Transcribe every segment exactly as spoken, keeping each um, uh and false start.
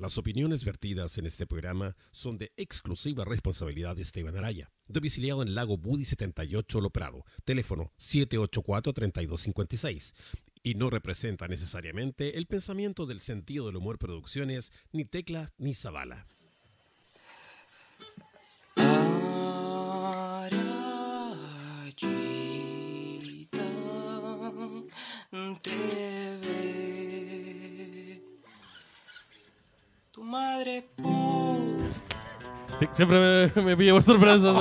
Las opiniones vertidas en este programa son de exclusiva responsabilidad de Esteban Araya, domiciliado en Lago Budi setenta y ocho Lo Prado, teléfono siete ocho cuatro, tres dos cinco seis, y no representa necesariamente el pensamiento del Sentido del Humor Producciones, ni Tecla ni Zavala. T V. Tu madre po. Sí, siempre me, me pilla por sorpresa.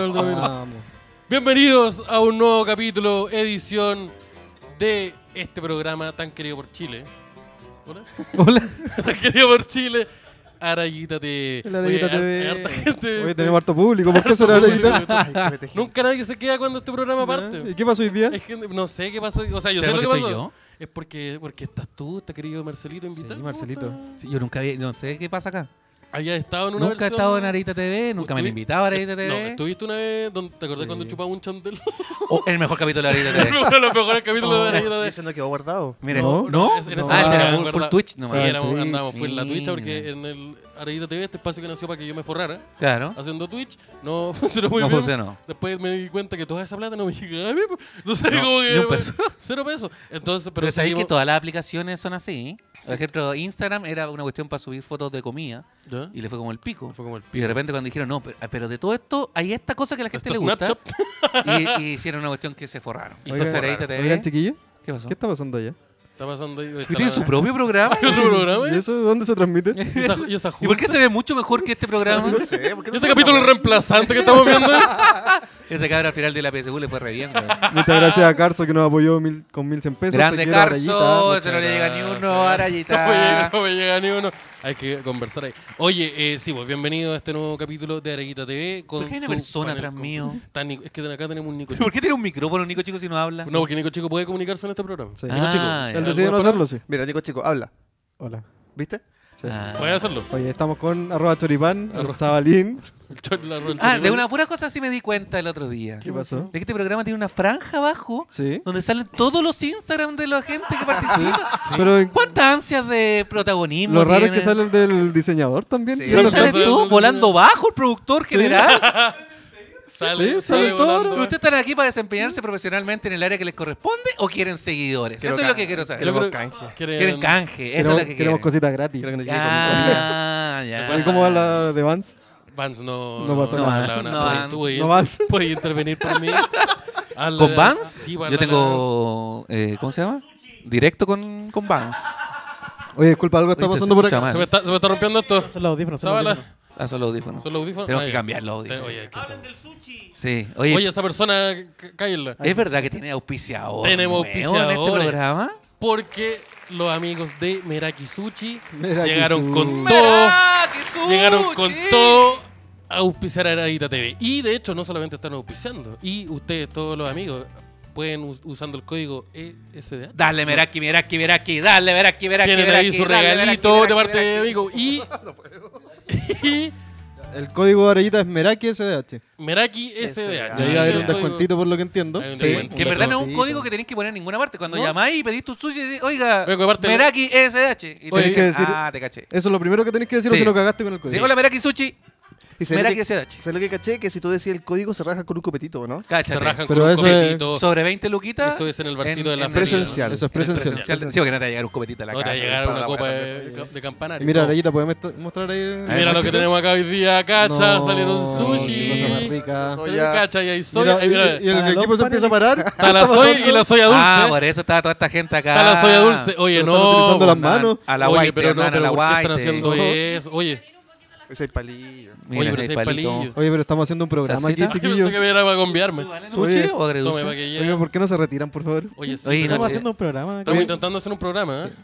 Bienvenidos a un nuevo capítulo, edición de este programa tan querido por Chile. Hola. Hola. Tan querido por Chile. Arayita T V. El Arayita Oye, T V. harta gente. Hoy tenemos harto público. ¿Por qué será Arayita? Nunca nadie se queda cuando este programa parte. ¿Y qué pasó hoy día? Hay gente- no sé qué pasó. O sea, yo sé lo que pasó. Yo? Es porque, porque estás tú, está querido Marcelito invitado. Sí, Marcelito. Sí, yo nunca había, no sé qué pasa acá. Hayas estado en una Nunca he versión- estado en Arayita T V, nunca me han ¿Estuvi- invitado a Arayita T No, V. estuviste una vez, donde, ¿te acordás Sí. cuando chupaba un chandel? Oh, el mejor capítulo de Arayita T V. Uno de los mejores capítulos de Arayita T V. Ese no quedó guardado. Mira, No, ¿no? es- en no. esa Ah, ese época, era full, ¿verdad? full Twitch Sí, nomás. éramos, Twitch. andábamos full en la Twitch Mira. porque en el Arayita T V, este espacio que nació para que yo me forrara, Claro, haciendo Twitch, no funcionó muy no bien. funcionó. Después me di cuenta que toda esa plata no me llegaba a mí. No sé, No, como que... ni un peso. Cero pesos. Entonces, pero, Pero sabéis que seguimos- todas las aplicaciones son así. Por ejemplo, Instagram era una cuestión para subir fotos de comida ¿Ya? y le fue como el pico. Fue como el Y de repente cuando dijeron, no, pero, pero de todo esto hay esta cosa que a la gente Esto le es gusta. Snapchat. Y, y hicieron una cuestión que se forraron. Y Y se se Arayita T Oigan, V. chiquillos, ¿Qué pasó? ¿qué está pasando allá? Está pasando ahí. ¿Que está tiene la- su propio programa? ¿Hay otro programa? ¿Y eso dónde se transmite? ¿Y esa, y esa ¿Y por qué junta? se ve mucho mejor que este programa? No sé, ¿por qué ¿Y no ese se capítulo llama? reemplazante que estamos viendo? Ese cabrón al final de la P S U le fue re bien, güey. Muchas gracias a Carso que nos apoyó mil, con mil cien pesos. Grande Te quiero, Carso, Arayita. ese no le llega ni uno, No me, llega, Arayita. no me llega ni uno. Hay que conversar ahí. Oye, eh, sí, pues bienvenido a este nuevo capítulo de Arayita T V. Con ¿Por qué hay una su persona panel atrás con- mío? Está Nico- es que acá tenemos un Nico Chico. ¿Por qué tiene un micrófono, Nico Chico, si no habla? No, porque Nico Chico puede comunicarse en este programa. Sí. Nico Chico. Ah, ya. Él decidió no hacerlo, sí. Mira, Nico Chico, habla. Hola. ¿Viste? Sí. Ah. Puede hacerlo. Oye, estamos con arroba choripán, Arroba- Zabalín. El chor- la- el Ah, choripán. de una pura cosa sí me di cuenta el otro día. ¿Qué pasó? De que este programa tiene una franja abajo Sí. donde salen todos los Instagram de la gente que participa. Pero en- ¿Cuántas ansias de protagonismo lo raro es tiene? que sale el del diseñador también. Sí. ¿Y Sí, dónde sale está? está? todo volando bajo el productor general. Sale, Sí, sale todo. volando. ¿Pero ustedes están aquí para desempeñarse profesionalmente en el área que les corresponde o quieren seguidores? Quiero Eso es lo can- que quiero saber. Yo Queremos creo- canje. quieren- Quieren canje, eso Queremos, es lo que queremos quieren. cositas gratis. Quiero que nos llegue con comida. Ah, ya. ¿Y cómo va la de Vans? Vans no... No pasó no, nada. no, No, no, Vans. tú puedes- No Vans. puedes intervenir por mí. Hazla- ¿Con Vans? Sí, para Yo la- tengo, eh, ¿cómo se llama? Directo con, con Vans. Oye, disculpa, algo está Oye, pasando se por escucha acá. mal. Se me, está, se me está rompiendo esto. Son los audífonos. Son los Sábala. audífonos. Ah, son los audífonos. ¿Son los audífonos? Tenemos Ah, que ya. cambiar los audífonos. Oye, que- Sí. Oye, Oye, esa persona, c- cállenla. ¿es verdad que tiene auspiciador Tenemos nuevo en este auspiciadores. programa? Porque los amigos de Meraki Sushi Meraki llegaron con Sushi. todo. ¡Meraki Sushi! Llegaron con todo a auspiciar a Arayita T V. Y de hecho, no solamente están auspiciando. Y ustedes, todos los amigos, pueden us- usando el código E S D A. Dale, Meraki, Meraki, Meraki. Dale, Meraki, Meraki, Tienen Meraki. ahí su dale, regalito Meraki, de parte Meraki, de Meraki. amigos. Y, y El código de Arayita es Meraki S D H. Meraki S D A. Y ahí va a haber un Ese es el descuentito por lo que entiendo. Hay un Sí, descuento. que en verdad no es un descuentito. código que tenéis que poner en ninguna parte. Cuando No. llamáis y pedís tu sushi, decís, oiga, Oye, que aparte- Meraki S D H. Y te Oye, dicen, que decir- ah, te caché. Eso es lo primero que tenés que decir o Sí. si no cagaste con el Sí, código. hola, Meraki Sushi. Y sé lo Meraki que, S D H. sé lo que caché, que si tú decías el código se raja con un copetito, ¿no? Se Cáchate. rajan Pero con un eso es- copetito. Sobre veinte luquitas. Eso es en el barcito en- de la en feria. presencial. Eso es En presencial. Presencial. Sí, porque no te va a llegar un copetito a la No te va a casa. llegar para una la copa buena de, también. de campanario. Mira, No. Arayita, ¿puedes met- mostrar ahí? el Mira lo que vasito? tenemos acá hoy día, cacha, No, salieron sushi. qué cosa más rica. Soy- Salieron cacha y hay soya. Mira, Ahí, mira, y, y el Para equipo los se empieza a parar. está la soya y la soya dulce. Ah, por eso estaba toda esta gente acá. Está la soya dulce. Oye, Pero no. están utilizando las Andaban manos. A la Oye, white, pero no, andaban a pero la ¿por qué están white. haciendo Ojo. eso? Oye, Ese es palillo. Mira, oye, pero el si hay palito. palillo. Oye, pero estamos haciendo un programa aquí, ¿Salsita? Yo pensé chiquillos. que me era para conviarme. ¿Sushi Oye, o agridulce? Tome para que llegue. Oye, ¿por qué no se retiran, por favor? Oye, sí, Oye, pero no, Estamos eh, haciendo un programa. estamos Oye. intentando hacer un programa, ¿eh?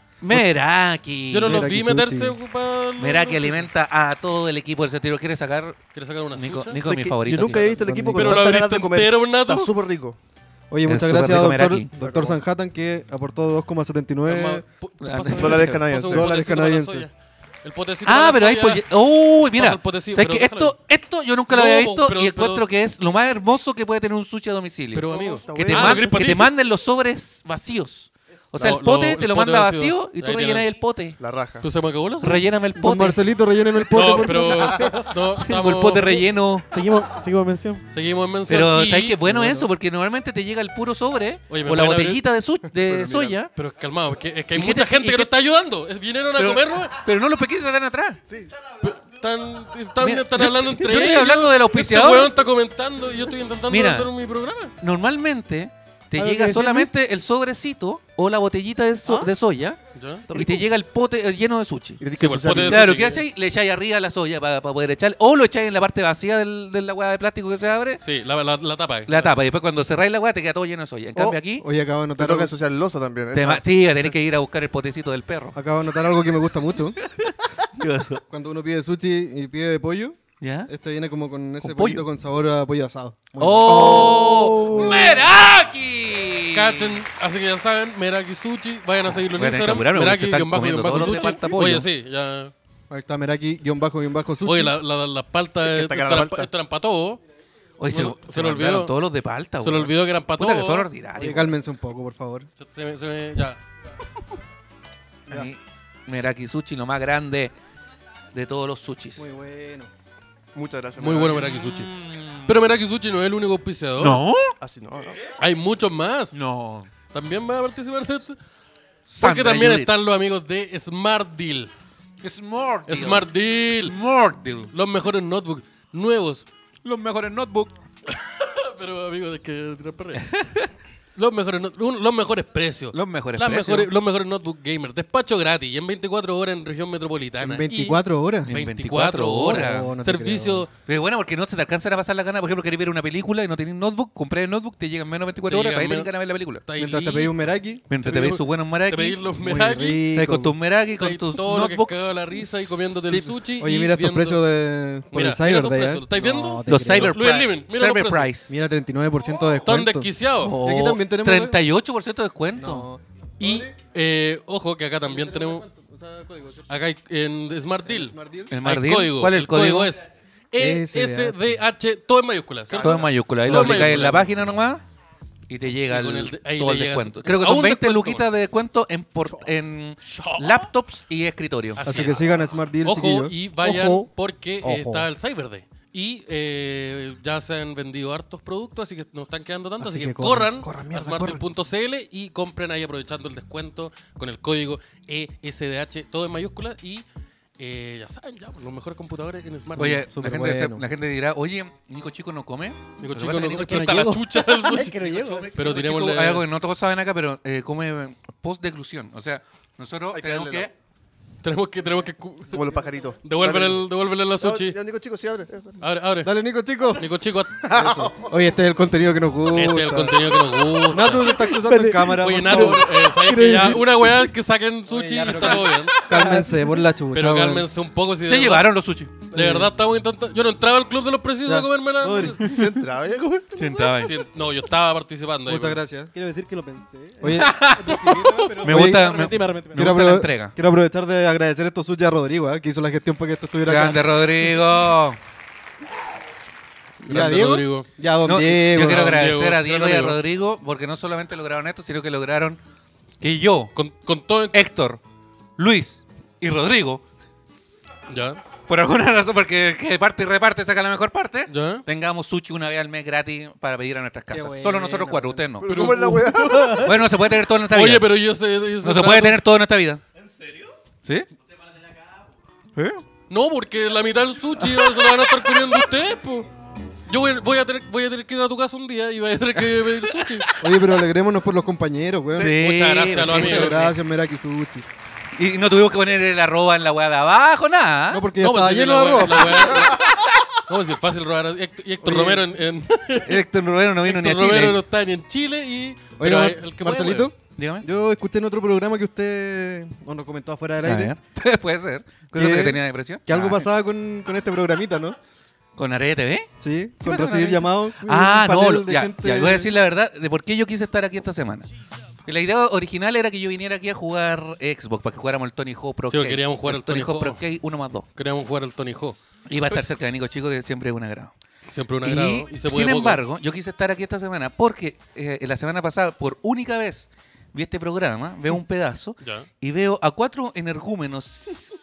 Meraki. Yo no los Meraki vi Sushi. meterse para... Meraki alimenta a todo el equipo del sentido. ¿Quiere sacar? ¿Quieres sacar una Nico, sucha? Nico Sé es mi que favorito. yo nunca he visto el Con equipo Nico. con Pero lo tantas abriste ganas de comer. entero, Nato. Está súper rico. Oye, El muchas súper gracias a rico doctor, Meraki. doctor Sanhattan que aportó dos coma setenta y nueve. Dólares canadienses. Dólares canadienses. El potecito Ah, para pero la ahí soya. pues. Uy, Pasa mira. el potecito, ¿Sabes pero qué? déjalo Esto, esto yo nunca lo No, había po, visto pero- y encuentro pero- que es lo más hermoso que puede tener un sushi a domicilio. Pero amigo, Está que te, Ah, bueno. ¿lo man- querés para que ti? te manden los sobres vacíos. O sea, No, el pote no, te el lo pote manda vacío. vacío y tú Ahí rellenas tiene. el pote. La raja. ¿Tú se me acabó la Relléname el Don pote. Marcelito, relléneme el pote. No, por pero favor. no, Tengo estamos- el pote relleno. Seguimos, seguimos mención. Seguimos en mención. Pero, y- ¿sabes qué bueno Bueno. eso? Porque normalmente te llega el puro sobre Oye, ¿me o la pueden abrir? botellita de, su- de mira. soya. Pero calmado, es que, es que hay ¿Y qué mucha te- gente y que qué- nos está ayudando. Es- Vinieron a Pero, comerlo. pero no los pequeños están atrás. Están, están, Mira, están yo- hablando entre yo ellos. estoy hablando del auspiciador. Este weón está comentando y yo estoy intentando Mira. hacer mi programa. Normalmente te ¿Algo que llega decir, solamente el sobrecito o la botellita de, so- de soya ¿Ya? y te llega el pote eh, lleno de sushi. Y te tienes Sí, que pues, ensuciar pote de el- Claro, sushi ¿qué que- hacéis? Le echáis arriba la soya para poder echar. O lo echáis en la parte vacía del, de la hueá de plástico que se abre. Sí, la, la, la tapa. La tapa. Y después cuando cerráis la hueá te queda todo lleno de soya. En Oh, cambio aquí, Oye, acabo de Te notar toca algo, ensuciar losa también. te esa- ma- sí, tenés que ir a buscar el potecito del perro. acabo de notar algo que me gusta mucho. ¿Qué pasó? Cuando uno pide sushi y pide de pollo, ¿Ya? este viene como con ese ¿Con pollito pollo? con sabor a pollo asado. Muy ¡Oh! ¡Meraki! Cachen, así que ya saben, Meraki Sushi, vayan a seguirlo en Voy a tener que Instagram. apurarme porque Meraki, se están guión bajo, comiendo guión bajo todos los de sushi. palta pollo. Oye, sí, ya. bueno. Ahí está Meraki, guión bajo, guión bajo sushi. Oye, la, la, la palta, que esto está cara la eran, palta. esto eran para todos. Oye, se, Se- se, se me le olvidó. olvidaron todos los de palta, Se le weón. olvidó que eran para Puta todos. que son Oye, ordinarios. cálmense un poco, por favor. Se- se me- se me- ya. Ahí, Meraki Sushi, lo más grande de todos los sushis. Muy bueno. Muchas gracias. Muy bueno Meraki. Meraki Sushi. Mm. Pero Meraki Sushi no es el único auspiciador. ¿No? Así no, no. Hay muchos más. No. También va a participar de esto. Porque Sandra también Judith. están los amigos de Smart Deal. Smart Deal. Smart Deal. Smart Deal. Los mejores notebooks nuevos. Los mejores notebooks. Pero amigos, es que tirar para arriba. Los mejores, not- un- los mejores precios. Los mejores Las precios. mejores, los mejores notebook gamer. Despacho gratis y en veinticuatro horas en región metropolitana. En veinticuatro horas. Y En veinticuatro horas. Oh, no te Servicio. Pero bueno, porque no se te alcanzan a pasar la gana. Por ejemplo, querés ver una película y no tenés notebook, compré el notebook, te llegan menos de veinticuatro Te horas, llegan ahí tenés menos- ganas de ver la película. está ahí Mientras te li- pedí un Meraki. Mientras te te veis pedí- sus buenos Te meraki, pedís los Muy Meraki. estás rico. con tus meraki, Está ahí con tus todo lo que notebooks. caga la risa y comiéndote el Sí. sushi. Oye, y mira estos viendo- precios de, por Mira, el Cyber mira esos Day, precios. ¿eh? ¿Estáis viendo? No, te Los creo. Cyber Luis Price. Limen, mira los Cyber precios. Price. Mira, treinta y nueve por ciento de Están descuento. desquiciados. Y aquí también tenemos- treinta y ocho por ciento de descuento. No. Y, eh, ojo, que acá también tenemos. Acá hay, en Smart Deal. Smart Deal. El hay Mar Deal. código. ¿Cuál es el código? es E S D H, todo en mayúsculas. ¿cierto? Todo en mayúscula. Ahí Todo lo en aplicáis en la mayúscula. página nomás y te llega Y con el, el de- ahí todo le el llega descuento. su- Creo que a son un veinte descuento luquitas de descuento en, por- en laptops y escritorio. Así Así es. que sigan a Smart Deal, Ojo, chiquillos. y vayan Ojo. porque eh, Ojo. está el Cyber Day. Y eh, ya se han vendido hartos productos, así que no están quedando tantos. Así, Así que, que corran, corran, corran, a mierda, smartdeal punto c l y compren ahí aprovechando el descuento con el código E S D H, todo en mayúsculas. Y eh, ya saben, ya, los mejores computadores en Smart Oye, Deal. la Súper gente, se- bueno. la gente dirá, oye, Nico Chico no come. Nico Lo que Chico, pasa es que no- Nico aquí Chico está la llego. chucha del sushi. Que no llego. Pero Nico tiremos Chico, hay algo que no todos saben acá, pero eh, come post-deglución. O sea, nosotros Hay que tenemos darle, que... Tenemos que, tenemos que cu- Como los pajaritos. devuélvele, Dale. el, devuélvele la sushi. Ya, ya, Nico, chicos, sí, abre. Eso. Abre, abre. Dale, Nico, chicos. Nico Chico, Oye, este es el contenido que nos gusta. este es el contenido que nos gusta. Nato, te estás cruzando en cámara. Oye, por Nato, favor. eh, sabes que ya una weá que saquen sushi ya, y pero está todo bien. Cálmense, por la chucha. Pero weón. cálmense un poco si de Se verdad- llevaron los sushi. De verdad estamos intentando. Yo no entraba al club de los precisos Ya. a comerme nada. Rodri, Se entraba ya como. Se entraba ahí. Sí, no, yo estaba participando. ahí, Muchas pero- gracias. Quiero decir que lo pensé. Oye, Me Oye, gusta, Me me, arrepentí, me arrepentí. me quiero, gusta la aprove- entrega. quiero aprovechar de agradecer estos sushi a Rodrigo, ¿eh? que hizo la gestión para que esto estuviera acá. Grande Rodrigo. ¿Y a Grande Diego? Rodrigo. Ya, don No, Diego. yo quiero don agradecer Diego, a Diego gran y a amigo. Rodrigo porque no solamente lograron esto, sino que lograron que yo, Con, con todo. Héctor, Luis y Rodrigo, Ya, por alguna razón, porque que parte y reparte saca la mejor parte, ya. tengamos sushi una vez al mes gratis para pedir a nuestras casas. bueno, Solo nosotros cuatro, bueno. ustedes no. Pero ¿cómo es la weá? Bueno, no se puede tener todo en esta vida. Oye, pero yo sé. yo sé no se trato- puede tener todo en esta vida. ¿En serio? ¿Sí? ¿Eh? No, porque la mitad del sushi se lo van a estar comiendo ustedes, po. Yo voy, voy a tener, voy a tener que ir a tu casa un día y voy a tener que pedir sushi. Oye, pero alegrémonos por los compañeros, weón. Sí, Muchas gracias a los porque- amigos. Muchas gracias, Meraki Sushi. Y no tuvimos que poner el arroba en la weá de abajo, nada. No, porque ya No, pues estaba sí, lleno la de wea- arroz. la wea- No, si es fácil robar. a Héctor- Y Héctor Oye. Romero en. en Héctor Romero no vino ni a Héctor Romero Chile. no está ni en Chile y. Oye, pero Mar- hay- el que puede, Marcelito, puede. Dígame. yo escuché en otro programa que usted o nos comentó afuera del A aire ver. Puede ser. ¿Qué ¿Qué? que tenía depresión? que algo Ah. pasaba con, con este programita, ¿no? ¿Con Araya T V? Sí, pasa con con recibir Araya? llamados. Ah, un no, panel lo- de ya, gente- ya, voy a decir la verdad de por qué yo quise estar aquí esta semana. Que la idea original era que yo viniera aquí a jugar Xbox para que jugáramos el Tony Hawk Pro Sí, Skate. queríamos jugar el Tony Hawk Pro Hawk. Skate uno más dos. Queríamos jugar al Tony Hawk. Y va a estar cerca de Nico Chico, que siempre es un agrado. Siempre un Y, agrado. Y, se puede sin poco. embargo, yo quise estar aquí esta semana porque eh, la semana pasada, por única vez, vi este programa, veo un pedazo Ya. y veo a cuatro energúmenos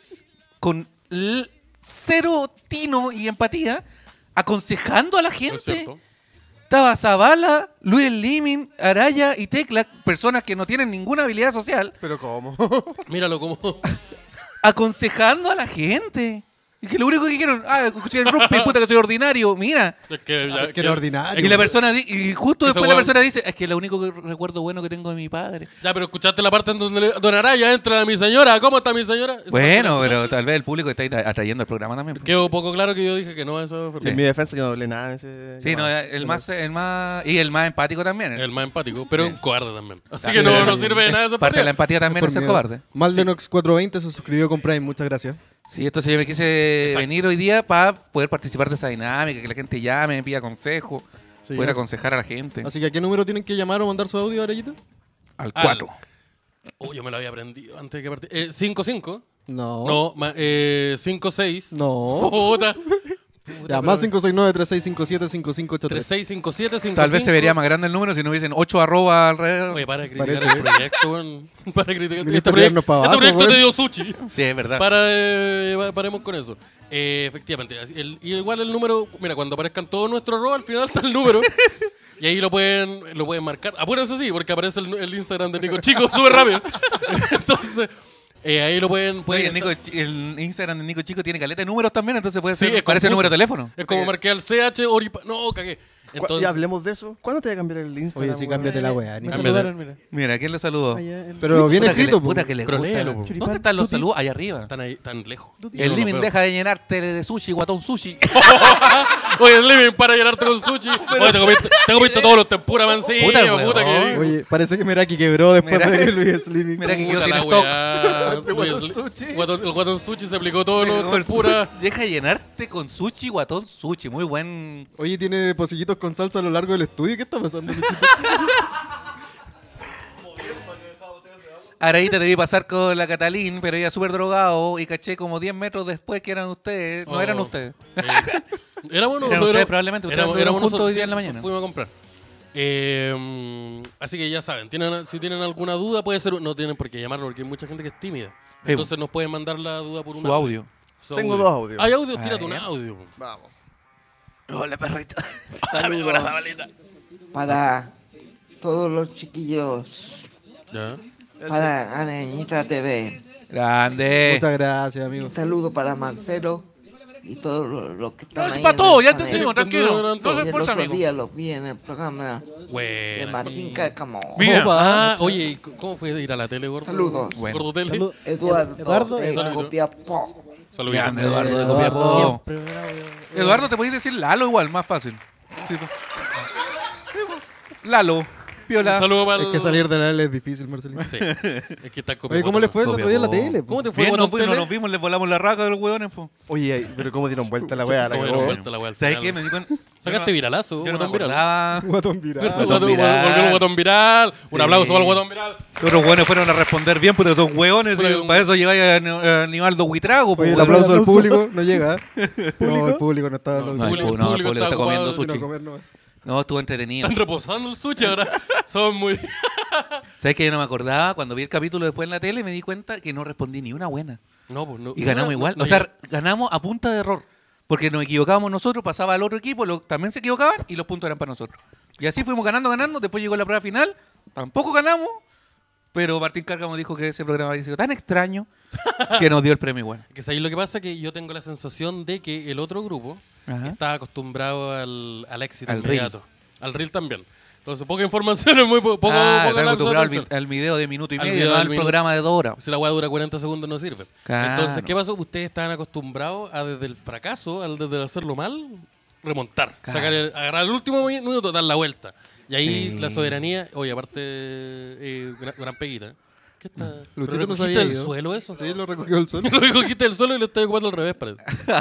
con l- cero tino y empatía aconsejando a la ¿No es gente. cierto? Estaba Zavala, Luis Limin, Araya y Tecla, personas que no tienen ninguna habilidad social, Pero ¿cómo? Míralo como... aconsejando a la gente. Y que lo único que dijeron, ah, escuché el rumpi, puta que soy ordinario, mira. Es que, ya- Es que era ordinario. Y la persona di- y justo Ese después la weón- persona dice, es que lo único que recuerdo bueno que tengo de mi padre. Ya, pero escuchaste la parte en donde le- Don Araya entra a mi señora. ¿Cómo está mi señora? Esa Bueno, parte la pero tal vez el público está atra- atrayendo el programa también. escuchaste. Quedó poco claro que yo dije que no, eso fue En mi defensa yo no hablé nada en ese... Sí, no, llamado. el más, el más y el más empático también. el más empático, pero Sí. un cobarde también. Así Sí. que no, no sirve de nada esa Parte de la empatía. empatía también Por es ser miedo. cobarde. Maldenox cuatrocientos veinte se suscribió con Prime, muchas gracias. Sí, entonces yo me quise Exacto. venir hoy día para poder participar de esa dinámica, que la gente llame, me pida consejo, Sí, poder así- aconsejar a la gente. Así que ¿a qué número tienen que llamar o mandar su audio, Arellita? Al Al- cuatro. Oh, yo me lo había aprendido antes de que partir. Eh, cinco cinco. No. No, ma- eh, cinco seis. No. Puta. Ya, más cinco seis nueve, tres seis cinco siete, cinco cinco ocho tres tres. seis cinco siete cinco Tal vez se vería más grande el número si no hubiesen ocho arroba alrededor. Oye, para de criticar Parece, el ¿eh? proyecto, weón. Para criticar Viniste este a tirarnos proyecto. pa' Este abajo, proyecto weón. te dio sushi. Sí, es verdad. Para, eh, pa- paremos con eso. Eh, efectivamente. así- el- y igual el número, mira, cuando aparezcan todos nuestros robots, al final está el número. Y ahí lo pueden, lo pueden marcar. Apúrense, sí, porque aparece el, el Instagram de Nico Chico súper rápido. Entonces, eh, ahí lo pueden. Oye, pueden el, Nico Chi- el Instagram de Nico Chico tiene caleta de números también, entonces puede Sí, ser, es parece confuso. número de teléfono. Es como marqué al C H Oripa. No, cagué. Cu- Entonces, Ya hablemos de eso. ¿Cuándo te voy a cambiar el Instagram? Oye, sí, weón? cámbiate la weá. ni- Me saludaron, mira. Mira, ¿quién le saludó? Allá en- Pero bien Puta que escrito, le- po. puta que le Pero gusta. léelo, po. ¿Dónde están los Tutis. saludos? Allá arriba. están ahí, tan lejos. El Yo no los living veo. deja de llenarte de sushi, guatón sushi. Oye, el living para llenarte con sushi. Oye, te comiste, te comiste todos los tempura mancilla. Puta, Puta, weón. que. Oye, parece que Meraki quebró después Mira- de que Luis Slimming. Mira que quedó Puta sin la stock. weá. De guatón Luis- sushi. guatón- El guatón sushi se aplicó todos los tempura. Deja de llenarte con sushi, guatón sushi. Muy buen. Oye, tiene pocillitos con salsa a lo largo del estudio. ¿Qué está pasando, Luchito? Araíta te vi pasar con la Catalín, pero ella súper drogado y caché como diez metros después que eran ustedes. No Oh. eran ustedes. Eh, éramos no, Eran no, ustedes éramos- probablemente, ustedes éramos, anduvieron éramos juntos nosotros, hoy día sí, en la mañana. Fuimos a comprar. Eh, mm, así que ya saben, tienen, si tienen alguna duda, puede ser. No tienen por qué llamarlo porque hay mucha gente que es tímida. Sí, Entonces nos pueden mandar la duda por una. Su audio. su Tengo audio. dos audios. Hay audio, A tírate un ver. audio. Vamos. Hola, perrita. Saludos para todos los chiquillos, Ya. para Arañita T V. Grande. Muchas gracias, amigo. Un saludo para Marcelo y todos los, los que están No, ahí. para en todo, el ya te panel. seguimos, tranquilo. no, No Y se el esfuerza, otro amigo. día los vi en el programa de Bueno. Martín Cárcamo. Mira. Opa. Ah, oye, ¿y ¿cómo fue de ir a la tele, gordo? Saludos. Bueno. Gordo tele. Salud. Eduardo, Eduardo, de eh, Copiapó. Saludos. Grande, Eduardo de Eduardo. Copiapó. Siempre un audio. Eduardo, te podéis decir Lalo igual, más fácil. Sí, pues. Lalo, piola. Saludos para Es que salir de la L es difícil, Marcelino. Sí. Es que está Oye, ¿cómo les fue el otro día en la tele? po? ¿Cómo te fue, Bien, nos, Guatón fuimos, Tele? nos vimos, le volamos la raca de los hueones, po. Oye, ay, pero ¿cómo dieron vuelta la weá? La ¿Cómo cagó. dieron vuelta la weá al ¿Sabes final? qué? Me di cuenta. Sacaste viralazo, Yo no me guatón viral. acordaba. Guatón viral. Guatón Guatón viral. viral. Un guatón viral. Un Sí. aplauso para el guatón viral. Los otros hueones fueron a responder bien, porque son hueones. Puta, Y un- para eso lleváis a, Ni- a Nivaldo Huitrago, po, Oye, el hueón. aplauso del público no llega. No, el público no está No, dando el público- público- no, el público público está está comiendo ocupado, sushi. no comer, no. No, estuvo entretenido. Están reposando el sushi ahora. Son muy. ¿Sabes que yo no me acordaba? Cuando vi el capítulo después en la tele me di cuenta que no respondí ni una buena. No, pues no. Y ganamos no, igual. no o sea, llega. ganamos a punta de error. Porque nos equivocábamos nosotros, pasaba al otro equipo, lo- también se equivocaban y los puntos eran para nosotros. Y así fuimos ganando, ganando. Después llegó la prueba final, tampoco ganamos. Pero Martín Cárcamo dijo que ese programa había sido tan extraño que nos dio el premio igual. Que ahí lo que pasa es que yo tengo la sensación de que el otro grupo Ajá. está acostumbrado al, al éxito Al inmediato. Al reel también. Entonces, poca información es muy po- poco. ah, poco está lapso de acostumbrado al, vi- atención. al video de minuto y Al medio, video no del al minuto. programa de dos horas. Si la weá dura cuarenta segundos no sirve. Claro. Entonces, ¿qué pasó? Ustedes estaban acostumbrados a desde el fracaso, al desde hacerlo mal, remontar. Claro. Sacar el- agarrar el último mi- minuto, dar la vuelta. Y ahí Sí. la soberanía, oye, aparte, eh, gran, gran peguita. ¿Qué está? ¿Pero Luchito no recogiste sabía del ido. suelo eso? Sí, lo recogió el sol. Lo recogiste del suelo y lo estás ocupando al revés, parece.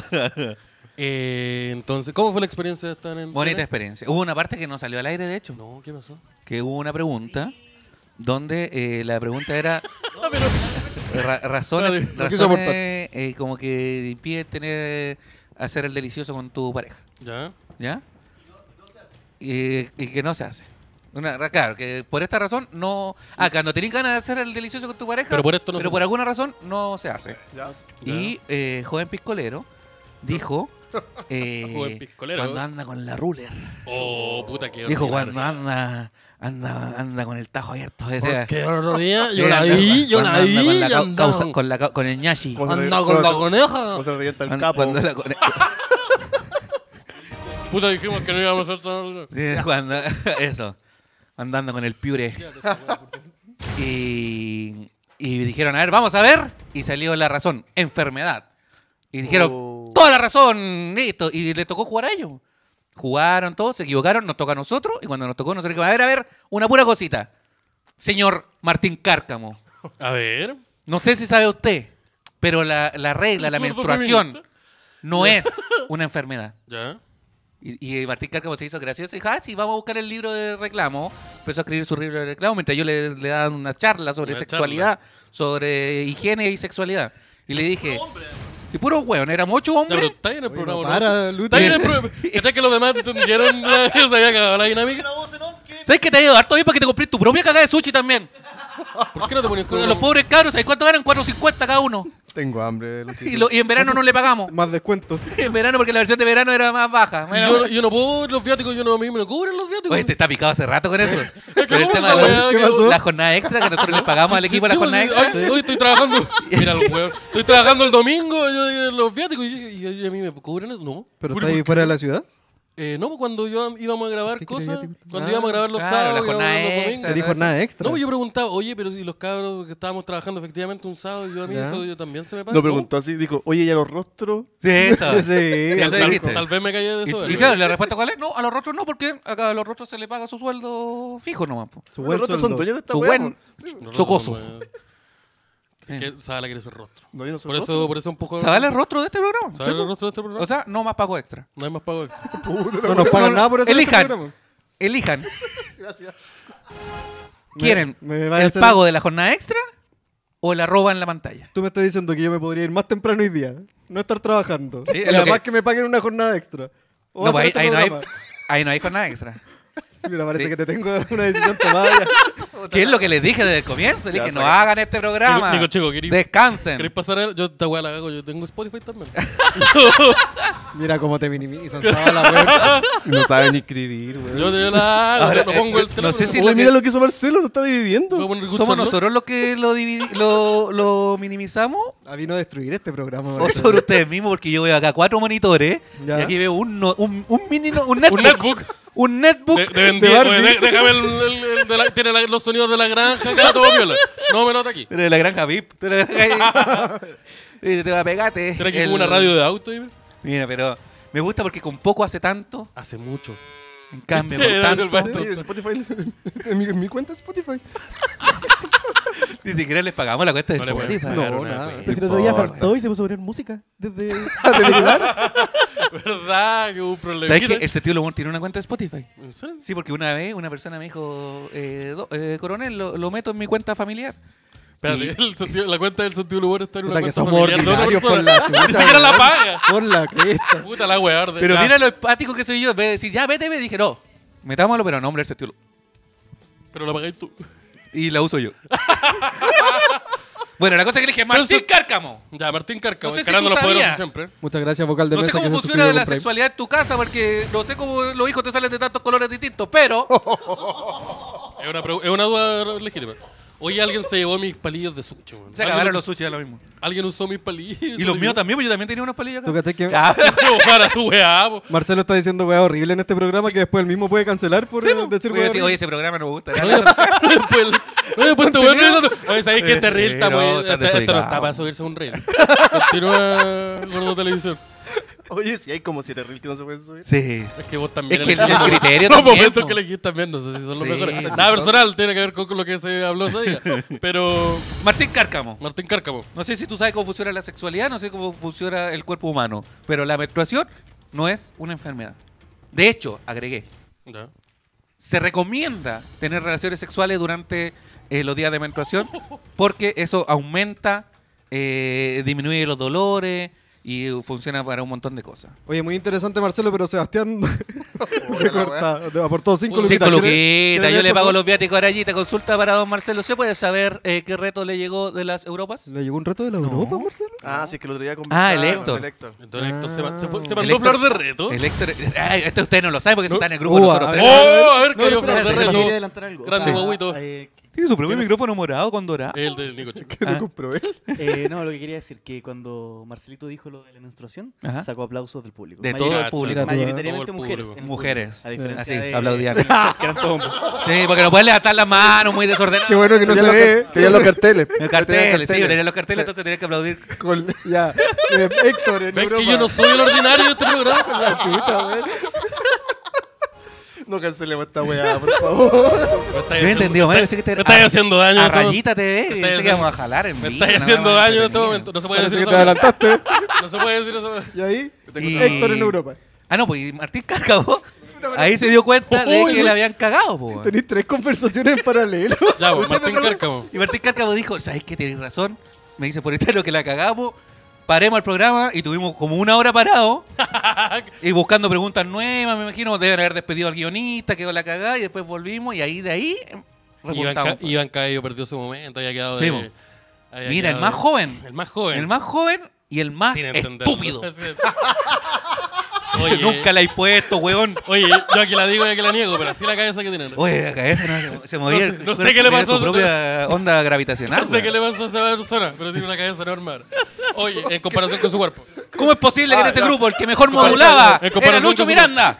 Eh, entonces, ¿cómo fue la experiencia de estar en Bonita tele? experiencia. Hubo una parte que no salió al aire, de hecho. No, ¿qué pasó? Que hubo una pregunta donde eh, la pregunta era ra- razones, Espérate. No quiso aportar. razones eh, como que impiden tener hacer el delicioso con tu pareja, ¿Ya? ¿ya? Y, y que no se hace. Una, ra- claro, que por esta razón no... Ah, cuando tenés ganas de hacer el delicioso con tu pareja, Pero por esto no pero se- por alguna razón no se hace. Ya. Y eh, Joven Piscolero dijo... eh, Joven Piscolero. Cuando anda con la ruler. Oh, puta, qué Dijo ordinario. cuando anda, anda, anda con el tajo abierto. ese- Porque el otro día yo eh, la anda- vi, yo cuando la anda vi con la y cau- andaba- causa- con, la, cau- con el ñashi. Cuando- anda con la coneja. ¿Cómo se revienta el Cuando- capo? cuando la cone- Puta, dijimos que no íbamos a hacer todo. Eh, cuando- eso, andando con el piure. Y, y dijeron, a ver, vamos a ver. Y salió la razón, enfermedad. Y dijeron, Oh. toda la razón, listo. Y le tocó jugar a ellos. Jugaron todos, se equivocaron, nos toca a nosotros. Y cuando nos tocó, nosotros dijimos, a ver, a ver, una pura cosita. Señor Martín Cárcamo, A ver. no sé si sabe usted, pero la, la regla, la Gordo menstruación, feminista. no es una enfermedad. Ya. Y, y Martín Cárcamo se hizo gracioso y dijo, ah, sí, vamos a buscar el libro de reclamo. Empezó a escribir su libro de reclamo mientras yo le, le daba una charla sobre Una sexualidad, sobre higiene y sexualidad. Y le dije, si puro hueón, éramos ocho Ya, hombres. pero está ahí en el Oye, programa, no ¿no? para, Luti. Está ahí en el programa. ¿Cachai que los demás entendieron? la- Se había cagado la dinámica. ¿Sabes que te ha ido harto bien para que te compré tu propia cagada de sushi también? ¿Por qué no te ponías con Los pobres cabros, ¿sabes cuánto ganan? cuatro cincuenta cada uno. Tengo hambre, Luchito. Y, lo- y en verano no le pagamos. Más descuento. En verano porque la versión de verano era más baja. Y yo, no- yo no puedo, los viáticos, yo no, a mí me lo cubren los viáticos. Oye, te está picado hace rato con eso. que Pero el ¿cómo tema esa de weá la, que- ¿Qué pasó? la jornada extra que nosotros le pagamos al equipo de la Sí, jornada pues, extra. hoy, hoy estoy trabajando. Mira el weón. Estoy trabajando el domingo, yo, yo, los viáticos, y, y- y a mí me cubren eso. No. ¿Pero ¿Por está ahí qué? fuera de la ciudad? Eh, no, pues cuando yo íbamos a grabar ¿Qué cosas, quiere que- cuando Ah, íbamos a grabar los claro, sábados, la íbamos jornada los extra. domingos. ¿Tenés no, jornada extra? No, pues yo preguntaba, oye, pero si los cabros que estábamos trabajando efectivamente un sábado, yo a mí Ya. eso yo también se me pasa. No preguntó así, dijo, oye, ¿y a los rostros? Sí, eso. Sí, Eso Tal, dijiste. tal vez me callé de Y, eso. y eh. claro, la respuesta cuál es, no, a los rostros no, porque acá a los rostros se le paga su sueldo fijo nomás. po. Su Los buen rostros son sueldo. dueños de esta Su weá. buen po. No, chocoso. no, no, Es que Zabala quiere ser rostro. No, yo no soy Por rostro. eso, por eso un poco. ¿Sabes el rostro de este programa? ¿Sabes Sí, el po. rostro de este programa? O sea, no más pago extra. no hay más pago extra. No nos pagan nada por eso. en este Elijan. programa. Elijan. Gracias. ¿Quieren Me- me vaya a el hacer- pago de la jornada extra o el arroba en la pantalla? Tú me estás diciendo que yo me podría ir más temprano hoy día. No estar trabajando. Sí, y es lo además que- que... me paguen una jornada extra. O No, hacer pues ahí, este ahí no hay, programa. ahí no hay jornada extra. Mira, parece Sí. que te tengo una decisión tomada ya. ¿Qué es lo que les dije desde el comienzo? Les Ya dije, no saca. hagan este programa. Nico, chico, ¿queréis- Descansen. ¿Queréis pasar a él? Yo esta weá la hago, yo tengo Spotify también. Mira cómo te minimizan. toda la wea. No sabe ni escribir, güey. Yo, yo la hago, Ahora, no pongo eh, el no teléfono. sé si Oye, lo mira que- lo que hizo Marcelo, lo está Voy a dividiendo. poner ¿Somos escucharlo. nosotros los que lo, divi- lo, lo minimizamos? Ah, vino a destruir este programa. ¿O parece. sobre ustedes mismos? Porque yo veo acá cuatro monitores Ya. y aquí veo un, no- un, un mini no- un netbook. Un netbook. Un netbook. De, de Ben de diez, Barbie. oye, de- déjame el, el- el de la- tiene la- los sonidos de la granja acá, todo viola. No me nota aquí. Tú eres de la granja V I P. Tú eres de la granja- Y te va a pegarte. Tiene aquí el- como una radio de auto. ¿sí? Mira, pero me gusta porque con poco hace tanto. Hace mucho. En cambio, con Era del tanto. Oye, Spotify, en mi, en mi cuenta de Spotify. Ni siquiera les pagamos la cuenta de No le pueden Spotify. pagar No, una nada. wea. Pero si el otro día importa. faltó y se puso a poner música desde... ¿Verdad? Que hubo un problema. ¿Sabes que el sentido del humor tiene una cuenta de Spotify? ¿En serio? Sí, porque una vez una persona me dijo, eh, do- eh, coronel, lo, lo meto en mi cuenta familiar. Espérate, el sentido- la cuenta del sentido del humor está en una Puta, que cuenta somos familiar de otra ordinarios por persona. la chucha, Ni siquiera la weón. paga. Por la cresta. Puta la weá. arde. Pero Ya. mira lo empático que soy yo. En vez de decir, ya, vete, me dije, no, metámoslo, pero nombre del sentido del humor. Pero la pagáis tú. Y la uso yo. Bueno, la cosa es que le dije, Martín Entonces- Cárcamo. Ya, Martín Cárcamo, No sé si encarando tú los poderosos sabías. siempre. Muchas gracias, vocal de No sé mesa. cómo que se funciona suscribió la con Prime. sexualidad en tu casa, porque no sé cómo los hijos te salen de tantos colores distintos, pero... Es una, pregu- es una duda legítima. Hoy alguien se llevó mis palillos de sushi. weón. Se ¿Alguien- acabaron los sushi, ya lo mismo. Alguien usó mis palillos. Y los míos también, porque yo también tenía unos palillos acá. ¿Tú cachai que Ah, Para tu weá, po. Marcelo está diciendo weá horrible en este programa que después él mismo puede cancelar por sí, eh, po. decir Voy a weá decir, horrible? oye, ese programa no me gusta. Oye, después, oye, después te voy pensando. Oye, ¿sabes que este reel está no, muy. está Este, este no desubicado. está para subirse a un reel. Continúa, gordo televisión. Oye, si hay como siete reels que no se pueden subir. Sí. Es que vos también. Es que el- elegís el los- criterio Los también, momentos po. que elegís también, no sé si son los Sí. mejores. Nada personal, tiene que ver con lo que se habló ese día. Pero. Martín Cárcamo. Martín Cárcamo. No sé si tú sabes cómo funciona la sexualidad, no sé cómo funciona el cuerpo humano, pero la menstruación no es una enfermedad. De hecho, agregué, Ya. se recomienda tener relaciones sexuales durante eh, los días de menstruación porque eso aumenta, eh, disminuye los dolores y funciona para un montón de cosas. Oye, muy interesante, Marcelo, pero Sebastián Me corta. Aportó cinco luquitas. Cinco ¿Quiere- luquitas. quiere Yo ver, le por pago favor? los viáticos a Arayita. Consulta para don Marcelo. ¿Se puede saber eh, qué reto le llegó de las Europas? ¿Le llegó un reto de la Europa, Marcelo? Ah, sí, que el otro día Ah, conversaban el con Héctor. el Héctor. Entonces Héctor se, ma- se, fue- se El mandó Héctor- flor de reto. El Héctor. Ay, esto ustedes no lo saben porque No. está en el grupo Uh, nosotros a tres. ver. ¡Oh! A ver, No, cayó pero flor de espérate, reto. quería adelantar algo. O Grande sea, guaguito. eh, Tiene su propio Tienes- micrófono morado con dorado. El del Nico Chico. ¿Qué lo Ah. compró él? eh, no, lo que quería decir que cuando Marcelito dijo lo de la menstruación, Ajá. sacó aplausos del público. De Mayor- todo el Cacha. público. Mira tú, Mayoritariamente Todo el mujeres. público. en el Mujeres. público, A diferencia Así, de, aplaudían. que eran todos hombres. Sí, porque no pueden levantar las manos muy desordenadas. Qué bueno que no se Tenían los ve. car- tenían los carteles. El cartel, sí, yo tenía los carteles, Sí. entonces tenía que aplaudir. Con- Ya. Eh, Héctor, en ¿Ves Europa. que yo no soy el ordinario de este programa? La chucha, güey. No cancelemos esta weá, por favor. Me Yo he entendido mal, pensé que te Me estáis haciendo daño. A en todo- Rayita T V, estáis pensé que haciendo- íbamos a jalar en Me vivo. estáis una haciendo wea más daño en este entretenida. momento. No se puede Parece decir que te eso. adelantaste. No se puede decir eso. Y ahí, Y- Héctor en Europa. Ah, no, pues y Martín Cárcamo, ahí se dio cuenta de Uy, que le habían cagado, po. weón. Tenéis tres conversaciones en paralelo. Ya, pues, Martín Cárcamo. Y Martín Cárcamo dijo, ¿sabes qué? Tienes razón. Me dice por interno que la cagamos. Paremos el programa y tuvimos como una hora parado y buscando preguntas nuevas, me imagino. Deben haber despedido al guionista, quedó la cagada y después volvimos y ahí de ahí em, Iván, repuntamos. Ca Iván Caello perdió su momento. Había quedado Sí, de- po. había Mira, el quedado más de- joven. El más joven. El más joven y el más Sin entenderlo. estúpido. Oye, Nunca la he puesto, weón. Oye, yo aquí la digo y aquí la niego, pero así la cabeza que tiene. Oye, la cabeza no, se, se movía. No sé- no sé qué le tenía pasó, su propia onda gravitacional. No sé qué le pasó a esa persona, pero tiene una cabeza enorme. Oye, en comparación con su cuerpo. ¿Cómo es posible que en Ah, ese ya. grupo el que mejor En comparación- modulaba en era comparación Lucho con su- Miranda?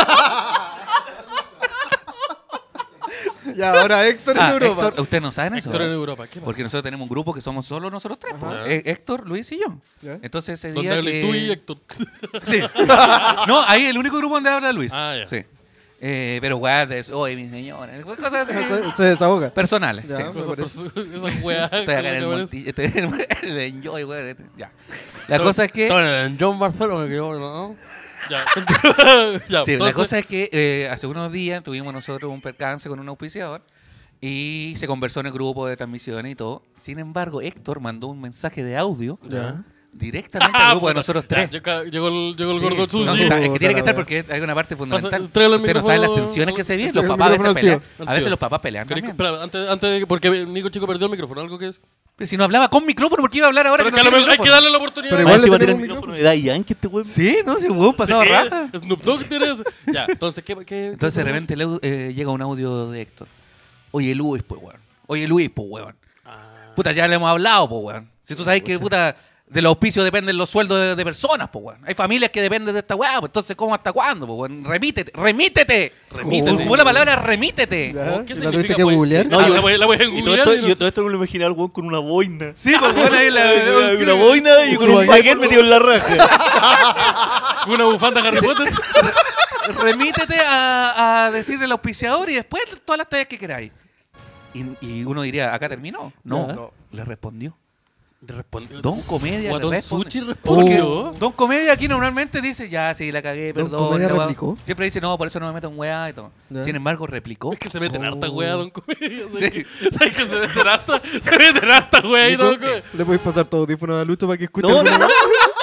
Y ahora Héctor en Ah, Europa. Héctor, ¿ustedes no saben eso? Héctor en Europa. ¿Qué pasa? Porque nosotros tenemos un grupo que somos solo nosotros tres. pues. Ajá. Eh, Héctor, Luis y yo. Ya. Entonces ese Donde día hables que... tú y Héctor. Sí. No, ahí el único grupo donde habla Luis. Ah, ya. Sí. Eh, pero weá, de eso, oye, mi señora. Cosas así. Se, se desahoga. Personales. Ya, sí. me parece. Esas weas. Estoy acá en el montillo, estoy en el- en el Enjoy, weón. este, Ya. La cosa es que... Estaba en el John Barcelo, me quedó, ¿no? Ya, ya, Sí, la entonces- cosa es que eh, hace unos días tuvimos nosotros un percance con un auspiciador y se conversó en el grupo de transmisión y todo. Sin embargo, Héctor mandó un mensaje de audio Ya. directamente al grupo de puta, nosotros ya, tres. llegó, llegó el, llegó el Sí, gordo no, Susi. está- es que tiene que Puta estar la porque hay una parte fundamental. tráele el Ustedes no saben las micrófono tensiones que se viven. Los el papás a veces micrófono al tío. pelean. Al A veces tío. los papás pelean Quería- también. Espera, antes, antes de que, porque Nico Chico perdió el micrófono, ¿algo que es? Pero si no hablaba con micrófono, ¿por qué iba a hablar ahora Pero que es no que a lo tiene mejor hay que micrófono? darle la oportunidad. Pero a- igual le Encima tenemos tiene el un micrófono de Daddy Yankee este weón. Sí, no, si huevón pasaba Sí, raja. Snoop Dogg tiene eso. Ya, entonces, ¿qué? qué Entonces de qué- repente le- eh, llega un audio de Héctor. Oye, Luis, pues, weón. Oye, Luis, pues, weón. Puta, ya le hemos hablado, pues, weón. Si tú sabes que, puta, de los auspicios dependen los sueldos de, de personas, pues, weón. Hay familias que dependen de esta weá, pues, entonces, ¿cómo hasta cuándo, pues, weón? Remítete, remítete. Remítete. Ocupó la palabra remítete. Ya. ¿Qué ¿Y la significa, tuviste que pues? googlear? No, No, yo yo- la voy, la voy a Y todo googlear. esto, y no yo sé. todo esto me lo imaginaba al weón con una boina. Sí, pues, weón, ahí la... una boina y con un paquete metido en la raja. Una bufanda Harry Potter. Remítete a, a decirle al auspiciador y después todas las tallas que queráis. Y, y uno diría, ¿acá terminó? No, Ya. no. Le respondió. Le respondió. Don Comedia Guatón le responde. Suchi Porque respondió. Don Comedia aquí normalmente dice, ya, sí, la cagué, Don perdón. Comedia la weá. replicó. Siempre dice, no, por eso no me meto en weá y todo. Ya. Sin embargo, replicó. Es que se meten harta Oh. wea, Don Comedia. Sí. ¿Sabes que, ¿sabes que se meten harta? Se meten harta wea y Nico, Don Comedia. ¿le podéis pasar tu audífono a Lucho para que escuche? No, alguna no, vez?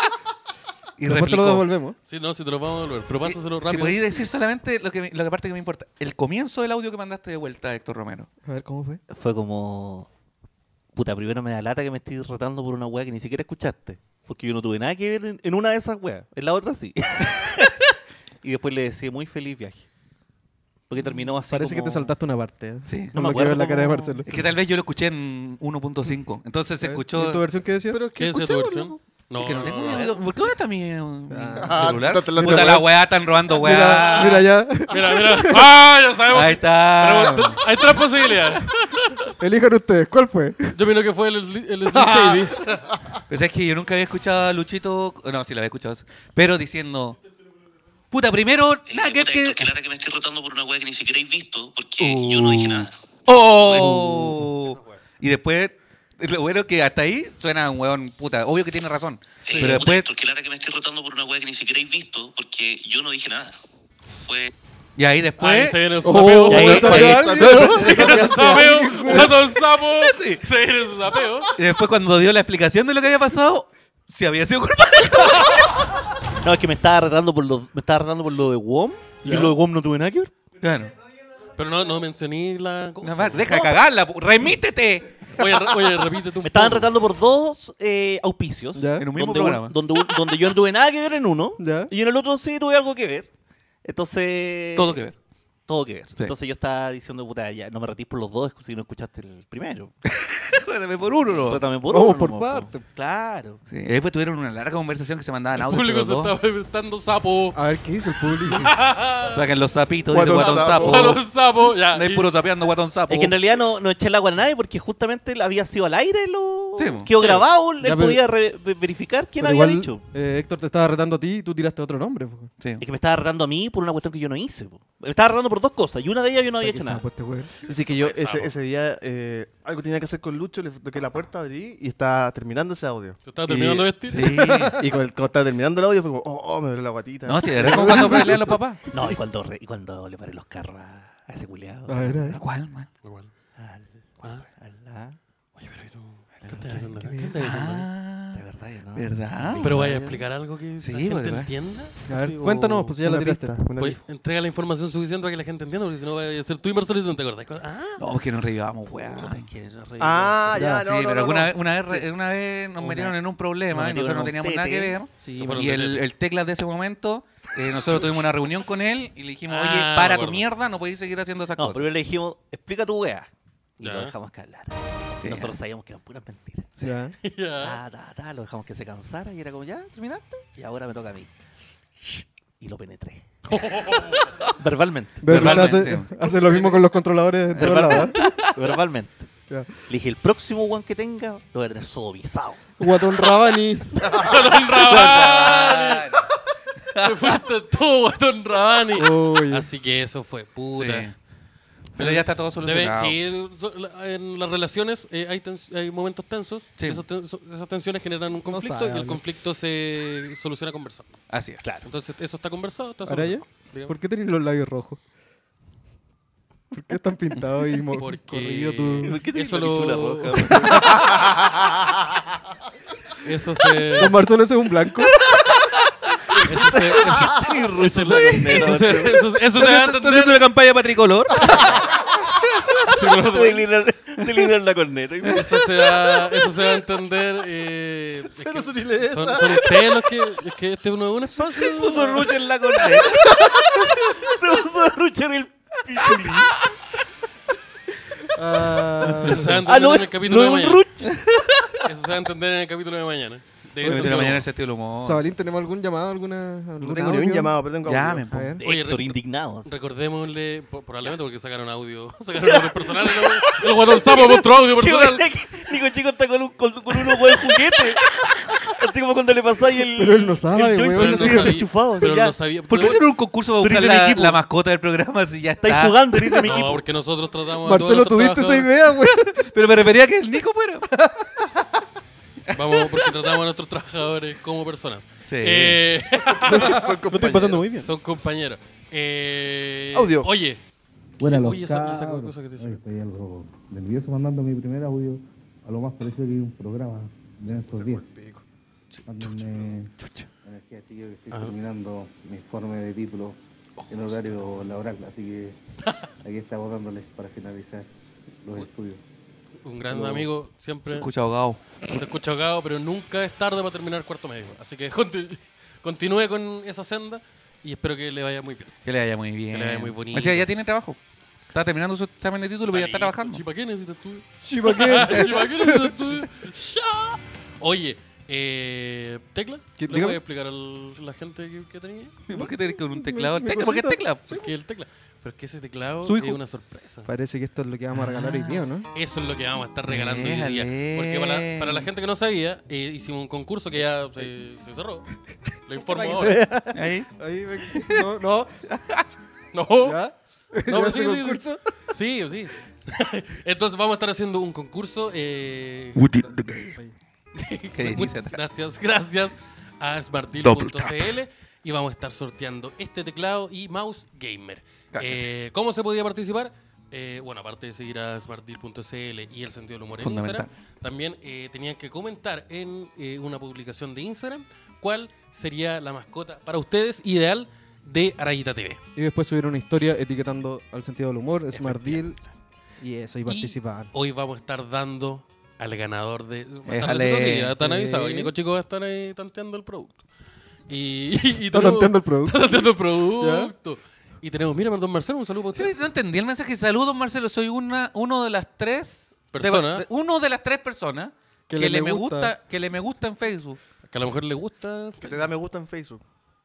Y Después te replicó. lo devolvemos. Sí, no, si te lo vamos a devolver. Pero pásaselo Si rápido. podéis decir solamente lo que, me- lo que parte que me importa. El comienzo del audio que mandaste de vuelta, Héctor Romero. A ver, ¿cómo fue? Fue como... Puta, primero me da lata que me estoy retando por una weá que ni siquiera escuchaste. Porque yo no tuve nada que ver en, en una de esas weas. En la otra sí. Y después le decía muy feliz viaje. Porque terminó así Parece que como- te saltaste una parte. ¿eh? Sí. No No me me quiero ver acuerdo la cara de cómo- Marcelo. Es que tal vez yo lo escuché en uno punto cinco. Entonces se ¿Y en tu escuchó... versión qué decía? ¿Qué es tu versión? No, Es que no no, tengo no, mi no. audio. ¿Por qué dónde está mi, mi Ah, celular? está la- Puta la weá, están robando Mira, weá. mira ya. Mira, mira. ¡Ah! Ya sabemos. Ahí está. Tenemos- Hay tres posibilidades. Elijan ustedes, ¿cuál fue? Yo opino que fue el, el, el Slim Shady. Pues es que yo nunca había escuchado a Luchito, no, sí lo había escuchado, pero diciendo, puta, primero, nada que... Puta, que... Héctor, que lata que me estoy rotando por una weá que ni siquiera he visto, porque yo no dije nada. ¡Oh! Y después, lo bueno es que hasta ahí suena un weón, puta, obvio que tiene razón. Eh, Pero puta, después, Héctor, que lata que me estoy rotando por una weá que ni siquiera he visto, porque yo no dije nada. Fue... y ahí Ahí después, se viene su Oh, sapeo. Y ahí- ¿ya sabía ahí- algo? Se viene su sapeo. Guatón sapo. Se viene su sapeo. y después cuando dio la explicación de lo que había pasado, si había sido culpa de No, es que me estaba retando por lo, me estaba retando por lo de W O M. Y lo de W O M no tuve nada que ver. Claro. Pero no, no mencioné la cosa. No, va, deja de cagarla, pu- remítete. Oye, re- oye, repítete un Me estaban poco. retando por dos eh, auspicios. Ya. En un mismo donde, programa. un- donde, un- donde yo no tuve nada que ver en uno. Ya. Y en el otro sí tuve algo que ver. Entonces. Todo que ver. Todo que ver. Sí. Entonces yo estaba diciendo, puta, ya no me retís por los dos si no escuchaste el primero. Rétame por uno, ¿no? Trátame por Vamos uno. por nomás, po. parte. Claro. Sí. Y después tuvieron una larga conversación que se mandaban El audios público entre se los está dos. inventando sapo. A ver, ¿qué dice el público? Sacan los sapitos, dice Guatón guatón sapo. sapo. A los sapos, ya. No hay y- puro sapeando guatón sapo. Es que en realidad no, no eché el agua a nadie porque justamente había sido al aire, lo Sí, po. quedó Sí. grabado, él Ya, pero- podía re- ve- verificar quién Pero había igual, dicho. eh, Héctor te estaba retando a ti y tú tiraste otro nombre. po. Sí. Es que me estaba retando a mí por una cuestión que yo no hice. Po. Me estaba retando por dos cosas y una de ellas yo no había ¿Para qué hecho se ha nada. puesto, güey? Así que yo Sapo. ese, ese día eh, algo tenía que hacer con Lucho, le toqué la puerta, abrí y estaba terminando ese audio. ¿Se estaba terminando de vestir? Sí. Y cuando, cuando estaba terminando el audio fue como, oh, oh, me duele la guatita. No, sí, era como cuando pelean los papás. No, y cuando, re- y cuando le paré los carros a, a ese culiado. A ver, a ver. ¿A cuál, man? Igual. Al, Ah. al, a- Oye, pero ¿y tú? ¿Qué estás haciendo acá? ¿Qué estás haciendo acá? Ah, de verdad, yo no. ¿verdad? Pero vaya a explicar algo que Sí, la gente vale, vale. entienda. A ver, Sí, o- cuéntanos, pues ya Una la tiraste. pista, una Pues pista. entrega la información suficiente para que la gente entienda, porque si no vaya a ser tu inversor y no te acordás. Ah, No, porque nos revivamos, weá. Puta, es que no re- Ah, Ya, ya, Sí, no, no, pero no, alguna, no. vez, una, vez, re- una vez nos Una- metieron en un problema nos y nosotros no metieron teníamos un nada que tete. ver. Sí, Se me- fueron Y el, tete. el teclas de ese momento, eh, nosotros tuvimos una reunión con él y le dijimos, Ah, oye, me para tu acuerdo. mierda, no podéis seguir haciendo esas No, cosas. primero le dijimos, explica tu weá. Y Ya. lo dejamos que hablar. Sí, Nosotros ya. sabíamos que eran puras mentiras. Ya. ya. Ta, ta, ta, lo dejamos que se cansara y era como, ya, terminaste. Y ahora me toca a mí. Y lo penetré. Verbalmente. Pero Verbalmente. hace, hace lo mismo con los controladores de todos lados. ¿eh? Verbalmente. Ya. Le dije, el próximo one que tenga, lo voy a tener sodomizado. Guatón Rabani. ¡Guatón Rabani! Te fuiste todo, Guatón Rabani. Oye. Así que eso fue, puta. Sí. Pero ya está todo Debe- solucionado. sí, so- la- en las relaciones eh, hay, tens- hay momentos tensos. Sí. Esos ten- so- esas tensiones generan un conflicto sabe y el hablar. conflicto se soluciona conversando. Así es. Entonces, eso está conversado. Está Ahora ya, solucionado. Digamos. ¿por qué tenés los labios rojos? ¿Por qué están pintados y mo- Porque- corrido tú? ¿Por qué tenés Eso la lo- pichula roja? Eso se. ¿Los marzones es un blanco? Eso se. Eso, eso se- eso se- eso- eso se va a ¿Estás entender. haciendo una campaña para Tricolor? Delinear delinear la corneta. Eso se va, eso se va a entender. Eh, es Cero que sutileza. son, son ustedes los que. Es que este no es un espacio. Se puso rucha en la corneta. Se puso a ruchar el pichulín. Ah, Eso se va a entender Ah, no, en el capítulo no es de un mañana. ruch. Eso se va a entender en el capítulo de mañana. De Oye, eso de la no. mañana el sentido del humor. Sabalín, ¿tenemos algún llamado? ¿Alguna, algún No tengo ni un audio? llamado, pero tengo Llamen, audio. A ver. Oye, Héctor, re- indignado. Recordémosle, po- probablemente porque sacaron audio, sacaron audio personal. El, el guatón sapo mostró audio Qué personal. buena que Nico Chico está con, un, con, con unos huevos de juguete. Así como cuando le pasáis el. Pero él no sabe, el joystick, weón, él no no sigue sabía, desenchufado. pero así ya. no sabía. ¿Por qué hicieron un concurso para Tú eres buscar de mi la, equipo. la mascota del programa si ya está? Estáis jugando, eres de mi No, equipo. porque nosotros tratamos a Marcelo, todos tú diste nuestros esa idea, weón. Pero me refería a que el Nico fuera. trabajadores- Vamos, porque tratamos a nuestros trabajadores como personas. Sí. Eh, Son Lo estoy pasando muy bien. son compañeros. Eh, Audio. Oye. Buenas los Oye, esa, esa cabros. cosa que te Oye, decía. estoy algo nervioso mandando mi primer audio a lo más parecido que un programa de estos días. Mándenme energía, chiquillo, que estoy Ajá. terminando mi informe de título en horario laboral, así que aquí estamos dándoles para finalizar los estudios. Un gran Hello. amigo, siempre Escucha ahogado. se escucha ahogado, pero nunca es tarde para terminar cuarto medio. Así que conti- continúe con esa senda y espero que le vaya muy bien. Que le vaya muy bien. Que le vaya muy bonito. O sea, ya tiene trabajo. Está terminando su examen de título, pero ya está trabajando. ¿Para qué necesitas estudio? Sí, ¿para qué? ¿Para qué necesitas estudio? Ya. Oye, eh, ¿tecla? ¿Qué- ¿Le dígame? voy a explicar a la gente que, que tenía? ¿Por qué tenés con un teclado? Mi- mi Tecla, ¿por qué cosita. tecla? Porque el tecla. Pero es que ese teclado Su hijo. es una sorpresa. Parece que esto es lo que vamos a regalar hoy día, ¿no? Eso es lo que vamos a estar regalando hoy día. Déjale. Porque para, para la gente que no sabía, eh, hicimos un concurso que ya se, se cerró. Lo informo Para que ahora. se vea. Ahí. Ahí, me- no, no, No, ¿ya? No, ¿Ya pero ese sí, sí, sí. concurso? sí, sí. Entonces vamos a estar haciendo un concurso. Eh, Qué delicia. gracias, gracias a smartdeal punto c l y vamos a estar sorteando este teclado y mouse gamer. Gracias. Eh, ¿Cómo se podía participar? eh, bueno, aparte de seguir a smartdeal punto c l y el sentido del humor en Fundamental. Instagram, también eh, tenían que comentar en eh, una publicación de Instagram cuál sería la mascota para ustedes ideal de Arayita T V. Y después subieron una historia etiquetando al sentido del humor, Smart Deal. Y eso, y participaban. Hoy vamos a estar dando al ganador de... va a estar Déjale. haciendo así, ya están Sí. avisados. Y Nico Chico va a estar ahí tanteando el producto. Y, y, y Está tenemos- tanteando el producto. Está tanteando el producto. Y tenemos, mira, don Marcelo, un saludo para Sí, usted. no entendí el mensaje. Saludos, Marcelo. Soy una, uno de las tres Persona. de- de- uno de las tres personas Que que, le le me me gusta. gusta, que le me gusta en Facebook. Que a lo mejor le gusta Que te da me gusta en Facebook.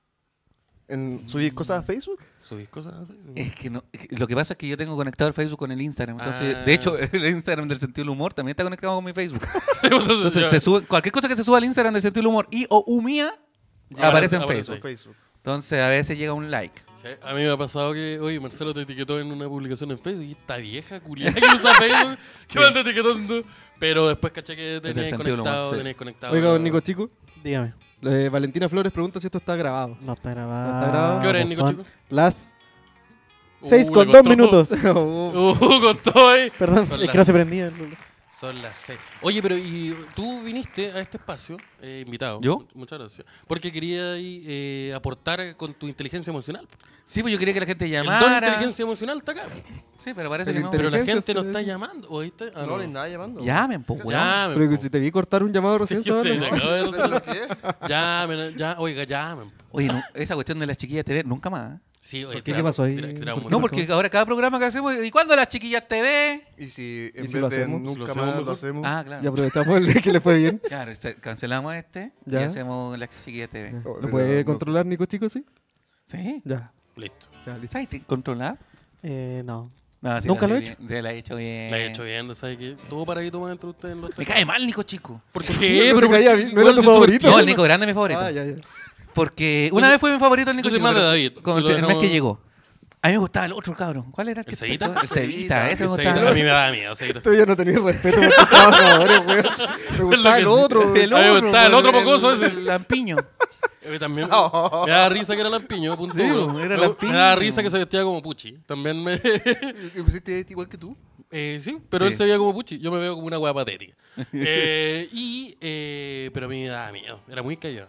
¿En subir cosas a Facebook? subir cosas. Es que no, es que lo que pasa es que yo tengo conectado el Facebook con el Instagram. Entonces, Ah. de hecho, el Instagram del sentido del humor también está conectado con mi Facebook. Entonces, Entonces, ya. se sube, cualquier cosa que se suba al Instagram del sentido del humor y o U mía aparece en aparece Facebook. ahí. Facebook. Entonces, a veces llega un like. Sí, a mí me ha pasado que, oye, Marcelo te etiquetó en una publicación en Facebook y esta vieja culiada que usa Facebook, que me anda etiquetando. Pero después caché que teníais sentido del humor, conectado, sí. teníais conectado. Oiga, la- don Nico Chico. Dígame. eh, Valentina Flores pregunta si esto está grabado. No está grabado. No está grabado. ¿Qué hora es, Pues Nico son Chico? Las Uh, seis le con costó. dos minutos. Uh, con todo ahí. Perdón, Son es las- que no se prendía. Son las seis. Oye, pero y tú viniste a este espacio, eh, invitado. ¿Yo? Mu- Muchas gracias. Porque quería ahí, eh, aportar con tu inteligencia emocional. Sí, pues yo quería que la gente El don de llamara. inteligencia emocional está acá. Sí, pero parece El que no. Pero la Inteligencia gente no está- está llamando. ¿Oíste? Ah, No, no hay nada llamando. Llamen, pues, weón. Llamen. Pero que po. si te vi cortar un llamado recién, Sí, te Zavala. acabo de ¿Pero decir. qué? Llamen, ya, oiga, llamen. Oye, no, esa cuestión de las chiquillas T V, nunca más. ¿eh? Sí, oye, qué? tiramos- ¿Qué pasó ahí? tira- tiramos No, mucho. porque ahora cada programa que hacemos, ¿y cuándo las chiquillas T V? Y si en ¿Y si vez lo de hacemos? nunca Si lo hacemos más mejor. lo hacemos. Ah, claro. Y aprovechamos el que le fue bien. Claro, se- cancelamos este Ya. y hacemos las chiquillas T V. Oh, ¿Lo pero puede no controlar, Nico Chico, sí? Sí. Ya. Listo. Ya, listo. ¿Sabes controlar? Eh, no. No, sí, Nunca la lo he bien- La, la he hecho bien. La he hecho bien, ¿sabes qué? Todo paradito más entre ustedes los Me tres. cae mal, Nico Chico. ¿Por ¿Por qué? qué? ¿No te Pero caía porque- bien? ¿No era igual tu si tú- favorito? No, el Nico Grande es mi favorito. Ah, ya, ya. Porque una vez fue mi favorito el Nico Yo soy Chico. más de pero David, Con si el lo primer mes dejamos- que llegó. A mí me gustaba el otro cabrón. ¿Cuál era el que ¿El Cevita? El Cevita, ese me Ese- gustaba. A mí me da miedo, Cevita. Tú ya no tenías respeto por tus trabajadores, weón. Me gustaba que el sí. otro. El weón. A mí me gustaba el otro mocoso el, ese. el lampiño. A mí también me da risa que era Lampiño, punto Sí, uno. era Me- Lampiño. Me da risa que se vestía como Pucci. También me... ¿Y pusiste igual que tú? Eh, sí, pero Sí. él se veía como Pucci. Yo me veo como una hueá patética. Eh, y, eh, pero a mí me daba miedo. Era muy callado.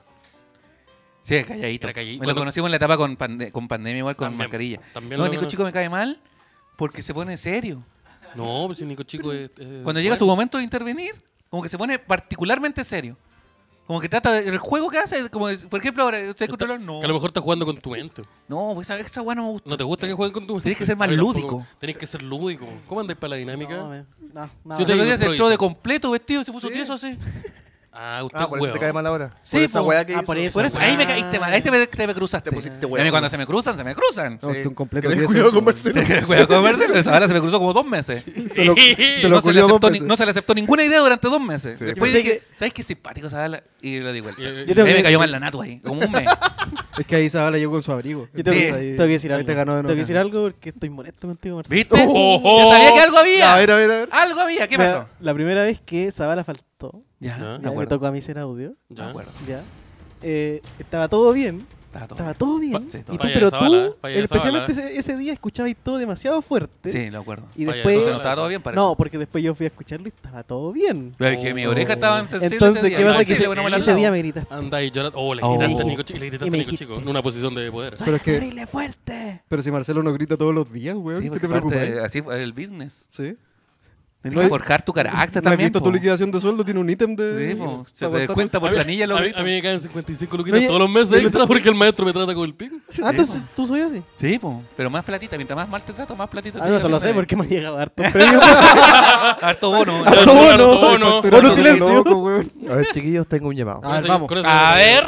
Sí, calladito. Era calladito. Me lo Cuando- conocimos en la etapa con, pande- con pandemia, igual con También, mascarilla. también No, lo Nico cono- Chico me cae mal porque se pone serio. No, pues si Nico Chico es... es Cuando llega su bueno. momento de intervenir, como que se pone particularmente serio. Como que trata de- el juego que hace, como de- por ejemplo, ahora, ¿usted controlar? No. Que a lo mejor estás jugando con tu mente. No, pues esa, esa weá no me gusta. ¿No te gusta que jueguen con tu mente? Tenés que ser más A mí tampoco. lúdico. Tenés que ser lúdico. ¿Cómo andáis para la dinámica? No, me- no, no. Si yo El te otro día digo se entró improviso. de completo vestido y se puso Sí. tieso así. Ah, usted Ah, por eso huevo. te cae mal ahora. Sí, por esa po. weá que Ah, hizo. por eso. Por eso, ahí me caíste mal, ahí te me, te me cruzaste. Te pusiste A mí huevo. cuando se me cruzan, se me cruzan. No, es que un completo Tenés tieso. cuidado con Marcelo. Cuidado con Marcelo, esa bala se me cruzó como dos meses. Se lo, se lo no, se le culió dos aceptó ni- veces. no se le aceptó ninguna idea durante dos meses. Sí. Después Yo dije, pensé ¿sabes qué simpático esa bala? Y lo di vuelta. Y- y- Y Yo tengo ahí me que- cayó mal la natu ahí, como un mes. Es que ahí Zavala llegó con su abrigo. Yo tengo, Sí. que, Ahí- tengo que decir ahí algo. te ganó de Tengo que nuevo. decir algo porque estoy molesto contigo, Marcelo. ¿Viste? Oh, Yo sabía que algo había. A ver, a ver, a ver. Algo había, ¿qué Mira, pasó? La primera vez que Zavala faltó, Ya, Ya, me ya me acuerdo. tocó a mí ser audio, Me Ya. acuerdo. ya. Eh, estaba todo bien, Estaba todo estaba bien. todo bien. Fa- sí, todo y tú, Falla de pero Zavala, tú, falla de especialmente Zavala. ese, ese día, escuchabas todo demasiado fuerte. Sí, lo acuerdo. Y Falla de después. Entonces no Zavala. estaba todo bien, parece. No, porque después yo fui a escucharlo y estaba todo bien. Pero es que mi oreja estaba sensible. Entonces, ese día. ¿qué pasa? No, Que sí, ese, le ponemos al ese lado. día me gritaste. Anda y llora. Oh, le Oh. gritaste a Nico Chico. Le gritaste Y a me Nico dijiste- Chico. En una posición de poder. Pero es que, ¡Horrible fuerte! pero si Marcelo no grita todos los días, weón, Sí, ¿qué te porque parte preocupa? de- así fue el business. Sí. Tienes No que hay- forjar tu carácter ¿No has también. visto po. tu liquidación de sueldo? Tiene un ítem de... Sí, po. Se te aguantar. descuenta por A mí- planilla los a mí, gritos. a mí me caen cincuenta y cinco luquitas Oye, todos los meses el otro- extra porque el maestro me trata con el pico. Ah, entonces tú soy así. Sí, po. Pero más platita. Mientras más mal te trato, más platita Ah, te no, doy eso lo sé también. porque me han llegado hartos premios. Harto bono. Harto Harto bono. bono. Facturando Bono silencio. loco, weón. A ver, chiquillos, tengo un llamado. Con A ver, eso- vamos. con eso- A ver.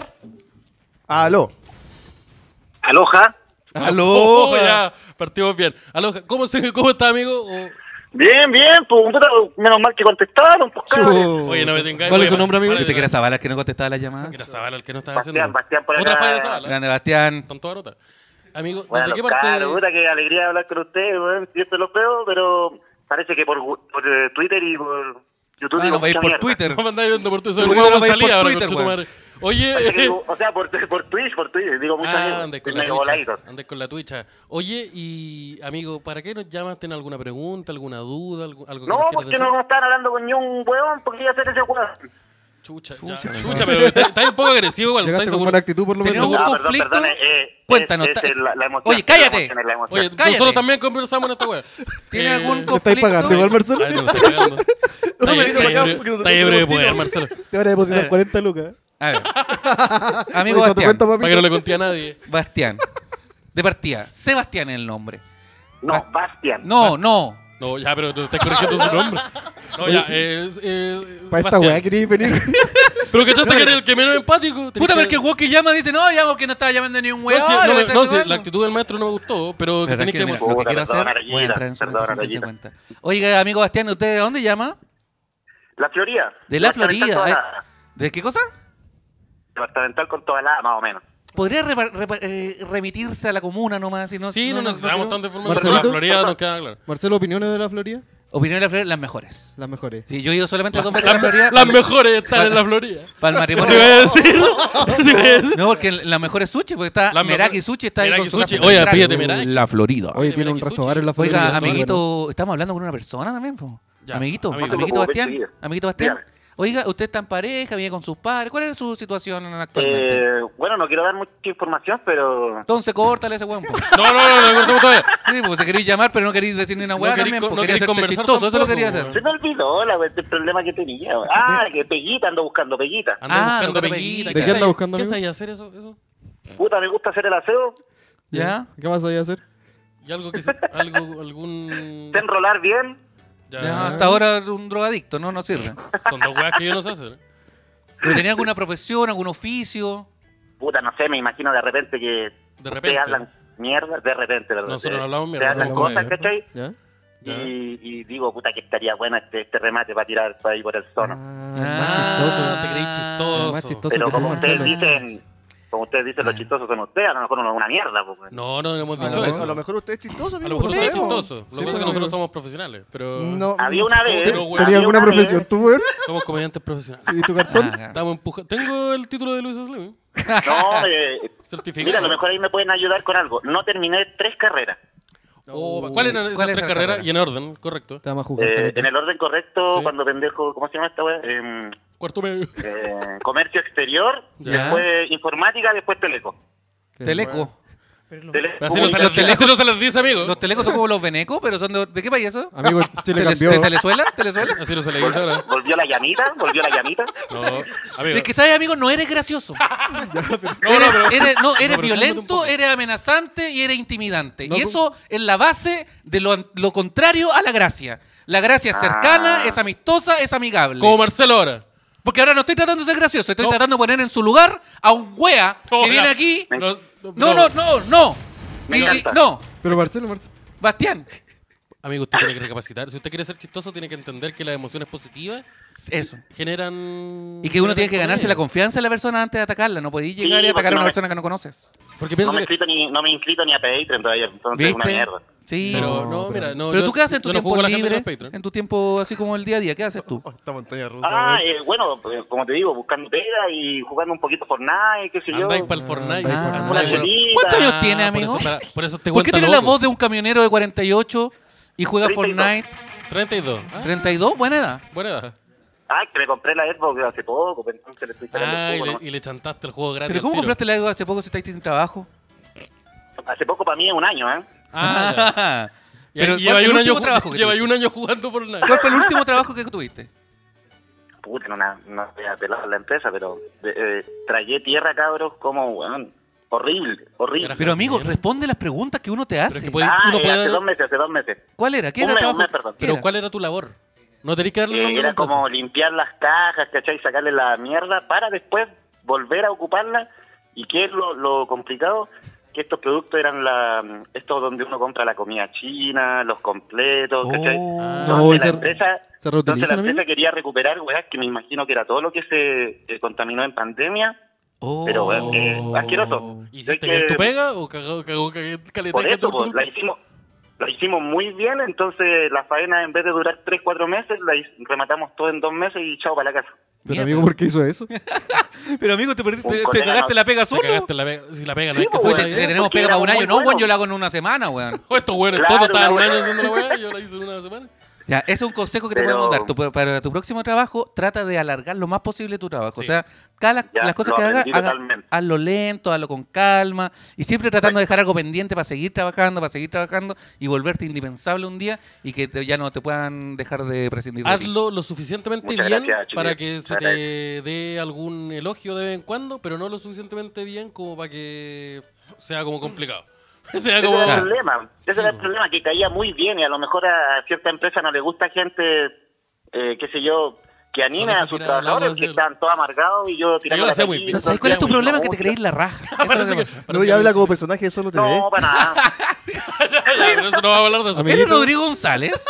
Aló. Aloha. Aló. Oh, ya, partimos bien. Aloha, ¿cómo, se, ¿cómo está, amigo? O- Bien, bien, pues puta, menos mal que contestaron, pues cabrón. Oye, no me tengáis. ¿Cuál es oye, su nombre, amigo? para- ¿Viste que era Zavala el que no contestaba las llamadas? Era Zavala el que no estaba Bastián, haciendo. Bastián por Otra acá. falla de Zavala. Grande Bastián. Están todas rotas. Amigo, Bueno, ¿desde qué parte? claro, puta, qué alegría hablar con ustedes, weón. Siempre los veo, pero parece que por, por eh, Twitter y por YouTube. Ah, digo no va a ir mucha por mierda. Twitter. No me andáis viendo por tu Pero eso. ¿por qué no lo vais por Twitter, weón? Oye, Parece que digo, o sea, por, por Twitch, por Twitch, digo mucho ah, amigo. andes con Estoy la medio tuicha. voladito. Andes con la tuicha. Oye, y amigo, ¿para qué nos llamas? ¿Tienes alguna pregunta, alguna duda, algo, algo que No, nos quieras porque decir? no, no están hablando con ni un huevón, porque iba a hacer ese huevón. Chucha, Chucha, ya, me chucha, pero está, está un poco agresivo igual. Llegaste ¿Estáis con seguro? buena actitud por lo menos. Tenemos un Ah, perdón, conflicto. perdón, eh, Cuéntanos, es- ta- es la- la emoción, Oye, cállate. la emoción, la emoción. Oye, Cállate. nosotros también conversamos en esta wea. ¿Tiene Eh, algún ¿Me estáis conflicto? pagando igual, Marcelo? Ay, no, me estoy cagando. No, me vino para acá Está porque no ebrio- está te ebrio de tengo poder, tiro. Marcelo. Te van a depositar Eh. cuarenta lucas. A ver. Oye, Amigo ¿cuánto Bastián. cuenta, papito? Para que no le conté a nadie. Bastián. De partida. Sebastián es el nombre. No, Bastian. No, no. No, ya, pero te estás corrigiendo su nombre. No, ya, eh, eh, Para esta Bastián. weá queréis venir. Pero que que era el que menos empático. Tenés Puta, que- porque el weón que llama dice, no, llamo que no estaba llamando ni un No, weón. sí, no, le voy a me- hacer no, sí, algo. la actitud del maestro no me gustó, pero Pero tenés es que... que, mira, Puta, lo que quiero hacer, perdona, voy a Rayita, entrar en su perdona, mente sin que se Rayita. cuenta. Oiga, amigo Bastián, ¿usted de dónde llama? La Florida. De la Departamental Florida. toda eh. la- ¿De qué cosa? Departamental con toda la, más o menos. ¿Podría repa- repa- eh, remitirse a la comuna nomás? Si no, Sí, no, necesitamos quiero- tanta información. Pero Marcelito. la Florida nos queda claro. Marcelo, ¿opiniones de la Florida? Opinión de la Florida, las mejores. Las mejores. Sí, yo he ido solamente dos veces a la Las, Florida. las mejores están en la Florida. Para el Eso matrimonio. iba a decir. Eso iba a decir. No, porque las mejores sushi, porque está Las Meraki mejores- Sushi, está ahí Meraki con su Sushi. café Oye, central. pídete Meraki. La Florida. Oye, tiene un Meraki restaurante en la Oiga, Florida. amiguito, estamos hablando con una persona también, po. Ya, amiguito, amigo. amiguito Bastián, Enseguida. amiguito Bastián. Dígame. Oiga, usted está en pareja, vive con sus padres. ¿Cuál es su situación actualmente? Eh, bueno, no quiero dar mucha información, pero... Entonces, córtale ese weón, po. No, no, no, no, cortemos todavía. Sí, porque se queréis llamar, pero no queréis decir ni una No weá queréis también, co- po. no Quería queréis hacerte conversar chistoso, eso es lo que tampoco, quería weón. hacer. Se me olvidó la, el problema que tenía. Ah, que peguita, ando buscando peguita. Anda Ah, buscando buscando peguita. peguita. ¿De qué anda buscando, ¿Qué amigo? sabía hacer eso? eso? Puta, me gusta hacer el aseo, ¿Ya? ¿Qué más sabía hacer? ¿Y algo que se- algo, algún... sé enrolar bien. Ya. Ya, hasta ahora un drogadicto, no, no sirve. Son dos weas que yo no sé hacer. ¿Pero tenía alguna profesión, algún oficio? Puta, no sé, me imagino de repente que... De ustedes repente. hablan mierda, de repente, ¿verdad? Nosotros no hablamos Te mierda, hablan hablamos cosas, comedia. ¿cachai? ¿Ya? Ya. Y, y digo, puta, que estaría bueno este, este remate para tirar por ahí por el tono. Ah, Ah, más chistoso. te creí chistoso. El más chistoso Pero que como tú, ustedes Marcelo. dicen, como ustedes dicen, los chistosos son ustedes, a lo mejor uno es una mierda. Pues. No, no, no hemos A dicho lo, eso. a lo mejor usted es chistoso, A amigo. lo mejor no soy sabemos. chistoso. Lo que Sí, pasa es que pero- nosotros somos profesionales, pero No, Había una vez... Pero, había weón, ¿Tenía alguna una vez- profesión tú, weón? somos comediantes profesionales. ¿Y tu cartón? Ah, claro. Estamos empujando. Tengo el título de Luis Slim. No, eh, Certificado. mira, a lo mejor ahí me pueden ayudar con algo. No terminé tres carreras. Oh, ¿Cuáles eran esas ¿Cuál es tres la carreras? carrera? Y en orden, correcto. Te vamos a jugar, Eh, caleta. en el orden correcto, Sí. cuando pendejo, ¿cómo se llama esta wea? Eh, Cuarto medio. eh, comercio exterior, Ya. después informática, después teleco. Teleco. Teleco Así no se les, comunicación. así no se les dice, amigo. Los telecos son como los venecos, pero son de, ¿de qué país eso? Amigo, Chile ¿Tele- cambió. ¿De Telesuela? ¿Telesuela? Así no se le dice ahora. Volvió la llamita, volvió la llamita. No, amigo. Es que, ¿sabes, amigo? No eres gracioso. No, no, eres, pero- eres- no, eres pero cálmate un violento, poco. eres amenazante y eres intimidante. No, y pues- eso es la base de lo, lo contrario a la gracia. La gracia es cercana, Ah. es amistosa, es amigable. Como Marcelo ahora. Porque ahora no estoy tratando de ser gracioso, estoy No. tratando de poner en su lugar a un wea No, que viene ya. aquí. Me- No, No, no, no, no. Me Y- y- encanta. no, Pero Marcelo, Marcelo. Bastián. Amigo, usted tiene que recapacitar. Si usted quiere ser chistoso, tiene que entender que las emociones positivas Eso. generan... Y que uno generan tiene que ganarse comedia. la confianza de la persona antes de atacarla. No podéis llegar Sí, y atacar porque a una no me- persona que no conoces. Porque No pienso me, he que... inscrito ni, no me he inscrito ni a Patreon todavía, entonces es una ¿Viste? mierda. Sí. Pero no, mira, no. Pero yo- tú qué haces en tu yo no tiempo juego a la gente libre, en los Patreon. en tu tiempo así como el día a día, ¿qué haces tú? Oh, esta montaña rusa, Ah, weón. eh, bueno, pues, como te digo, buscando pega y jugando un poquito Fortnite, qué sé yo. Andáis para el Fortnite. Andáis por- andáis Una por- chelita. ¿Cuántos años Ah, tiene, por amigo? eso- para- Por eso te ¿Por qué cuenta tiene la loco. voz de un camionero de cuarenta y ocho y juega treinta y dos. Fortnite? treinta y dos. Ah, ¿treinta y dos? Buena edad. buena edad. Ah, que me compré la Xbox hace poco, pues, entonces le estoy sacando Ah, el y jugo, le, ¿no? y le chantaste el juego gratis. ¿Pero cómo al tiro. compraste la Xbox hace poco si estáis sin trabajo? Hace poco para mí es un año, ¿eh? Ah, ya. Y Pero ahí lleva ¿cuál- el un año, último ju- trabajo que lleva tuviste? un año jugando Fortnite. ¿Cuál fue el último trabajo que tuviste? Puta, no, no, no voy a pelar la empresa, pero eh, eh, tragué tierra, cabros, como, weón, horrible, horrible. Era- Pero amigo, Bien. responde las preguntas que uno te Pero hace. es que puede- Ah, uno eh, puede hace dar- dos meses, hace dos meses. ¿Cuál era? ¿Qué Un era el mes, trabajo? un mes, perdón. ¿Qué Pero era? ¿cuál era tu labor? No tenés que darle Eh, nombre a la era empresa. como limpiar las cajas, ¿cachai? Sacarle la mierda para después volver a ocuparla. ¿Y qué es lo, lo complicado? Que estos productos eran la estos donde uno compra la comida china, los completos, ¿cachai? Oh. Ah, Entonces, ¿y la se- empresa, ¿Se entonces la reutilizan, empresa amigo? quería recuperar, weas, que me imagino que era todo lo que se eh, contaminó en pandemia. Oh. Pero, weón, eh, asqueroso. ¿Hiciste Es bien que- tu pega o cagó, cagó, cagó caleta Por de gente eso, por tu pues, la culpa? hicimos, lo hicimos muy bien, entonces la faena en vez de durar tres, cuatro meses, la hi- rematamos todo en dos meses y chao para la casa. Pero amigo, ¿por qué hizo eso? Pero amigo, ¿te, perdiste- Un te- te colega cagaste no- la pega Te solo? cagaste la pega. Si la pega no Sí, hay que pues, hacerla Te- bien. te tenemos porque pega para un éramos año. muy No, weón, buenos. yo la hago en una semana, weón. Oh, estos güeyes Claro, todos estaban un la año wea. haciendo la weá y yo la hice en una semana. Ya, ese es un consejo que te Pero- podemos dar. Tu- para tu próximo trabajo, trata de alargar lo más posible tu trabajo. O Sí. sea, cada la- Ya, las cosas lo que hagas, aprendí haga- totalmente. hazlo lento, hazlo con calma. Y siempre tratando de dejar algo pendiente para seguir trabajando, para seguir trabajando y volverte indispensable un día y que te- ya no te puedan dejar de prescindir de ti. Hazlo lo suficientemente Muchas bien gracias, chiquillos. para que se Muchas te dé algún elogio de vez en cuando, pero no lo suficientemente bien como para que sea como complicado. sea Ese como... era el problema, ese Sí, era el po. problema, que caía muy bien y a lo mejor a cierta empresa no le gusta gente, eh, qué sé yo, que anime Solo a se sus tira al agua trabajadores, del que cielo. están todos amargados y yo tirando Yo lo la sé muy taquilla bien. No, todo ¿sabes el cuál es tu día, problema? me Que te gusta. creéis la raja. Eso es Parece lo que que- pasa. parece No, que- ya habla como personaje de Solo T V. No, para nada. Ya, pero eso no vamos a hablar de eso. Amiguito. ¿Eres Rodrigo González?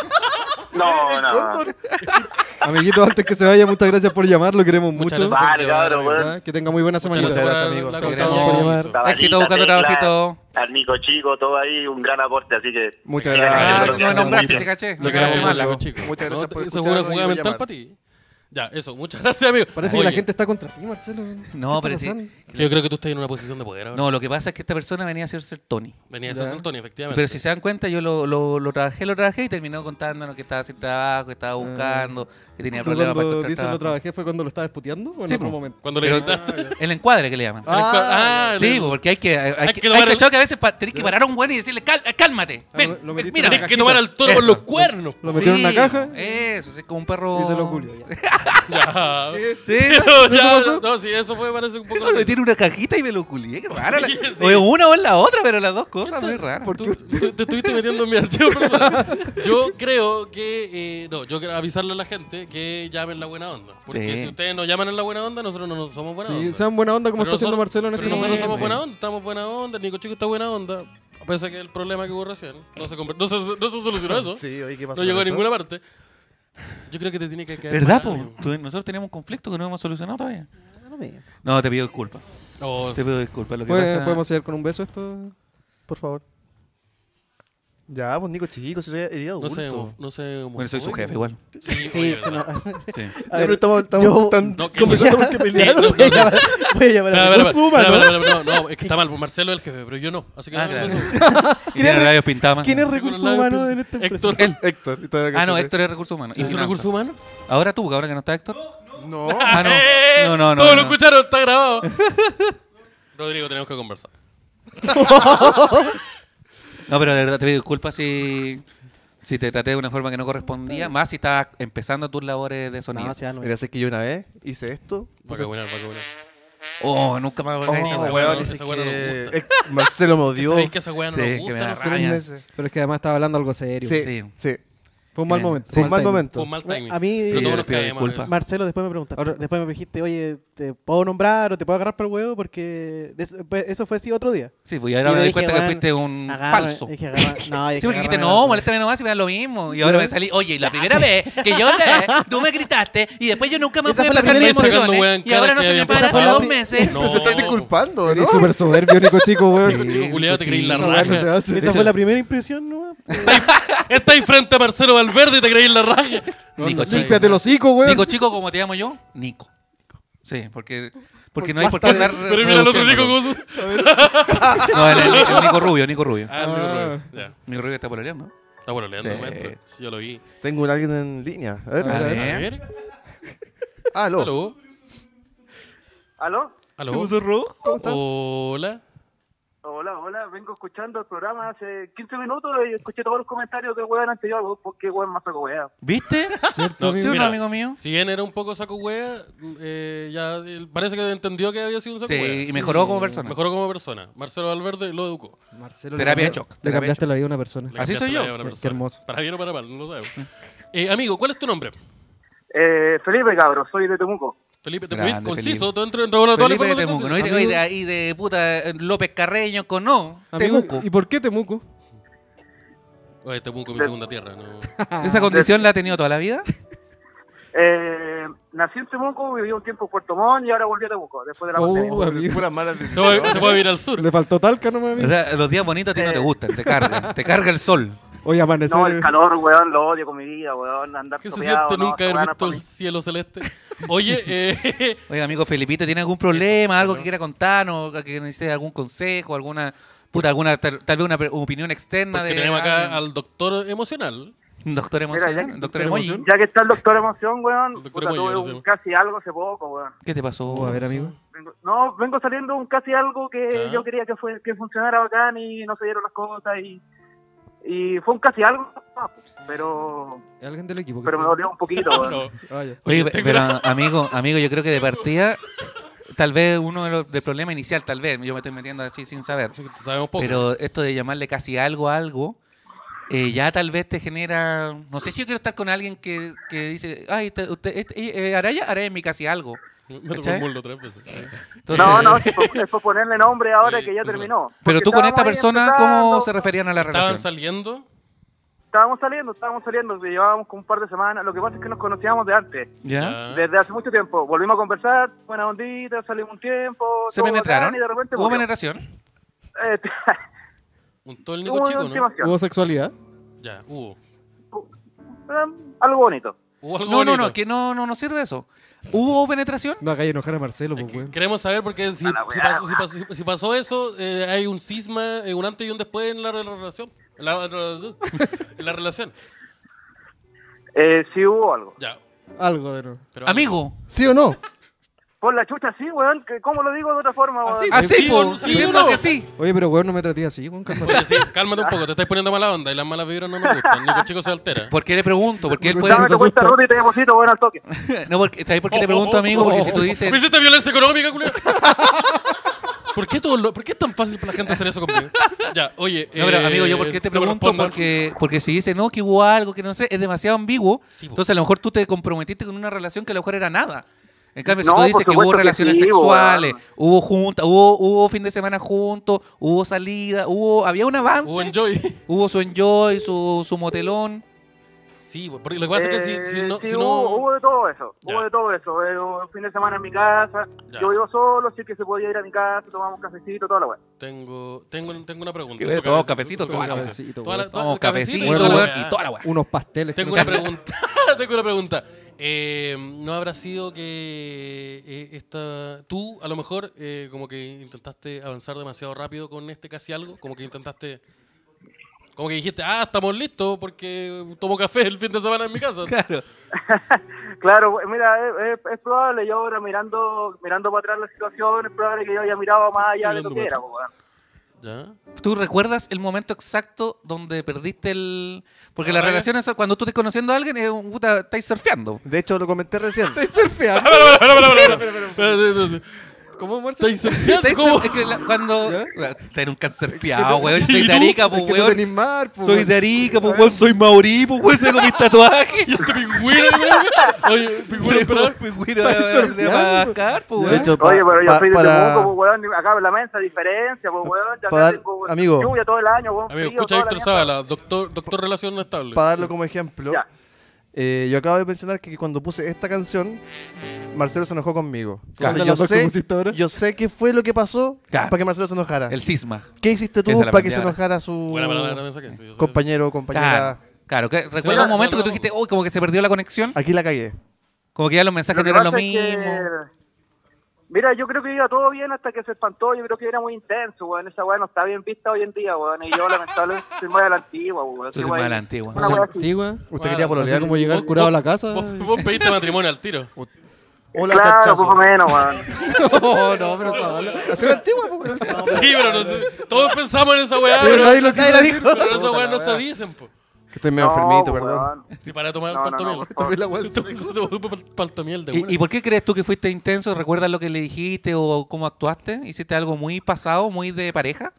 No, no. Amiguito, antes que se vaya, muchas gracias por llamar, lo queremos Muchas mucho. gracias por Vale, llamar, cabrón, amigo. weón. ¿Ya? Que tenga muy buena semana. Muchas gracias, por amigo. la Te confianza queremos que mucho. hizo. Tabarita, Éxito buscando Tecla, trabajito. Al Nico Chico, todo ahí, un gran aporte, así que... Muchas que gracias. le Ah, agradezco no me lo nombraste, que se caché. Lo Me queremos quedaste mucho. mal. chico. Muchas gracias por Eso fue escucharnos una y jugada por mental llamar. para ti. Ya, eso. Muchas gracias, amigo. Parece Oye, que la gente está contra ti, Marcelo. No, ¿Qué pero está sí. pasando? que Yo creo que tú estás en una posición de poder ahora. No, lo que pasa es que esta persona venía a ser ser Tony. Venía a Ya. ser Soltoni, efectivamente. Pero si se dan cuenta, yo lo, lo, lo trabajé, lo trabajé y terminó contándonos que estaba sin trabajo, que estaba buscando, que tenía ¿Tú problemas para cuando encontrar dices lo trabajo. trabajé fue cuando lo estabas puteando o en Sí, otro po. momento? Cuando le Pero gritaste. el encuadre que le llaman. Ah, Sí, el- porque hay que, hay, Hay que, que hay tomar el- cachado que a veces pa- tenés que parar a un güey y decirle, "Cal- cálmate, Ah, ven, lo- lo ven, metiste mira". en la Tienes que tomar al toro Eso. con los cuernos. Lo metió en una Sí, caja Eso, sí, como un perro. y se lo culió. ya. Ya. Sí, Pero ¿Eso ya, pasó? no, sí, eso fue, parece un poco. me metí en una cajita y me lo culié. Qué rara. La... Sí. O una o en la otra, pero las dos cosas muy raras. Tú, tú- te estuviste metiendo en mi archivo personal. Yo creo que. eh, no, yo quiero avisarle a la gente que llamen la buena onda. Porque Sí. si ustedes no llaman en la buena onda, nosotros no nos somos buena Sí, onda. sean buena onda como Pero está haciendo nosotros- Marcelo en este pero nosotros momento. somos buena onda, estamos buena onda. El Nico Chico está buena onda. A pesar que el problema que hubo recién no se, compre- no se, no se solucionó eso. Sí, oye, ¿qué pasó No llegó a con eso? ninguna parte. Yo creo que te tiene que caer. ¿Verdad, mal, po? amigo. Tú- Nosotros tenemos un conflicto que no hemos solucionado todavía. No me- No, te pido disculpas. Oh, Te pido disculpas. Lo que ¿Puede- pasa... ¿Podemos seguir con un beso esto? Por favor. Ya, pues Nico Chico, si soy herida no adulto. sé, homo- no sé. Bueno, soy su homofóbico. jefe igual. Sí, Sí, oye, sí, no. ¿verdad? Sí. A ver, Pero estamos, estamos yo- tan No, que- conversando ya. porque Sí, pelearon. no, no, voy a no. llamar, voy a llamar a Espera, recursos espera, humanos. espera, espera, no, no, es que está mal, pues Marcelo es el jefe, pero yo no. Así que Ah, no, claro. no, no. Y tiene ¿Quién es- labios pintados más. ¿Quién es Yo con recursos los labios humanos pin- en esta empresa? Héctor. Él. Héctor. y todavía Ah, no, que- Héctor es recursos humanos. Y ¿Es un finanzas. recurso humano? Ahora tú, ahora que no está Héctor. No. Ah, no. ¡Eh! No, no, no. Todos no. lo escucharon, está grabado. Rodrigo, tenemos que conversar. No, pero de verdad te pido disculpas si, si te traté de una forma que no correspondía, más si estabas empezando tus labores de sonido. No, sí, no. Mira, sé que yo una vez hice esto. Va a cabunar, va a cabunar. Oh, nunca me Oh, hagas esa weón, weón, esa dice weá no nos que gusta. eh, Marcelo me odió. ¿Sabéis que esa weá no Sí, nos que gusta? me da no? Tres rabia. meses. Pero es que además estaba hablando algo serio. Sí, Sí. sí. Fue un mal Bien. momento. Fue un mal timing. Fue momento. un mal timing. A mí, Pero Sí, todos le nos pido caemos. disculpas. eso. Marcelo, después me preguntaste, ahora, después me dijiste, oye, ¿te puedo nombrar o te puedo agarrar por el huevo? Porque des- pues, eso fue así otro día. Sí, pues y ahora Y me le di dije, cuenta que weón, fuiste un Agárrame- falso. Dije, agarra- no, dije, Sí, porque dijiste, agárrame no, la- moléstame nomás y me da lo mismo. Y ahora me salí, oye, la primera vez que yo te, tú me gritaste y después yo nunca me Esa pude fue la pasar mis primera sacando emociones weá en y ahora cara no que se me había para pasado. hace dos No. meses. No. Pero se está disculpando, Eres ¿no? súper soberbio, Nico Chico, weón. Chico culiado, te creí la Esa weá no raja. se hace. Esa fue la primera impresión, ¿no? Está ahí frente a Marcelo Valverde y te creí la raja. No, Nico, no sé. Límpiate los hocico, weón. Nico Chico, ¿cómo te llamo yo? Nico. Sí, porque, porque no hay por qué Basta de- andar. Pero mira el otro Nico reduciéndolo. como su... No, el, el- el Nico Rubio, Nico Rubio. Ah, el Nico Ah. Rubio. Ya. Nico Rubio está pololeando. Está bueno, leando, Sí. maestro. Sí, yo lo vi. Tengo a alguien en línea. A ver, A a ver. ver. A ver. Aló. Aló. ¿Aló? Aló. ¿Se puso rojo? ¿Cómo están? Hola. Hola, hola, vengo escuchando el programa hace quince minutos y escuché todos los comentarios del weón anterior, porque weón más saco weá. ¿Viste? No, ¿Sí o no, mira, amigo mío? Si bien era un poco saco wea, eh, ya eh, parece que entendió que había sido un saco Sí, wea. y mejoró como persona. Mejoró como persona. Marcelo Valverde lo educó. Marcelo, Terapia le de shock. Le Terapia de cambiaste shock. la vida a una persona. Le Así cambiaste soy la yo. vida a una Qué- persona. qué hermoso. Para bien o para mal, no lo sabemos. Eh, amigo, ¿cuál es tu nombre? Eh, Felipe, cabrón, soy de Temuco. Felipe, te Grande, fuiste conciso, Felipe. todo entre entre toda la Felipe de información Temuco, ¿no? concisa. Y de, y de, y de puta eh, López Carreño con no. Amigo, Temuco. ¿y por qué Temuco? Oye, Temuco, mi segunda tierra. No. ¿Esa condición la ha tenido toda la vida? Eh, nací en Temuco, viví un tiempo en Puerto Montt y ahora volví a Temuco, después de la Oh, pandemia. amigo. Puras malas Se fue, se fue a vivir al sur. Le faltó talca nomás, O amigo. sea, los días bonitos a ti no te gustan, te cargan. Te carga el sol. Hoy amanecer. No, el calor, weón, lo odio con mi vida, weón. Andar ¿Qué se sopeado, siente no, nunca esa haber weá no es visto pa' el mí. cielo celeste? Oye, eh, Oiga, amigo Felipito, ¿tiene algún problema, algo que quiera contarnos, que necesite algún consejo, alguna, puta, alguna tal, tal vez una pre- opinión externa porque de tenemos acá alguien? al doctor emocional. Un doctor Mira, emocional, ya, un doctor emoji. ya que está el doctor emoción, weón, doctor puta, emoji, tuve no un sé. casi algo hace poco, weón. ¿Qué te pasó? Oh, a ver, amigo. Vengo- no, vengo saliendo un casi algo que Ya. yo quería que fue que funcionara bacán y no se dieron las cosas y y fue un casi algo, pero ¿Es alguien del equipo? que pero me está- dolió un poquito, weón. No. Ah, ya. Oye, Tengo pero una- amigo, amigo, yo creo que de partida, tal vez uno de los del problema inicial, tal vez, yo me estoy metiendo así sin saber, Sabemos poco. pero esto de llamarle casi algo a algo, eh, ya tal vez te genera, no sé si yo quiero estar con alguien que, que dice, ay, te- usted, este, eh, Araya, Araya es mi casi algo. Me tocó ¿cachai? el muslo tres veces. sí. Entonces, No, no, es por, es por ponerle nombre ahora Sí, que ya tú- terminó. Pero Porque tú con esta estábamos ahí persona, ¿cómo empezando, se referían a la ¿Estaban relación? saliendo? Estábamos saliendo, estábamos saliendo, llevábamos como un par de semanas. Lo que pasa es que nos conocíamos de antes, ¿Ya? Ya. desde hace mucho tiempo. Volvimos a conversar, buena ondita, salimos un tiempo. ¿Se todo penetraron? bacán, y de repente ¿Hubo murió. penetración? Eh, Un todo el hubo Nico una chico, ¿no? intimación. ¿Hubo sexualidad? Ya, hubo. Eh, algo bonito. Hubo algo No, no, bonito. no, que no, no nos sirve eso. ¿Hubo penetración? No, acá hay enojar a Marcelo, pues, Que- weón. Queremos saber porque si, A la si weá, pasó, si pasó- si pasó eso, eh, hay un cisma, eh, un antes y un después en la relación. En la, en la relación. Eh, sí hubo algo. Ya. Algo de no. Pero Amigo, ¿Sí o no? Por la chucha, sí, weón. que ¿Cómo lo digo de otra forma, weón? Así, así, sí, po, o- sí diciendo o no. que sí. Oye, pero weón, no me traté así, weón, cálmate. Oye, sí, cálmate un poco, te estás poniendo mala onda y las malas vibras no me gustan. Nico Chico se altera. ¿Por qué le pregunto? Porque él Porque puede... Dame se tu cuenta, asusta. Ruth, y te deposito, weón, al toque. No, porque, ¿sabes por qué te pregunto, amigo? Porque si tú dices... ¿Me hiciste violencia económica, culiao? ¿Por qué, todo lo- ¿Por qué es tan fácil para la gente hacer eso conmigo? Ya, oye. No, pero eh, amigo, yo por qué te no me pregunto, respondan. porque, porque si dice no, que hubo algo, que no sé, es demasiado ambiguo. Sí, po. Entonces a lo mejor tú te comprometiste con una relación que a lo mejor era nada. En cambio, si No, tú dices por que hubo supuesto que relaciones sí, sexuales, weón. hubo juntas, hubo, hubo fin de semana juntos, hubo salida, hubo, había un avance, Hubo enjoy. hubo su enjoy, su, su motelón. Sí, porque lo que pasa es que si, si Eh, no. sí, si hubo, no hubo de todo eso, Ya. hubo de todo eso. Eh, un fin de semana en mi casa, Ya. yo vivo solo, así que se podía ir a mi casa, tomamos un cafecito, toda la weá. tengo, tengo, tengo una pregunta. Que ve, Eso, tomamos cabecito, cafecito, toda la tomamos weá. cafecito, Toda la- weón. toda- Tomamos cafecito cafecito, y toda la weón, weá. y toda la weá. Unos pasteles. que Tengo no una te- pregunta. Tengo una pregunta. Eh, ¿No habrá sido que eh, esta, tú, a lo mejor, eh, como que intentaste avanzar demasiado rápido con este casi algo? Como que intentaste. Como que dijiste, ah, estamos listos porque tomo café el fin de semana en mi casa. Claro. Claro, we- mira, es, es- es probable, yo ahora mirando mirando para atrás la situación, es probable que yo haya mirado más allá de lo que era, pues, weón. ¿Ya? ¿Tú recuerdas el momento exacto donde perdiste el...? Porque Ah, las ya. relaciones, cuando tú estás conociendo a alguien, es un puta, estáis surfeando. De hecho, lo comenté recién. Estáis surfeando. Espera, espera, espera, espera, espera, espera, espera, espera. ¿Cómo, Marcelo? ¿Estáis surfeando? Estáis ¿Cómo? sur- es que la- cuando... ¿Ya? Te nunca has surfeado, weón. Soy ¿Y de tú? Arica, pues, Es que tú weón. tenés mar, pues, Soy weón. de Arica, pues, weón. Soy maurí, pues, weón. Soy con mis tatuajes. ¿Y este pingüino? Oye, pingüino, espera. Pingüino de, Estáis de surfeando. Madagascar, pues, De weón. hecho, Oye, pa- pero yo pa- soy de para- Temuco, pues, weón, acá en la mensa diferencia, pues, weón, ya Pa dar- casi, pues, amigo. lluvia todo el año, weón, Amigo, frío, escucha toda a la Víctor mierda. Zavala, doctor, doctor relación no estable. Para darlo como ejemplo, Ya. eh, yo acabo de mencionar que cuando puse esta canción, Marcelo se enojó conmigo. ¿Cuál Entonces, de yo las dos que sé, pusiste ahora? yo sé qué fue lo que pasó Claro. para que Marcelo se enojara. El cisma. ¿Qué hiciste tú Esa la para que se aprendí enojara su Buena palabra, también saqué. Sí, yo sé. compañero o compañera? Claro. Claro. que- ¿Recuerdas Mira, un momento que tú no, no. dijiste, uy, como que se perdió la conexión? Aquí la cagué. Como que ya los mensajes Lo que no eran lo pasa es que- mismo. Mira, yo creo que iba todo bien hasta que se espantó. Yo creo que era muy intenso, weón. Esa weá no está bien vista hoy en día, weón. Y yo, lamentablemente, soy muy de la antigua, weón. Tú Esa eres weá- más de la antigua. Una weá así. Antigua. Usted quería Así pololear. como llegar curado a la casa. Vos, vos pediste matrimonio al tiro. Hola, Claro, chachazo. poco menos, weón. No, no, pero Zavala. Así la antigua, pues. Sí, pero no sé. Todos pensamos en esa weá, Pero pero, nadie lo quiere decir. pero esas Puta weas la no se weá. dicen, po. Que estoy medio No, enfermito, pues, perdón. weón. Si para de tomar No, no, no, paltomiel. por favor. Tomé la weá del seco. Paltomiel de ¿Y, una. ¿Y por qué crees tú que fuiste intenso? ¿Recuerdas lo que le dijiste o cómo actuaste? ¿Hiciste algo muy pasado, muy de pareja?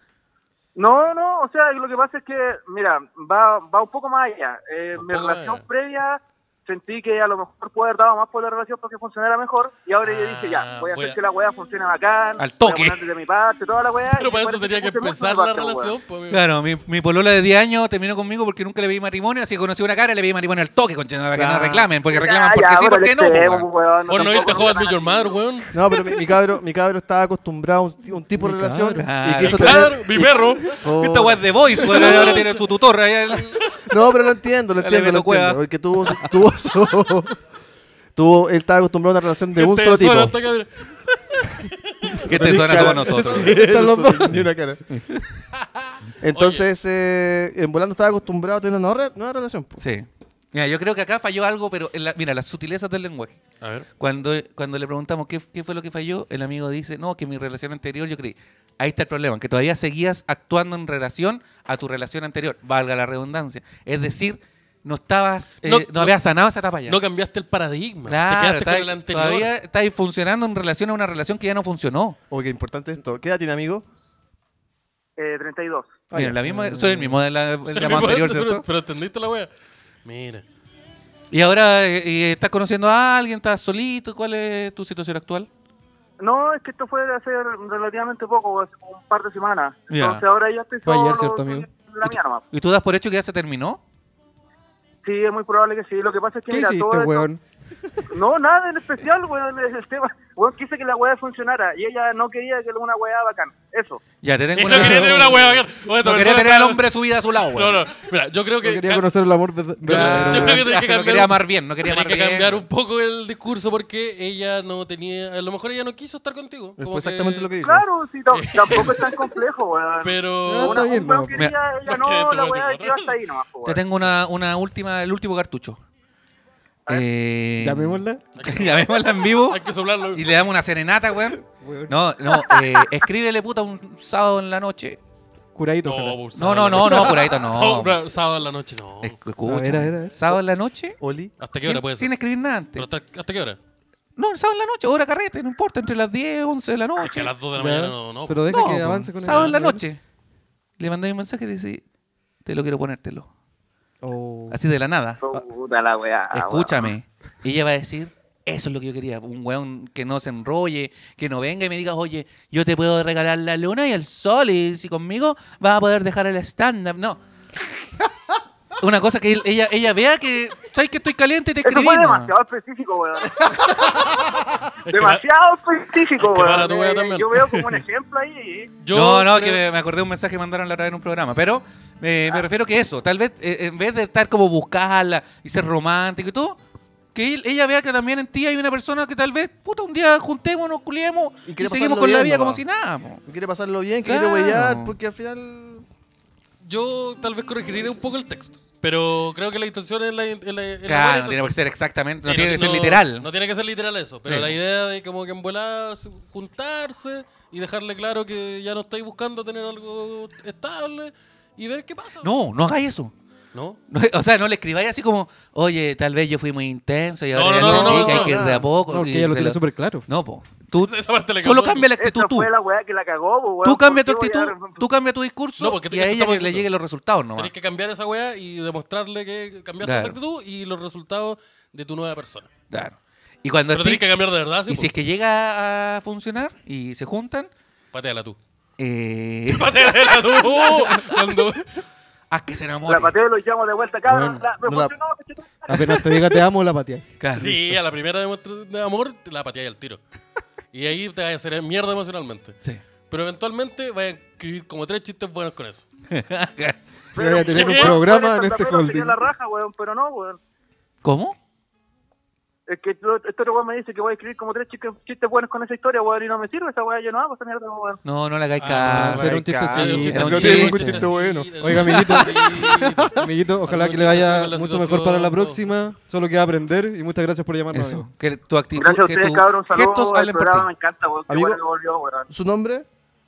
No, no, o sea, lo que pasa es que, mira, va, va un poco más allá. Eh, Un mi poco más relación allá. previa sentí que a lo mejor puede haber dado más por la relación para que funcionara mejor. Y ahora yo dije, ya, voy a voy hacer a- que la weá funcione bacán. Al voy a toque. poner de mi parte, toda la weá. Pero y para eso parece tenía que puse mucho empezar de mi la parte, weón. relación, po, amigo. Claro, mi, mi pololo de diez años terminó conmigo porque nunca le pedí matrimonio, así que conocí una cara y le pedí matrimonio al toque, concha, para que no Claro. reclamen, porque Ya, reclaman ya, porque sí, pero porque el no, po, extremo, weón. pues, weón, no Vos no viste tampoco How I tan Met Your así. Mother, weón. No, pero mi, mi cabro, mi cabro estaba acostumbrado a un, ti- un tipo de Mi relación cabro. y quiso Claro, tener... mi y- perro. Oh. Esta weá es de Voice, weón, ahora tiene su tutor ahí. el- No, pero lo entiendo, lo Dale, entiendo, lo Beto Cueva. entiendo. Porque tuvo, su- tuvo su... Tuvo, él estaba acostumbrado a una relación de un Este solo tipo. suena hasta que- ¿Qué te suena a todos nosotros? Sí, están los dos. Ni una cara. Entonces, eh, en Volando estaba acostumbrado a tener una nueva, nueva relación. po. Sí. Mira, yo creo que acá falló algo, pero en la- mira, las sutilezas del lenguaje. A ver. Cuando, cuando le preguntamos qué, qué fue lo que falló, el amigo dice, no, que mi relación anterior, yo creí. Ahí está el problema, que todavía seguías actuando en relación a tu relación anterior, valga la redundancia. Es decir, no estabas, eh, No, no, no- habías sanado esa etapa ya. No cambiaste el paradigma. Te Claro, quedaste está- con el anterior. todavía estáis funcionando en relación a una relación que ya no funcionó. Oye, qué importante esto. ¿Qué edad tiene, amigo? Eh, treinta y dos. Mira, la misma, soy el mismo de la, Sí, el llamado pero- anterior, ¿cierto? Pero entendiste la wea. Mira. Y ahora eh, eh, estás conociendo a alguien, estás solito, ¿cuál es tu situación actual? No, es que esto fue hace relativamente poco, hace un par de semanas. Ya. Entonces ahora ya estoy Fue ayer, solo, ¿cierto, estoy amigo? en la mía nomás. ¿Y tú das por hecho que ya se terminó? Sí, es muy probable que sí. Lo que pasa es que, ¿Qué mira, hiciste, todo esto- weón? No, nada en especial, weón, es el tema. Weón, quise que la weá funcionara y ella no quería que era una weá bacán. Eso. Ya te tengo Y una... no quería tener una wea bacán. Oye, esta No quería persona tener al está- hombre de su vida a su lado, No, weón. no. Mira, yo creo que. No quería ca- conocer el amor verd- Yo, verdadero. yo creo que tenés que No cambiar. quería un- amar bien, no quería tenés amar que cambiar bien. un poco el discurso porque ella no tenía. A lo mejor ella no quiso estar contigo. Fue como exactamente que- lo que dijo. Claro, sí, no, tampoco es tan complejo, weón. Pero. Ah, está bien, Un weón no. quería, Mira, ella no quiere no, tu la weón, weá tu quedó hasta ahí nomás, po, Te weón. tengo una, una última, el último cartucho. Eh, Llamémosla. llamémosla en vivo Hay que soplarlo. y le damos una serenata, weón. Weón. No, no, eh, escríbele puta un sábado en la noche. Curadito, No, ojalá. por No, sábado no, en la no, noche. no, curadito no. bro, sábado en la noche no. Escucha. A ver, a ver, a ver. ¿Sábado en la noche? Oli. ¿Hasta qué hora Sin, puede sin ser? escribir nada antes. ¿Pero hasta, ¿Hasta qué hora? No, sábado en la noche, hora carrete, no importa, entre las diez, once de la Es que noche. a las dos de la Ya, mañana no. no pero deja No, que po, avance con el- sábado en la a ver. noche. Le mandé un mensaje y le decía, te lo quiero ponértelo. Oh. Así de la nada. Puta la weá. Escúchame. Y ella va a decir, eso es lo que yo quería. Un weón que no se enrolle, que no venga y me diga, oye, yo te puedo regalar la luna y el sol y si conmigo vas a poder dejar el stand-up. No. Una cosa que él- ella, ella vea que, ¿sabes que estoy caliente y te Eso escribí? fue no? demasiado específico, weón. Es que Demasiado específico, es que para weón. tu weá Eh, también. Yo veo como un ejemplo ahí. Yo no, no, creo- que me, me acordé de un mensaje que mandaron la otra vez en un programa. Pero eh, me refiero que eso, tal vez eh, en vez de estar como buscarla y ser romántico y todo, que él- ella vea que también en ti hay una persona que tal vez, puta, un día juntémonos, culiemos Y y, quiere seguimos pasarlo con la bien vida como nomás. si nada. po. Quiere pasarlo bien, que Claro. quiere huellar, porque al final... Yo tal vez corregiría un poco el texto. Pero creo que la intención es la. en la- en la buena Claro, no tiene intención. por qué ser exactamente, no Sí, tiene que ser no- literal. No tiene que ser literal eso, pero Sí. la idea de como que en volada s- juntarse y dejarle claro que ya no estáis buscando tener algo estable y ver qué pasa. No, no hagáis eso. ¿No? No, o sea, no le escribáis así como, oye, tal vez yo fui muy intenso y No, ahora no, ya no, no, entendí no, que hay no, que ir de a poco. No, porque y ella lo de tiene la- súper claro. No, po. Tú Esa parte le solo cambió. cambia la actitud Esa tú. fue la weá que la cagó, po, weón. Tú cambia tu ¿Por qué actitud, voy a- tú cambia tu discurso No, porque y te- a te ella estamos que le diciendo. lleguen los resultados nomás. Tenés que cambiar esa weá y demostrarle que cambiaste Claro. esa actitud y los resultados de tu nueva persona. Claro. Y cuando Pero esté- tenés que cambiar de verdad, sí. y si es que llega a funcionar y se juntan, Pateala tú. eh, Pateala tú. Cuando... haz que se enamore. La pateo y los llamo de vuelta, cabrón. Bueno, La- me no la- funcionó, cachete. Apenas te diga te amo, la patea. Claro. Sí, a la primera demostración de amor te la pateáis al tiro. Y ahí te vas a hacer mierda emocionalmente. Sí. Pero eventualmente vas a escribir como tres chistes buenos con eso. Yo voy a tener un ¿qué? programa en Esta este prueba holding. sería la raja, weón, pero no, weón. ¿Cómo? Es que lo- este otro weón me dice que voy a escribir como tres chistes, chistes buenos con esa historia, weón, y no me sirve esa weá, yo no hago esa mierda, weón. No, no le hagáis Ah, caso. Era un Ay, cara, chistecito. era un no chiste, tiene ningún un chiste bueno. Oiga, amiguito. Amiguito, ojalá Algún que le vaya chiste con la mucho mejor para la situación, próxima. Solo queda aprender y muchas gracias por llamarnos. Eso. amigo. Que tu actitud, Gracias a que ustedes, tus cabrón, un gestos saludo, el hablen por programa me ti. encanta, weón, qué Amigo. bueno que volvió, weón. ¿Su nombre?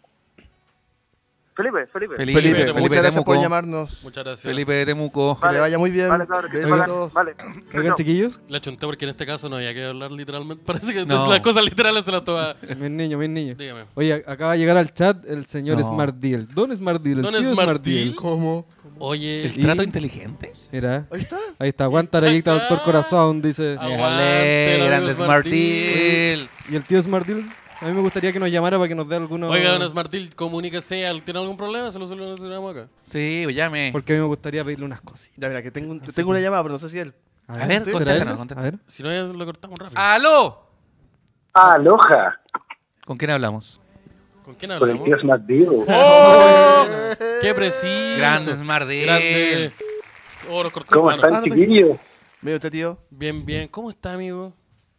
Felipe, Felipe. Felipe, Felipe, Felipe muchas gracias por Temuco. llamarnos. Muchas gracias. Felipe de Temuco. Que le vaya muy bien. Vale, cabrón, que Besitos. bacán. Vale. Oigan, Chao. chiquillos. La chunté porque en este caso no había que hablar literalmente. Parece que No. las cosas literales se las toma. Mis niños, mis niños. Dígame. Oye, acaba de llegar al chat el señor No. Smart Deal. ¿Dónde es Smart Deal? El ¿Don tío Smart Smart Deal. Deal? ¿Cómo? Oye, ¿El Y- trato inteligente? Mira, Ahí está. ahí está. Aguanta rayita, doctor Corazón, dice. Aguante, Dale, el grande amigo Smart Deal. Deal. Y el tío Smart Deal, a mí me gustaría que nos llamara para que nos dé algunos... Oiga, don Smartil, comuníquese. ¿Tiene algún problema? Se lo solucionamos acá. Sí, pues llame. Porque a mí me gustaría pedirle unas cositas. Ya, mira, que tengo, un- tengo una llamada, pero no sé si él. A ver, ¿sí? contéstanos, ¿será él? contéstanos. A ver. Si no, ya lo cortamos rápido. ¡Aló! Aloha, ¿Con quién hablamos? ¿Con quién con el hablamos? tío Smart Deal. ¡Oh! ¡Qué preciso! Grande Smart Deal. Grande. Oh, los cortos ¿Cómo humanos. están, chiquillos? Mira usted, tío. Bien, bien. ¿Cómo está, amigo?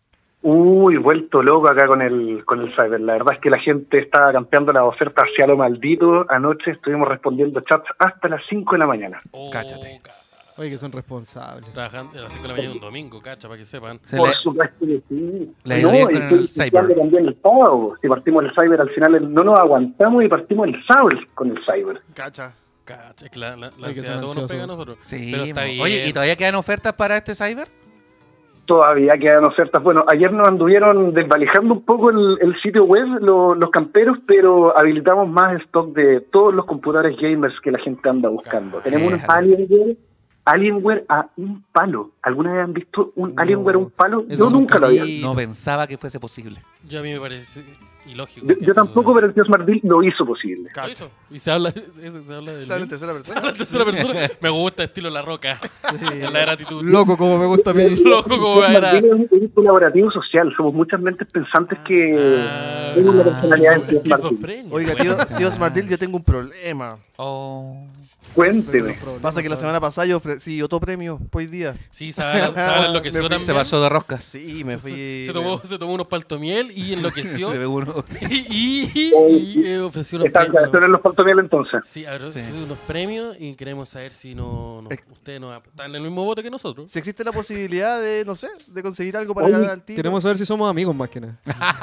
Uy, vuelto loco acá con el con el Cyber. La verdad es que la gente estaba campeando las ofertas hacia lo maldito. Anoche estuvimos respondiendo chats hasta las cinco de la mañana. Oh, Cáchate. Oye, que son responsables. Trabajando a las cinco de la mañana un domingo, cacha, para que sepan. Se Por le- supuesto que sí. Le ha ido bien y con estoy el iniciando Cyber. también el sábado. Si partimos el Cyber al final no nos aguantamos y partimos el sábado con el Cyber. Cacha. Cacha, es que la, la, la Ay, que ansiedad son todo nos pega a ansiosos. nosotros. Sí, pero está mo. bien. Oye, ¿y todavía quedan ofertas para este Cyber? Todavía quedan ofertas. Bueno, ayer nos anduvieron desvalijando un poco el, el sitio web, lo- los camperos, pero habilitamos más stock de todos los computadores gamers que la gente anda buscando. Tenemos unos Déjalo. Alienware, Alienware a un palo. ¿Alguna vez han visto un No. Alienware a un palo? Esos Yo son nunca lo había caritos. visto. No pensaba que fuese posible. Yo a mí me parece ilógico. Yo, que yo esto tampoco, se- pero el tío Smartbill lo hizo posible. Lo hizo. Y se habla, se, se habla de Sale en tercera persona. en tercera persona. Me gusta estilo La Roca. La gratitud. Loco, como me gusta a mí. Loco como El era. Smartbill es un colaborativo social. Somos muchas mentes pensantes que Ah, tenemos la personalidad del tío Smartbill. esquizofrenia. Oiga, tío, tío Smartil, yo tengo un problema. Oh. Cuénteme. Pasa que la semana pasada yo ofrecí otro premio, hoy día. Sí, Zabala Zabala enloqueció Me fui- también. Se pasó de roscas. Sí, me fui. Se tomó, se tomó unos paltomiel y enloqueció. Le pegó uno. y y, y, eh, ofreció unos Están premios. en los paltomiel entonces. Sí, a ver, Sí. ofreció unos premios y queremos saber si no, no ustedes no están en el mismo bote que nosotros. Si existe la posibilidad de, no sé, de conseguir algo para Oye, ganar al tiro. Queremos saber si somos amigos más que nada.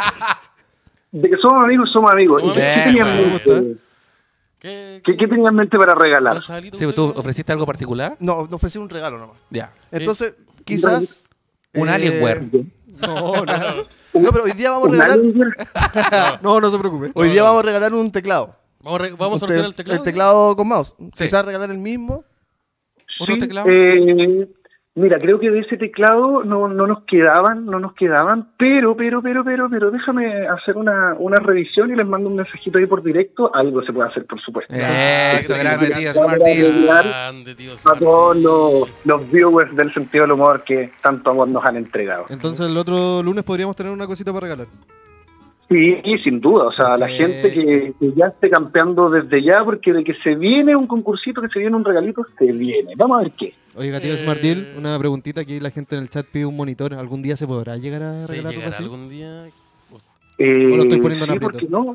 De que somos amigos, somos amigos. Somos ¿Y qué, amigos. tenían en Me mente? ¿Qué, ¿Qué, qué tenían en mente para regalar? Gonzalito, Sí, usted ¿tú qué? ofreciste algo particular? No, no ofrecí un regalo nomás. Ya. Entonces, quizás. Un eh, Alienware. No, no. No, pero hoy día vamos a ¿Un regalar. Alienware? No, no se preocupe. Hoy día vamos a regalar un teclado. Vamos, a re- vamos a Un sortear te- el teclado. El teclado con mouse. Quizás regalar el mismo. ¿Otro Sí, teclado? eh, mira, creo que de ese teclado no, no nos quedaban, no nos quedaban, pero, pero, pero, pero, pero déjame hacer una, una revisión y les mando un mensajito ahí por directo. Algo se puede hacer, por supuesto. Eso, grande tío Vamos a Smartil. arreglar Grande, tío. a todos los, los viewers del sentido del humor que tanto amor nos han entregado. Entonces el otro lunes podríamos tener una cosita para regalar. Sí, sin duda, o sea, la Perfecto. gente que, que ya esté campeando desde ya, porque de que se viene un concursito, que se viene un regalito, se viene. Vamos a ver qué. Oiga, tío Eh. Smartil, una preguntita aquí. La gente en el chat pide un monitor. ¿Algún día se podrá llegar a ¿Se regalar algo llegará así? algún día? Eh, ¿O lo estoy poniendo en sí, aprieto? porque no.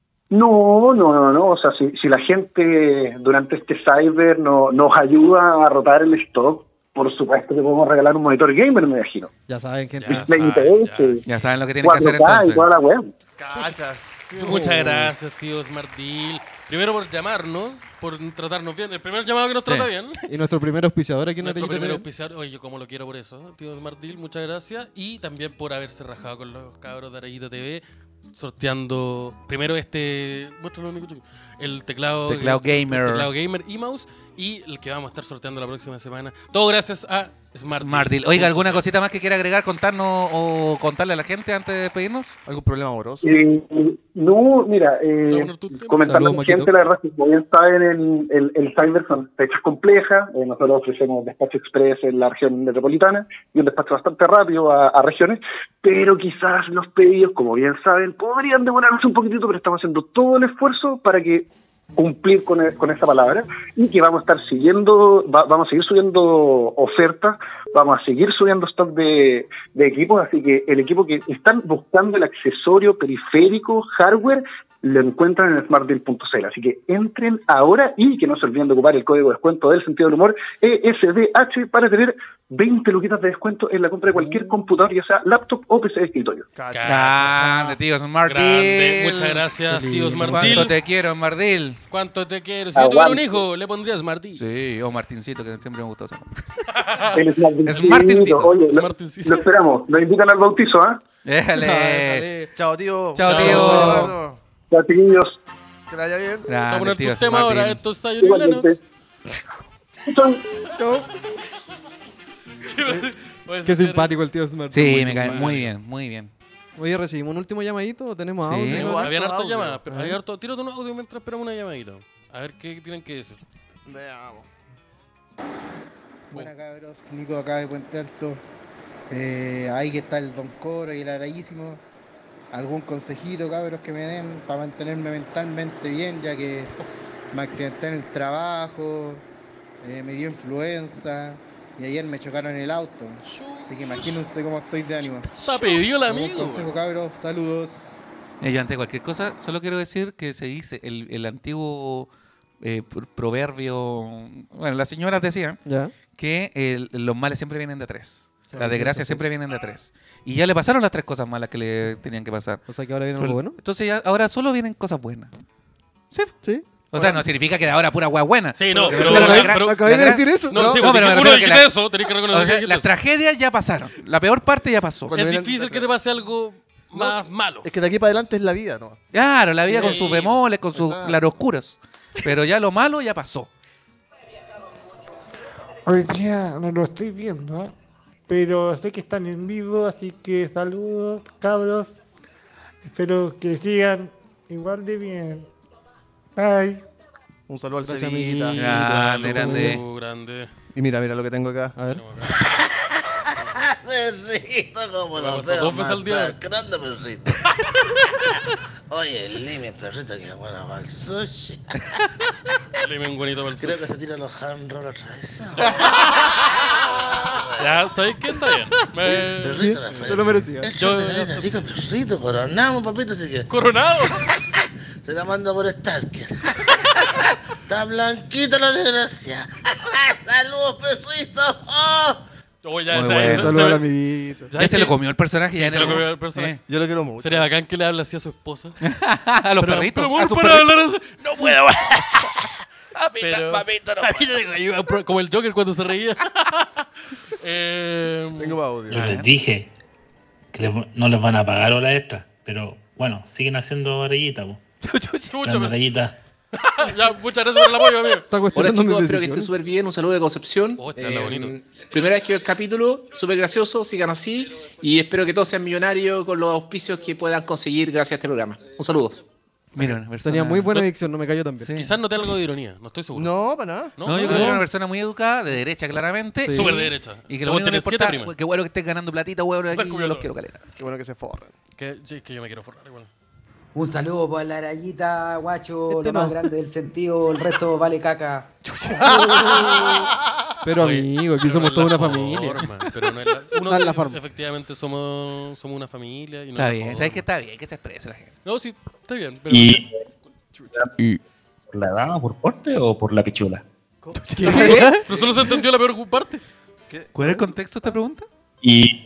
No, no, no, no. O sea, si, si la gente durante este cyber no, nos ayuda a rotar el stock, por supuesto que podemos regalar un monitor gamer, me imagino. Ya saben, gente. Ya Display saben, I P S, Ya saben lo que tienen que hacer cuatro K y entonces. toda la web. Cacha. Muchas gracias, tío Smartil. Primero por llamarnos, por tratarnos bien. El primer llamado que nos trata Sí. bien. Y nuestro primer auspiciador aquí en Nuestro Arellita primer T V. auspiciador. Oye, yo como lo quiero por eso, tío Smartil, muchas gracias. Y también por haberse rajado con los cabros de Arellita T V, sorteando primero este. Muéstralo, Nico Chico. El teclado. Teclado el- gamer. el teclado gamer y mouse. Y el que vamos a estar sorteando la próxima semana. Todo gracias a Smart, Smart Deal. Oiga, ¿alguna cosita más que quiera agregar, contarnos o contarle a la gente antes de despedirnos? ¿Algún problema amoroso? Eh, no, mira, eh, Bueno, tú- tú- comentarle a Saludos, la gente, Maquito. la verdad, que como bien saben, el, el, el cyber son fechas complejas. Eh, nosotros ofrecemos despacho express en la región metropolitana y un despacho bastante rápido a, a regiones, pero quizás los pedidos, como bien saben, podrían demorarse un poquitito, pero estamos haciendo todo el esfuerzo para que cumplir con, e- con esa palabra y que vamos a estar siguiendo, va- vamos a seguir subiendo ofertas, vamos a seguir subiendo stock de, de equipos, así que el equipo que están buscando el accesorio periférico, hardware, lo encuentran en smartdeal punto c l, así que entren ahora y que no se olviden de ocupar el código de descuento del sentido del humor E S D H para tener veinte luquitas de descuento en la compra de cualquier computador, ya sea laptop o P C de escritorio. Cacha. Grande, tío Smart Grande. Deal. Muchas gracias, Qué tío lindo. Smartil. ¿Cuánto te quiero, Mardil? ¿Cuánto te quiero? Si yo tuviera un Aguante. hijo, le pondría Smartil. Sí, o Martincito, que siempre me gustó eso. El Smartdeal. Smartincito. Oye, lo, Smartincito. lo esperamos, lo invitan al bautizo, ¿ah? Déjale. Dale. Chao, tío. Chao, tío. Eduardo. Ya, chiquillos. Que le vaya bien. Vamos a Grande, poner tío tu tema Smart ahora. Deal. Esto es Zion y Igualmente. Lennox. Chau. Oye, Qué sí, simpático el tío Smart. Sí, Muy me cae simpático. muy bien, muy bien. Oye, ¿recibimos un último llamadito o tenemos Sí. audio? Tengo Habían harto hartas audio. llamadas. pero A ver. hay harto- Tírate un audio mientras esperamos una llamadita. A ver qué tienen que decir. Veamos. Buena cabros, Nico acá de Puente Alto. Eh, ahí que está el Don Coro y el Arayísimo. Algún consejito, cabros, que me den para mantenerme mentalmente bien, ya que me accidenté en el trabajo. eh, me dio influenza y ayer me chocaron el auto. Así que imagínense cómo estoy de ánimo. Está pedido el Un amigo. consejo, cabros. Saludos. Eh, yo ante cualquier cosa, solo quiero decir que se dice el, el antiguo eh, pr- proverbio, bueno, las señoras decían Ya. que el- los males siempre vienen de tres. Sí, Las sí, desgracias sí. siempre vienen de tres. Y ya le pasaron las tres cosas malas que le tenían que pasar. O sea que ahora viene Pero- algo bueno. Entonces ya ahora solo vienen cosas buenas. Sí. Sí. O sea, no significa que de ahora pura hueá buena. Sí, no, Pero pero... la pero- gran- pero- Acabé de la gran- decir eso. No, No, sí, no, porque pero me uno refiero que dijiste la- eso, tenés que O reconocer sea, que las dijiste eso. tragedias ya pasaron. La peor parte ya pasó. Cuando Es viene- difícil que te pase algo más malo. Es que de aquí para adelante es la vida, ¿no? Claro, la vida Sí. con sus bemoles, con sus Exacto. claroscuros. Pero ya lo malo ya pasó. Hoy día no lo estoy viendo, ¿eh? Pero sé que están en vivo, así que saludos, cabros. Espero que sigan igual de bien. Bye. Un saludo al Gracias, Cevita. amiguito. Grande, grande. Uh, grande. Y mira, mira lo que tengo acá. A ver. Perrito, como Vamos lo a veo dos veces al día. masacrando, perrito. Oye, el Limi, perrito, que bueno va el sushi. Dime un bonito para el Creo sur. que se tira los hand roll otra vez. Ya, ¿sabes qué? Está bien. Me... Perrito, la Se lo merecía. Yo- Yo, yo, chico, perrito, coronamos, papito, así que Coronado. se la mando por Stalker. Está blanquita la desgracia. Saludos, perrito. ¡Oh! Oye, ya, Muy ese- bueno. ese- Saludos a la se- amiguita. ¿sabes Ya se lo qué? comió el personaje. Ya Se en lo el- comió el personaje. Eh. Yo lo quiero mucho. Sería bacán que le hable así a su esposa. A los Pero- perritos. pero, a amor, sus para perritos. hablar así, no puedo. Pero- papito, no Papito, digo, yo, como el Joker cuando se reía. eh, Tengo más audio. Yo les dije que les- no les van a pagar hora extra, pero bueno, siguen haciendo orellita, po. Chucha, Dando orellita. ya, muchas gracias por el apoyo, amigo. Está Hola cuestionando chicos, mis espero que estén decisiones. súper bien. Un saludo de Concepción. Oh, este habla bonito. Primera vez que veo el capítulo, súper gracioso, sigan así. Y espero que todos sean millonarios con los auspicios que puedan conseguir gracias a este programa. Un saludo. Mira, una persona... Tenía muy buena No- dicción, no me cayó tan bien. Sí. Quizás note algo de ironía, no estoy seguro. No, para nada. No, yo creo que era una persona muy educada, de derecha claramente. Sí. Súper de derecha. Y que Luego lo único que le tiene siete importa, primas. qué bueno que estés ganando platita, huevón, aquí, Súper yo los cubierto. quiero caleta. Qué bueno que se forren. Que, sí, que yo me quiero forrar igual. Un saludo por la rayita, guacho, Este lo no. más grande del sentido, el resto vale caca. Pero Oye, amigo, aquí pero somos no toda es la una familia. forma, pero no es la, uno, No es la forma. Efectivamente somos, somos una familia. Y no Está es la bien, forma. ¿sabes qué? Está bien que se exprese la gente. No, sí, está bien. Pero Y, y- ¿por la dama, por porte o por la pichula? pero solo se entendió la peor parte. ¿Cuál es el contexto de esta pregunta? Y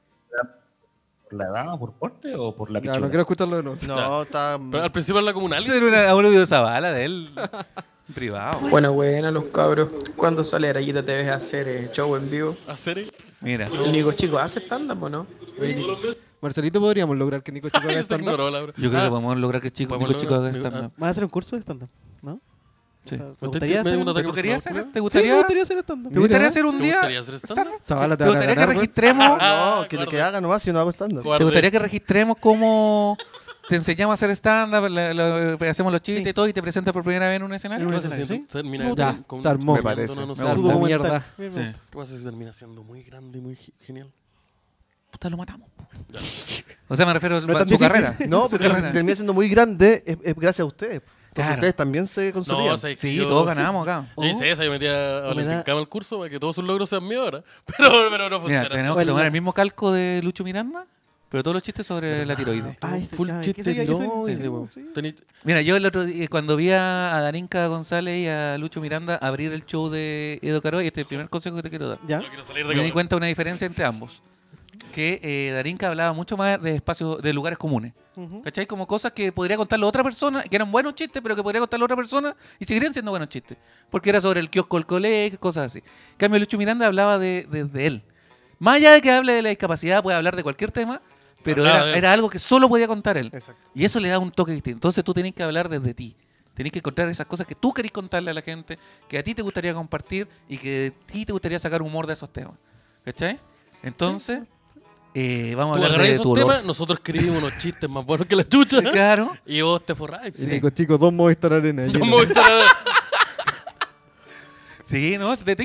¿por la dama, por porte o por la Ya, pichula? no quiero escucharlo de nuevo. No, está. Pero al principio habla como un Ese alien. era un audio de Zavala de él. Privado. Bueno, buena los cabros. ¿Cuándo sale Arayita T V a hacer eh, show en vivo? ¿Hacer? Mira. El Nico Chico hace stand-up o no? Oye, Nico- Marcelito, ¿podríamos lograr que Nico Chico haga Se stand-up? ignoró la- Yo creo Ah, que podemos lograr que chico, podemos Nico Chico haga lograr- stand-up. ¿Vas a hacer un curso de stand-up? ¿no? Sí. O sea, ¿te ¿Usted gustaría tiene hacer un un- ataque ¿Te gustaría personal, hacer? ¿Te Sí, gustaría? me gustaría hacer stand-up. ¿Te gustaría Mira. hacer un ¿Te día? gustaría hacer stand-up? Zavala, ¿Te te van a gustaría que ganar, güey. registremos? Ah, No, que, guarda. que haga nomás si no hago stand-up. Guarda. ¿Te gustaría que registremos cómo te enseñamos a hacer stand-up, la- la- hacemos los chistes Sí. y todo y te presentas por primera vez en un escenario? En un ¿Qué pasa si escenario, se- termina Ya, con- con- se armó. Me parece. no, no, no, Me no, gusta. no, mierda. Sí. ¿Qué pasa si termina siendo muy grande y muy gi- genial? Puta, lo matamos. Ya. O sea, me refiero a No es su tan difícil. carrera. No, Su porque si carrera. termina siendo muy grande es, es gracias a ustedes. Porque Claro. ustedes también se consolidan. No, sé que Sí, yo- todos ganamos acá. Yo hice esa, yo metí a me Valentín da- Cama al curso para que todos sus logros sean míos ahora. Pero, pero no Mira, funciona. tenemos que Bueno, tomar la- el mismo calco de Lucho Miranda, pero todos los chistes sobre la tiroides. Ah, ese- Full ah, chiste ¿qué soy? Yo soy- tiroides, sí, weón. sí. Tení- Mira, yo el otro día, cuando vi a a Darinka González y a Lucho Miranda abrir el show de Edo Caro, y este es el primer consejo que te quiero dar. ¿Ya? No quiero salir de Me di cámara. cuenta de una diferencia entre ambos. Que eh, Darinka hablaba mucho más de espacios, de lugares comunes. Ujú. ¿Cachai? Como cosas que podría contarle otra persona, que eran buenos chistes, pero que podría contarle otra persona y seguirían siendo buenos chistes. Porque era sobre el kiosco del colegio, cosas así. En cambio, Lucho Miranda hablaba de, de- de él. Más allá de que hable de la discapacidad, puede hablar de cualquier tema, pero Hablaba era, de él. era algo que solo podía contar él. Exacto. Y eso le da un toque distinto. Entonces tú tenés que hablar desde ti. Tenés que encontrar esas cosas que tú querés contarle a la gente, que a ti te gustaría compartir y que de ti te gustaría sacar humor de esos temas. ¿Cachai? Entonces, eh, vamos a Tú hablar agarrás de esos tu olor. temas, nosotros escribimos unos chistes más buenos que la chucha. Claro. Y vos te forráis. Y Nico Chico, dos Movistar Arena. No lleno. me gusta nada. Sí, ¿no? ¿Te tinca?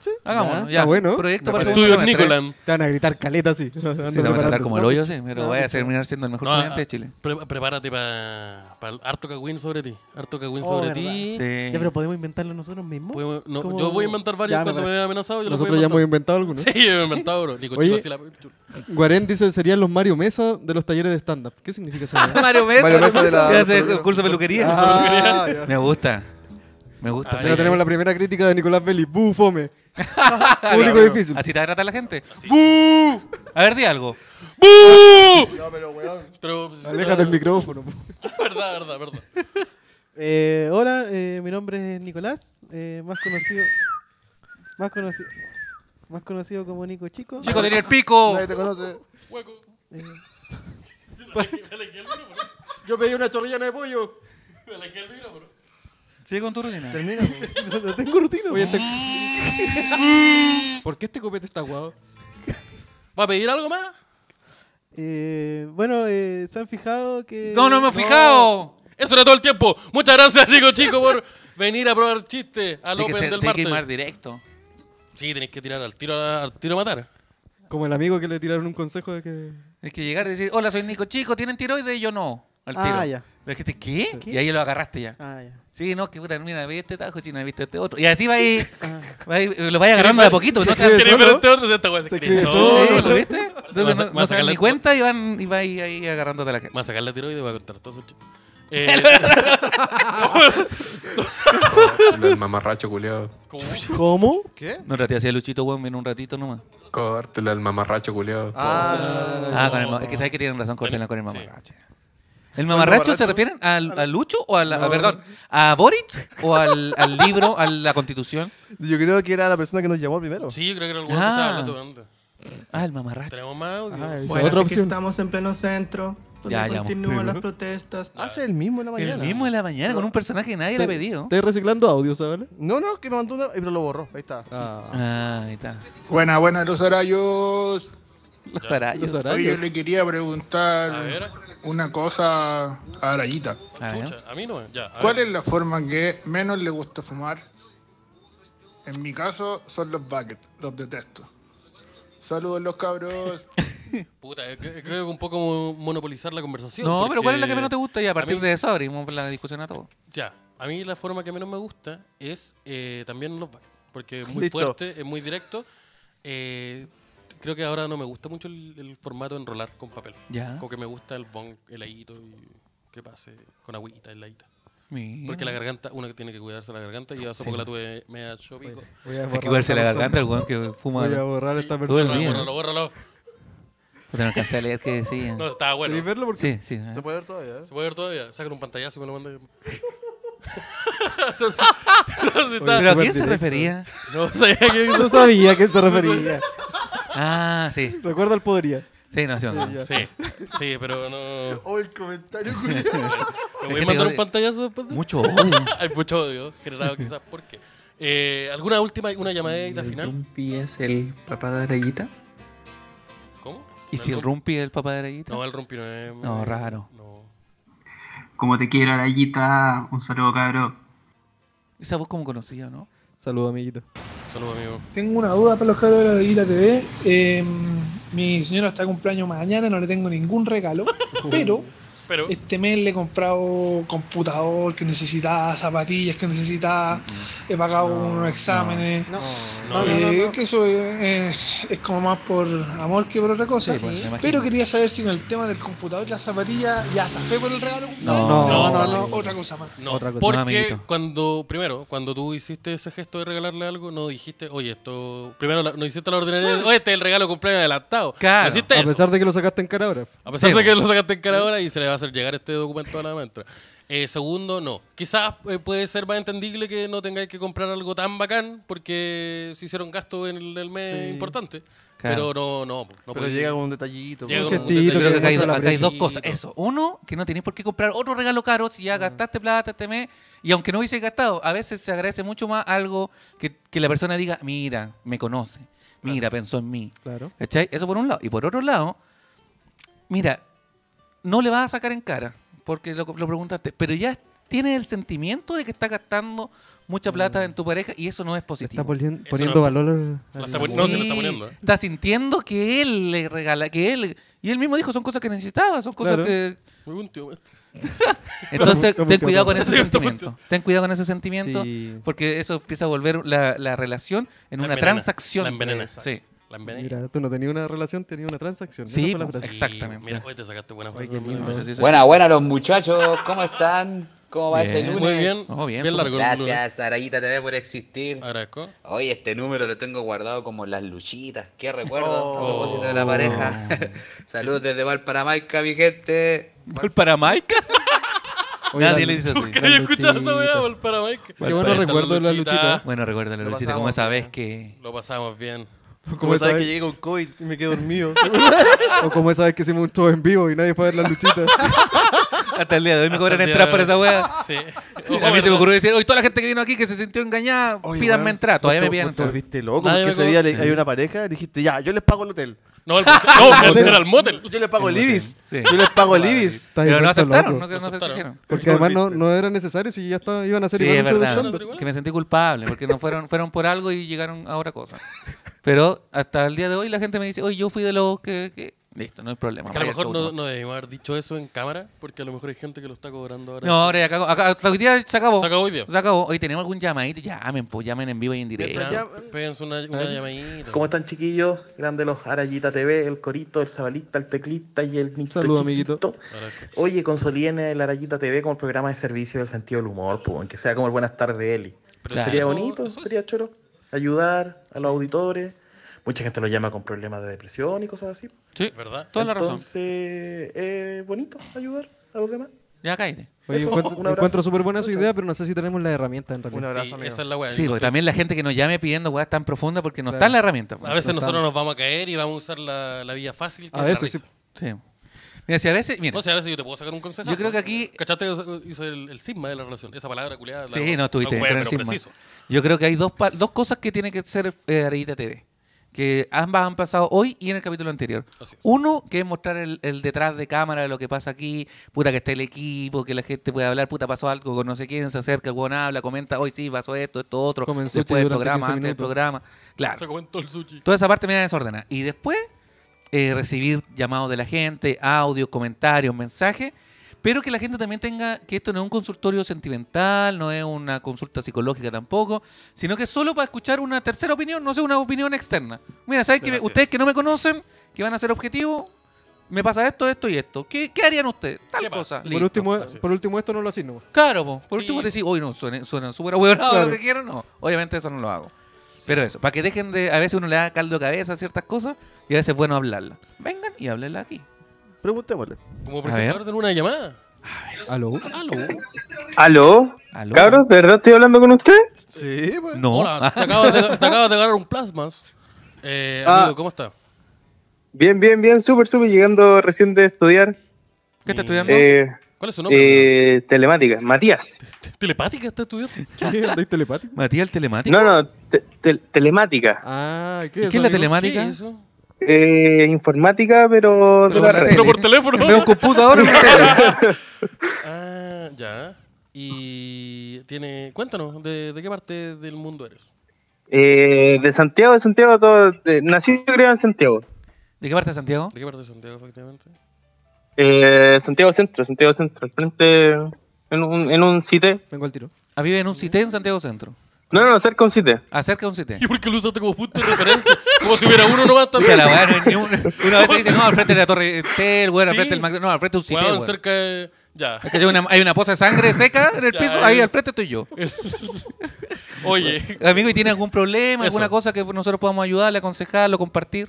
semestre? Hagámoslo, Ya, ya. está bueno. Proyecto Me para parece. segundo semestre. Nicolán. Te van a gritar caleta así. Sí, te van a tratar como el hoyo, sí, pero voy a terminar siendo el mejor No, comediante ah, de Chile. pre- prepárate para pa harto cagüín sobre ti. Harto cagüín Oh, sobre ¿verdad? ti. Sí. Ya, pero podemos inventarlo nosotros mismos. Podemos- no, ¿Cómo? yo voy a inventar varios Ya, cuando me parece. vea amenazado. Yo los Nosotros voy a ya hemos inventar. inventado algunos. Sí, yo he inventado, bro. Nico Oye, Chico, así la- Guarén dice serían los Mario Mesa de los talleres de stand-up. ¿Qué significa eso? Mario Mesa, Mario Mesa de la- que hace el curso de peluquería. Ah, ya. Me gusta. Me gusta. Ah, Ahora ya, tenemos ya. la primera crítica de Nicolás Belli. ¡Bu, fome! Público difícil. Así te va a tratar la gente. ¡Bú! A ver, di algo. ¡Bú! No, pero weón. Pero, pues, Aléjate del micrófono. verdad, verdad, verdad. Eh, hola, eh, mi nombre es Nicolás, eh, más conocido, más conocido, más conocido como Nico Chico. Chico, tenía el pico. Nadie te conoce. Hueco. Eh, Me alejé el micrófono. Yo pedí una chorrillana de pollo. Me alejé el micrófono. Sigue con tu rutina. Termina. no, no tengo rutina. Oye, este... ¿Por qué este copete está guau? ¿Va a pedir algo más? Eh, bueno, eh, se han fijado que... No, no me he fijado. Eso era todo el tiempo. Muchas gracias, Nico Chico, por venir a probar chistes al Hay que, Open ser, del hay que ir más martes. directo. Sí, tenéis que tirar al tiro, al tiro a matar. Como el amigo que le tiraron un consejo de que... Hay que llegar y decir, hola, soy Nico Chico, ¿tienen tiroides? Y yo no. Al tiro. Ah, ya. La gente, ¿qué? ¿Qué? Y ahí lo agarraste ya. Ah, ya. Sí, no, que puta, mira, ve este tajo, chino, viste este otro. Y así va ahí, Ah. va ahí lo vais agarrando de a poquito. se No escribe se ¿Qué solo? diferente otro de esta weá? Se Se escribe escribe solo. ¿Sí? ¿Lo viste? Va a Entonces sa- no, va a no se dan sacarle- ni cuenta y van y va ahí, ahí agarrándote a la gente. Me va a sacar la tiroide y voy a contar todos esos chistes. Eh, El mamarracho culiado. ¿Cómo? ¿Cómo? ¿Qué? No traté así el Luchito, weón, viene un ratito nomás. Córtela al mamarracho culiado. Ah, Ah, con el ma- es que sabes que tienen razón, córtenla con el Sí. mamarracho. ¿El mamarracho se refieren al, al Lucho o al, a, perdón, a Boric o al, al libro, a la constitución? yo creo que era la persona que nos llamó primero. Sí, yo creo que era el weón que Ah. estaba hablando antes. Ah, el mamarracho. Tenemos más audio. Ah, esa es Bueno, otra aquí opción. estamos en pleno centro, donde Ya, ya, continúan sí, las protestas. Hace el mismo en la mañana. El mismo de la mañana con un personaje que nadie le ha pedido. ¿Estás reciclando audio, sabes? No, no, que me mandó una, pero lo borró. Ahí está. Ah. Ah, ahí está. Buena, buena, los arayos. Los arayos. Los Oye, arayos. le quería preguntar A ver. una cosa a Arayita. A ver. Chucha, a mí no. Ya, a ¿Cuál ver. es la forma que menos le gusta fumar? En mi caso son los buckets, los detesto. Saludos los cabros. Puta, eh, cre- creo que un poco mo- monopolizar la conversación. No, pero ¿cuál es la porque que menos te gusta? Y a partir mí- de eso abrimos la discusión a todo. Ya, a mí la forma que menos me gusta es eh, también los buckets, porque es muy Listo. fuerte, es muy directo. Eh, creo que ahora no me gusta mucho el, el formato de enrolar con papel. Ya. Como que me gusta el bong heladito y que pase con agüita heladita. Mira. Porque la garganta, uno que tiene que cuidarse la garganta y hace poco la tuve media chopico. Voy a Hay borrar que cuidarse esta la persona. garganta, el weón que fuma. Voy a borrar esta Todo el persona. día. Bórralo, bórralo. Puta, no alcancé a leer qué decía. No, estaba bueno. ¿Queréis verlo? Porque Sí, sí. Se puede ver todavía, ¿eh? ¿Se puede ver todavía? Sacan un pantallazo y me lo mandan. no sé, no sé, está- ¿Pero a súper quién se directo. refería? No sabía que... no sabía a quién se refería. Ah, sí. Recuerda el podería. Sí, no, sí, no. Sí, ya. Sí, sí, pero no... Oh, el comentario culiado. ¿Me voy que a mandar te un pantallazo después? de- Mucho odio. Hay mucho odio, generado quizás por qué. Eh, ¿Alguna última, una llamadita ¿El final? Rumpi es el papá de Arayita? ¿Cómo? ¿Y si el Rumpi es el papá de Arayita? No, el Rumpi no es... No, raro. No. Como te quiero, Arayita. Un saludo, cabrón. Esa voz como conocía, ¿no? Saludos, amiguito. Saludos, amigo. Tengo una duda para los cabros de la Arayita T V. Eh, mi señora está de cumpleaños mañana, no le tengo ningún regalo, pero Pero... este mes le he comprado computador que necesitaba, zapatillas que necesitaba, he pagado unos exámenes. No, No, Eh, no, no, no. que eso eh, es como más por amor que por otra cosa. Sí, pues, me imagino. Pero quería saber si con el tema del computador y las zapatillas ya zafé por el regalo. No, no, no, no, no, no. otra cosa más. No, Otra cosa. No, porque amiguito. cuando, primero, cuando tú hiciste ese gesto de regalarle algo, no dijiste, oye, esto... Primero, la- no hiciste la ordinaria, oye, este es el regalo cumpleaños adelantado. Claro. No hiciste A eso. pesar de que lo sacaste en cara ahora. A pesar Sí, de que bueno. lo sacaste en cara ahora y se le va a hacer llegar este documento a la maestra. Eh, segundo, no. Quizás eh, puede ser más entendible que no tengáis que comprar algo tan bacán porque se hicieron gastos en el, el mes Sí. importante. Claro. Pero no, no. no Pero podéis- llega con un detallito. Llega Un con un gestito Yo creo que acá hay, muestra la acá hay dos aprecio. cosas. Eso. Uno, que no tenéis por qué comprar otro regalo caro si ya gastaste plata este mes. Y aunque no hubiese gastado, a veces se agradece mucho más algo que, que la persona diga, mira, me conoce. Mira, pensó en mí. Claro. ¿Cachai? Eso por un lado. Y por otro lado, mira, no le vas a sacar en cara, porque lo, lo preguntaste, pero ya tienes el sentimiento de que estás gastando mucha plata en tu pareja y eso no es positivo. Está poni- Eso poniendo no- valor. No, está poni- no, se lo está Sí, poniendo. ¿eh? está sintiendo que él le regala, que él... Y él mismo dijo, son cosas que necesitaba, son cosas Claro. que... Muy buen tío, maestro. Entonces, Estamos ten cuidado con quedando- ese sentimiento. Ten cuidado con ese sentimiento, Sí. porque eso empieza a volver la, la relación en La una envenena, transacción. la envenena, Sí. La envenena. Mira, tú no tenías una relación, tenías una transacción. Sí, Esa fue la pues, frase. exactamente. Mira, hoy te sacaste buena Ay, frase. qué lindo. Sí, sí, sí. Buena, buena los muchachos, ¿cómo están? ¿Cómo va ese Bien. lunes? Muy bien. Oh, bien, bien súper. largo. el lunes. Gracias, Arayita T V, por existir. Agradezco. Oye, este número lo tengo guardado como las luchitas. Qué recuerdo Oh. a propósito de la pareja. Saludos desde Valparaíso, mi gente. ¿Gol para Maica? Oye, Nadie la- le dice así. Nunca había escuchado esa luchita. weá, Vol, para Mike. Qué bueno recuerdo de la luchita. Bueno, recuerda la Lo Luchita, pasamos como esa bien. vez que... Lo pasamos bien. Como Como esa sabes vez- que llega un COVID y me quedo dormido. O como esa vez que hicimos un show en vivo y nadie fue a ver la luchita. Hasta el día de hoy me cobran Hasta el día entradas de por hoy. esa wea. Sí. A mí se me ¿verdad? ocurrió decir, hoy toda la gente que vino aquí que se sintió engañada, Oye, pídanme weón, entrada. Todavía vos me te- piden vos te entrada. volviste loco Nadie porque me ese día le- conoce. hay una pareja y dijiste, ya, yo les pago el hotel. No, el, no, el- era el motel. Yo les pago el Ibis. Sí. Yo les pago el Ibis. Estás Pero no vuelto aceptaron, loco. no, que no se aceptaron. quisieron. Porque además no, no era necesario si ya estaba, iban a hacer Sí, igual es un show de verdad, stand-up. que me sentí culpable, porque no fueron, fueron por algo y llegaron a otra cosa. Pero hasta el día de hoy la gente me dice, oye, yo fui de los que... que-". Listo, no hay problema. Que a lo vaya mejor al no, show, no debimos haber dicho eso en cámara, porque a lo mejor hay gente que lo está cobrando ahora. No, ahora ya acabó. Acá, hasta hoy día se acabó. Se acabó hoy día. Se acabó. Hoy tenemos algún llamadito. Llamen, pues llamen en vivo y en directo. Ya, péguense una, una llamadita. ¿Cómo están, chiquillos? Grande los Arayita T V, el Corito, el Zabalista, el Teclista y el Nito Saludos, Chiquito. Oye, consoliden el Arayita T V como el programa de servicio del sentido del humor, pues, que sea como el Buenas tardes, Eli. Pero Sería eso- bonito, eso es- sería choro. Ayudar a los auditores. Mucha gente lo llama con problemas de depresión y cosas así. Sí, ¿verdad? Toda la razón. Entonces, es bonito ayudar a los demás. Ya cállate. Oye, Eso, encuentro, un abrazo. encuentro súper buena su idea, pero no sé si tenemos la herramienta en realidad. Un abrazo, Sí, amigo. esa es la weá. Sí, porque también la gente que nos llame pidiendo weas tan profundas porque no Claro. está en la herramienta. pues. A veces No nosotros estamos. nos vamos a caer y vamos a usar la, la vía fácil. que A es la veces sí. risa. Sí. Mira, si a veces... Mira, No sé, a veces yo te puedo sacar un consejo. Yo creo que aquí- ¿Cachaste? Hizo el, el sigma de la relación. Esa palabra culiada. la- sí, no, estuviste la dentro wea, del pero sigma. preciso. Yo creo que hay dos, pa- dos cosas que tiene que ser eh, Arayita T V. Que ambas han pasado hoy y en el capítulo anterior. Así es. Uno, que es mostrar el, el detrás de cámara de lo que pasa aquí, puta que está el equipo, que la gente puede hablar, puta pasó algo con no sé quién, se acerca, el weón habla, comenta, hoy sí, pasó esto, esto, otro, Comen sushi después del durante programa, quince antes del minutos. programa. Claro. Se comentó el sushi. Toda esa parte me da desordenada. Y después, eh, recibir llamados de la gente, audios, comentarios, mensajes, pero que la gente también tenga que esto no es un consultorio sentimental, no es una consulta psicológica tampoco, sino que es solo para escuchar una tercera opinión, no sé, una opinión externa. Mira, ¿saben que me- Gracias. ustedes que no me conocen, que van a ser objetivos, me pasa esto, esto y esto? ¿Qué, qué harían ustedes? Tal ¿Qué cosa. pasa? Por Listo. último, Así es. por último, esto no lo hacemos. Claro, po. por Sí. último te decís, hoy no, suenan, suenan súper ahueonados Claro. lo que quieran, no. Obviamente eso no lo hago. Pero eso, para que dejen de, a veces uno le da caldo de cabeza a ciertas cosas y a veces es bueno hablarlas. Vengan y háblenla aquí. Preguntémosle. Como A presentador de una llamada. ¿Aló? Aló. ¿Aló? ¿Aló? Cabros, ¿de verdad estoy hablando con usted? Sí, pues. No. Hola, te acabas de, te acabas de ganar un plasmas. Eh, Ah. amigo, ¿cómo está? Bien, bien, bien, súper, súper, llegando recién de estudiar. ¿Qué está estudiando? Eh, ¿Cuál es su nombre? eh, telemática, Matías. ¿Telepática está estudiando? ¿Qué? ¿Andáis telepático? ¿Matías el telemático? No, no, te- te- telemática. Ah, ¿qué ¿Y es qué es eso, la amigo? telemática? ¿Qué es eso? Eh, informática, pero, Pero de la con la red. tele. Pero por teléfono. Veo un computador en la tele. Ah, ya. Y tiene... Cuéntanos, ¿de, de qué parte del mundo eres? Eh, de Santiago, de Santiago, todo, de- nací y criado en Santiago. ¿De qué parte de Santiago? ¿De qué parte de Santiago, efectivamente? Eh, Santiago Centro, Santiago Centro, al frente, en un, en un sitio. Vengo al tiro. Ah, vive en un C I T E en Santiago Centro. No, no, cerca de un sitio. Acerca de un C I T E. ¿Y por qué lo usaste como punto de referencia? Como si hubiera uno nomás Puta también. la weá, no hay ni un- Una vez se dice, no, al frente de la Torre Tel, weón, al Sí. frente del McDonald's. No, al frente de un C I T E, Weón, weón. cerca de... Ya. Es que hay una, hay una poza de sangre seca en el Ya, piso, eh. ahí al frente estoy yo. Oye. Amigo, ¿y tiene algún problema, Eso. alguna cosa que nosotros podamos ayudarle, aconsejarlo, compartir?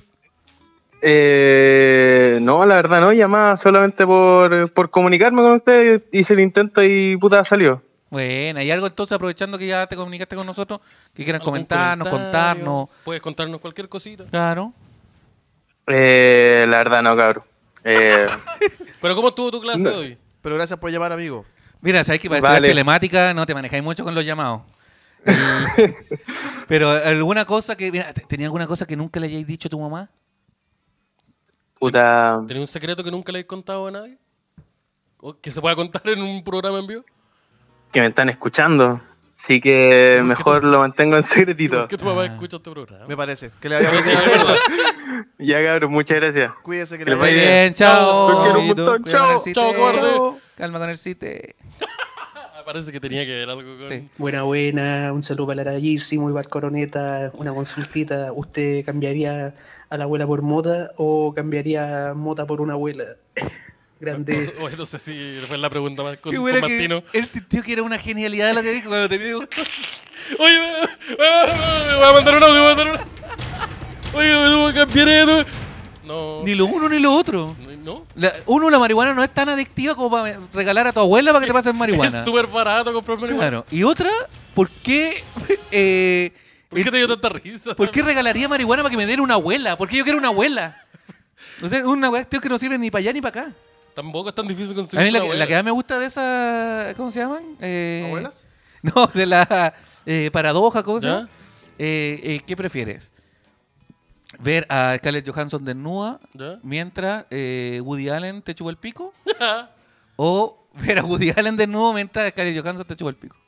Eh, no, la verdad no, llamaba solamente por, por comunicarme con usted, hice el intento y puta salió. Bueno, ¿hay algo entonces, aprovechando que ya te comunicaste con nosotros, que quieran ¿Algún comentarnos, comentario? contarnos? Puedes contarnos cualquier cosita. Claro. Eh, la verdad no, cabrón. Eh, Pero ¿cómo estuvo tu clase No. hoy? Pero gracias por llamar, amigo. Mira, sabes que para Vale. estudiar telemática no te manejáis mucho con los llamados. El- Pero alguna cosa que, mira, ¿tenía alguna cosa que nunca le hayáis dicho a tu mamá? puta, ¿Tenía un secreto que nunca le has contado a nadie? ¿O que se pueda contar en un programa en vivo? que me están escuchando. Así que mejor lo mantengo en secretito. ¿Qué tu papá escucha este programa? Me parece. Que le vaya Sí, muy bien. es verdad. Ya, cabrón, muchas gracias. Cuídese que Que le le vaya Muy bien. bien, chao. Los quiero un montón, Cuidado con el chao. cite. Chao, cobarde. Calma con el cite. Parece que tenía que ver algo con... Sí. Buena, buena, un saludo para la Arayísimo y para el Coroneta, una consultita. ¿Usted cambiaría a la abuela por Mota o cambiaría Mota por una abuela? Grande. Oye, no sé si fue la pregunta más con, Qué con buena Martino. que él sintió que era una genialidad lo que dijo cuando te digo. Oye, me, me- me voy a mandar un audio, voy a mandar un... Oye, me tuvo que cambiar esto. No. Ni lo uno ni lo otro. ¿No? La- uno, la marihuana no es tan adictiva como para regalar a tu abuela para que te pasen marihuana. Es súper barato comprar marihuana. Claro. Y otra, ¿por qué? eh, ¿Por qué te dio tanta risa? ¿Por qué regalaría marihuana para que me den una abuela? Porque yo quiero una abuela. O sea, una cuestión que no sirve ni para allá ni para acá. Tampoco es tan difícil A conseguir mí la, una que- abuela. la que más me gusta de esa... ¿Cómo se llaman? Eh, ¿Abuelas? No, de la eh, paradoja, ¿cómo se ¿Ya? llama? Eh, eh, ¿Qué prefieres? ¿Ver a Scarlett Johansson desnuda ¿Ya? mientras eh, Woody Allen te chupa el pico? ¿O ver a Woody Allen desnudo mientras Scarlett Johansson te chupa el pico?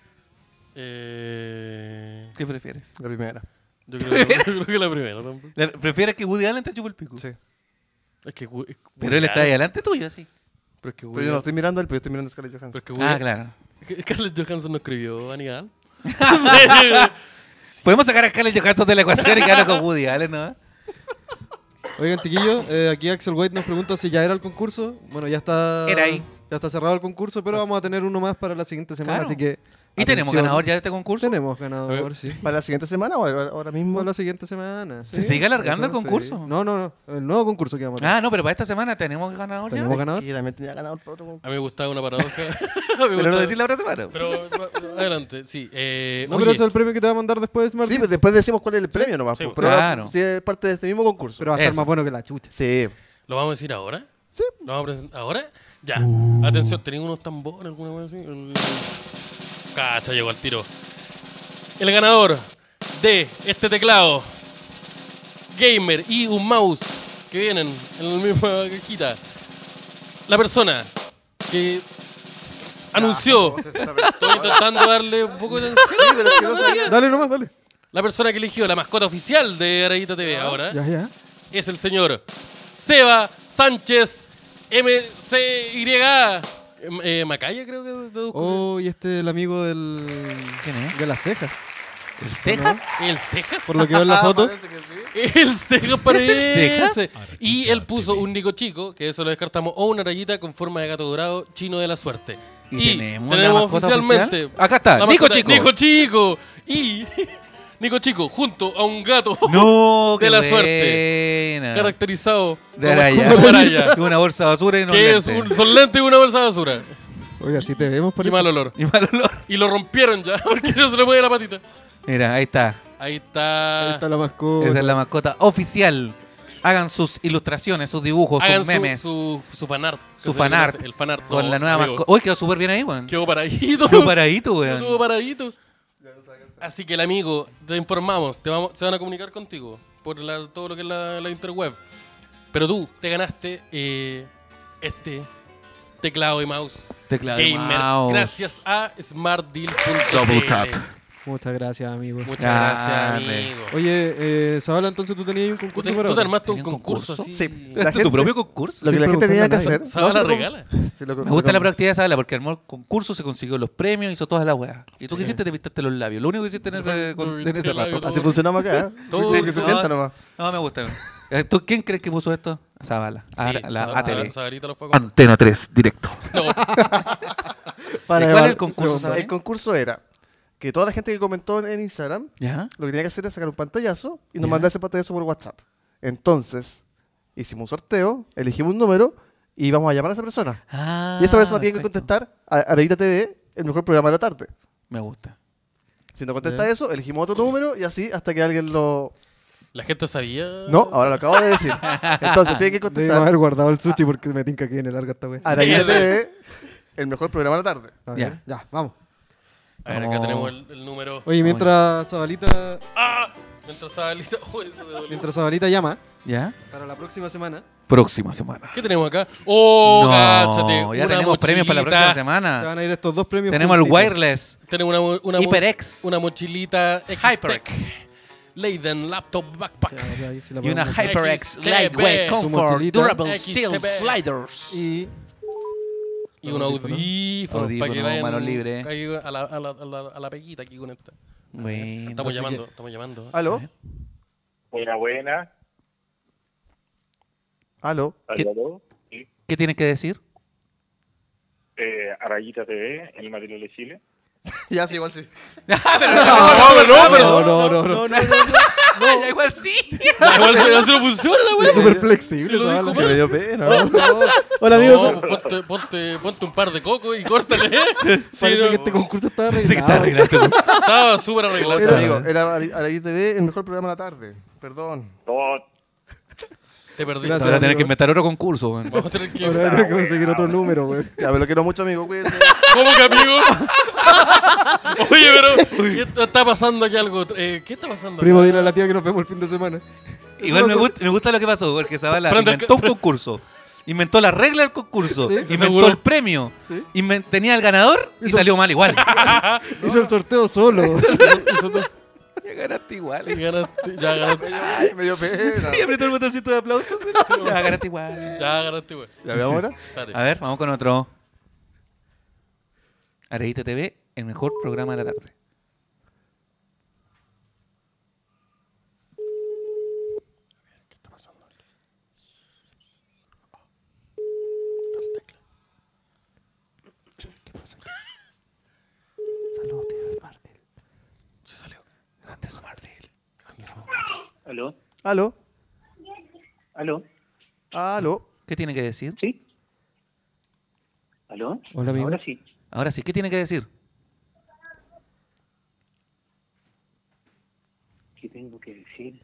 Eh... ¿Qué prefieres? La primera. Yo creo, yo creo que la primera tampoco. La- ¿Prefieres que Woody Allen te chupa el pico? Sí. Es que, Wu- es- Pero él está ahí Woody Allen- delante tuyo, sí. Pero es que Pero yo no estoy mirando a él, pero yo estoy mirando a Scarlett Johansson. Pero es que Woody- Ah, claro. es que Scarlett Johansson no escribió Aníbal. Podemos sacar a Scarlett Johansson de la ecuación y quedarnos con Woody Allen, ¿no? Oigan, chiquillos, eh, aquí Axel White nos pregunta si ya era el concurso. Bueno, ya está. Era ahí. Ya está cerrado el concurso, pero vamos a tener uno más para la siguiente semana, Claro. así que. ¿Y tenemos atención. ganador ya de este concurso? Tenemos ganador, sí. ¿Para la siguiente semana o ahora ahora mismo? Para la siguiente semana. ¿Se sigue alargando eso, el concurso? sí. No, no, no. El nuevo concurso que vamos a tener. Ah, no, pero para esta semana tenemos ganador ya. ¿Tenemos ganador? Y también tenía ganador para otro A concurso. mí me gustaba una paradoja. A mí me Pero no gustaba- decir la otra semana. Pero va- adelante, sí. Eh, No, oye, pero ese es el premio que te va a mandar después, Martín. Sí, pues después decimos cuál es el premio nomás. Sí, pues, pero ahora claro. sí es parte de este mismo concurso. Pero va a estar Eso. más bueno que la chucha. Sí. ¿lo vamos a decir ahora? Sí. ¿Lo vamos a presentar ahora? Ya. Atención, ¿tenéis unos tambores alguna vez así? El- Cacha, llegó al tiro. El ganador de este teclado gamer y un mouse que vienen en la misma cajita. La persona que anunció. Estoy intentando darle un poco de atención. Sí, pero es que no sabía. Dale nomás, dale. La persona que eligió la mascota oficial de Arayita T V ahora Ya, ya. es el señor Seba Sánchez M C Y A. Eh, Macaya, creo que deduzco. Oh, y este es el amigo del. ¿Quién es? De las cejas. ¿El Cejas? ¿El Cejas? Por lo que veo en la foto. Parece que sí. El Cejas parece. el Cejas? Y él puso un Nico Chico, que eso lo descartamos, o una rayita con forma de gato dorado chino de la suerte. ¿Y tenemos la mascota oficialmente. oficial? Acá está, la Nico mascota- Chico. Nico Chico. Y Nico Chico, junto a un gato No, de qué la buena. suerte, caracterizado De como araya. escudo de araya, Una bolsa de basura y no que es un, son lentes y una bolsa de basura. Oiga, si te vemos, Y parece. mal olor. Y mal olor. Y lo rompieron ya, porque no se le mueve la patita. Mira, ahí está. Ahí está. Ahí está la mascota. Esa es la mascota oficial. Hagan sus ilustraciones, sus dibujos, Hagan sus su- memes. Su, su, fanart. Su que se fanart. conoce, El fanart. Con no, la nueva amigo. mascota. Uy, quedó súper bien ahí, weón. Quedó paradito. Quedó paradito, Quedó weón. paradito. Así que el amigo, te informamos, te vamos, se van a comunicar contigo por la- todo lo que es la, la interweb. Pero tú te ganaste eh, este teclado y mouse Teclado y gamer mouse. gracias a smartdeal punto Double c l. tap. Muchas gracias, amigo. Muchas gracias, Grande. amigo. Oye, eh, Zabala, entonces tú tenías un ¿Tú concurso te, para tú te ahora? armaste un ¿Tenía un concurso, concurso? así? Sí. ¿Este es tu propio concurso? Lo que Sin la gente tenía que preguntarle a hacer. Zabala se lo- regala. se lo- Me se gusta lo- la proactividad de Zabala porque armó el concurso, se consiguió los premios, hizo todas las weas. ¿Y tú qué hiciste? Te pintaste los labios. Lo único que hiciste en ese, con- en ese labio, rato. todo. Así funcionamos acá, ¿eh? Todo- Como que se no, sienta nomás. No, me gusta. Eh, ¿Tú quién crees que puso esto? Zabala. A Sí, la Zabala- A T V. Zabalita lo fue a comprar. Antena tres, directo. No, Para ¿Y cuál eval- es el concurso, sabes? El concurso era que toda la gente que comentó en Instagram ¿Ya? lo que tenía que hacer era sacar un pantallazo y nos Ya. mandar ese pantallazo por WhatsApp. Entonces, hicimos un sorteo, elegimos un número y vamos a llamar a esa persona. Ah, y esa persona tiene que perfecto. contestar a Arayita T V, el mejor programa de la tarde. Me gusta. Si no contesta Ya. eso, elegimos otro número y así hasta que alguien lo... la gente sabía. No, ahora lo acabo de decir. Entonces tiene que Debimos contestar haber guardado el sushi porque me tinca que viene larga esta wea. Arayita Sí, T V, el mejor programa de la tarde. A ver, Ya. ya, vamos. A ver, acá Vamos. tenemos el, el número. Oye, mientras Zabalita, ¡Ah! Mientras Zabalita. Oh, eso me dolió. mientras Zabalita llama, ¿Ya? Para la próxima semana. Próxima semana. ¿Qué tenemos acá? ¡Oh, No, cáchate! ya una tenemos premios para la próxima mochilita. semana. Se van a ir estos dos premios. Tenemos el juntitos. wireless. Tenemos una, mo- una, mo- HyperX. una mochilita HyperX. Leiden Laptop Backpack. Y una HyperX X T V. Lightweight Su Comfort mochilita. Durable X T Steel V. Sliders. Y Y un audífono para que Audífono, vayan mano libre. ahí a la, a, la, a, la, a la peguita aquí con esta. Bueno, Estamos así llamando, que- estamos llamando. ¿Aló? Buena, buena. ¿Aló? ¿Qué, ¿Aló? Sí. ¿Qué tienes que decir? Eh, Arayita T V, el material de Chile. Ya, sí, igual sí. pero no, pero no, pero no, no, no, no. No, ya igual sí. Ya, igual se, ya se lo funciona la wea. Es súper flexible. Sí, lo esa dijo bala. Que me dio pena. No, no. Hola, amigo. No, pues ponte, ponte, ponte un par de cocos y córtale. Sí, Parece no. que este concurso estaba Parece que está arreglado. arreglado. Estaba súper arreglado. Era, amigo, era Araí T V, el mejor programa de la tarde. Perdón. No, Te perdí. Gracias. Ahora tenés amigo. que inventar otro concurso. weón. Vamos a tener que... Ahora hay que conseguir otro número, güey. Ya, me lo quiero mucho, amigo. Cuídese. ¿Cómo que amigo? Oye, pero ¿qué está pasando aquí algo? Eh, ¿Qué está pasando? Primo, acá? dile a la tía que nos vemos el fin de semana. Igual me Eso gusta, me gusta lo que pasó, porque Zavala Prende el inventó ca- un concurso. Inventó la regla del concurso. Sí, inventó seguro. el premio. Sí. inven- tenía el ganador y Hizo- salió mal igual. Hizo el sorteo solo. Eso tú- Ya ganaste igual. Ya ganaste, ya ganaste. Ay, me dio pena. Y apretó el botoncito de aplausos. Ya ganaste igual. Ya ganaste, güey. ¿Ya veamos ahora? Dale. A ver, vamos con otro. Areita T V, el mejor programa de la tarde. Saludos, tío Smartdeal. Se salió. Grande Smartdeal. ¿Aló? ¿Aló? ¿Aló? ¿Aló? ¿Qué tiene que decir? ¿Sí? ¿Aló? Hola, amigo. Ahora sí. Ahora sí, ¿qué tiene que decir? ¿Qué tengo que decir?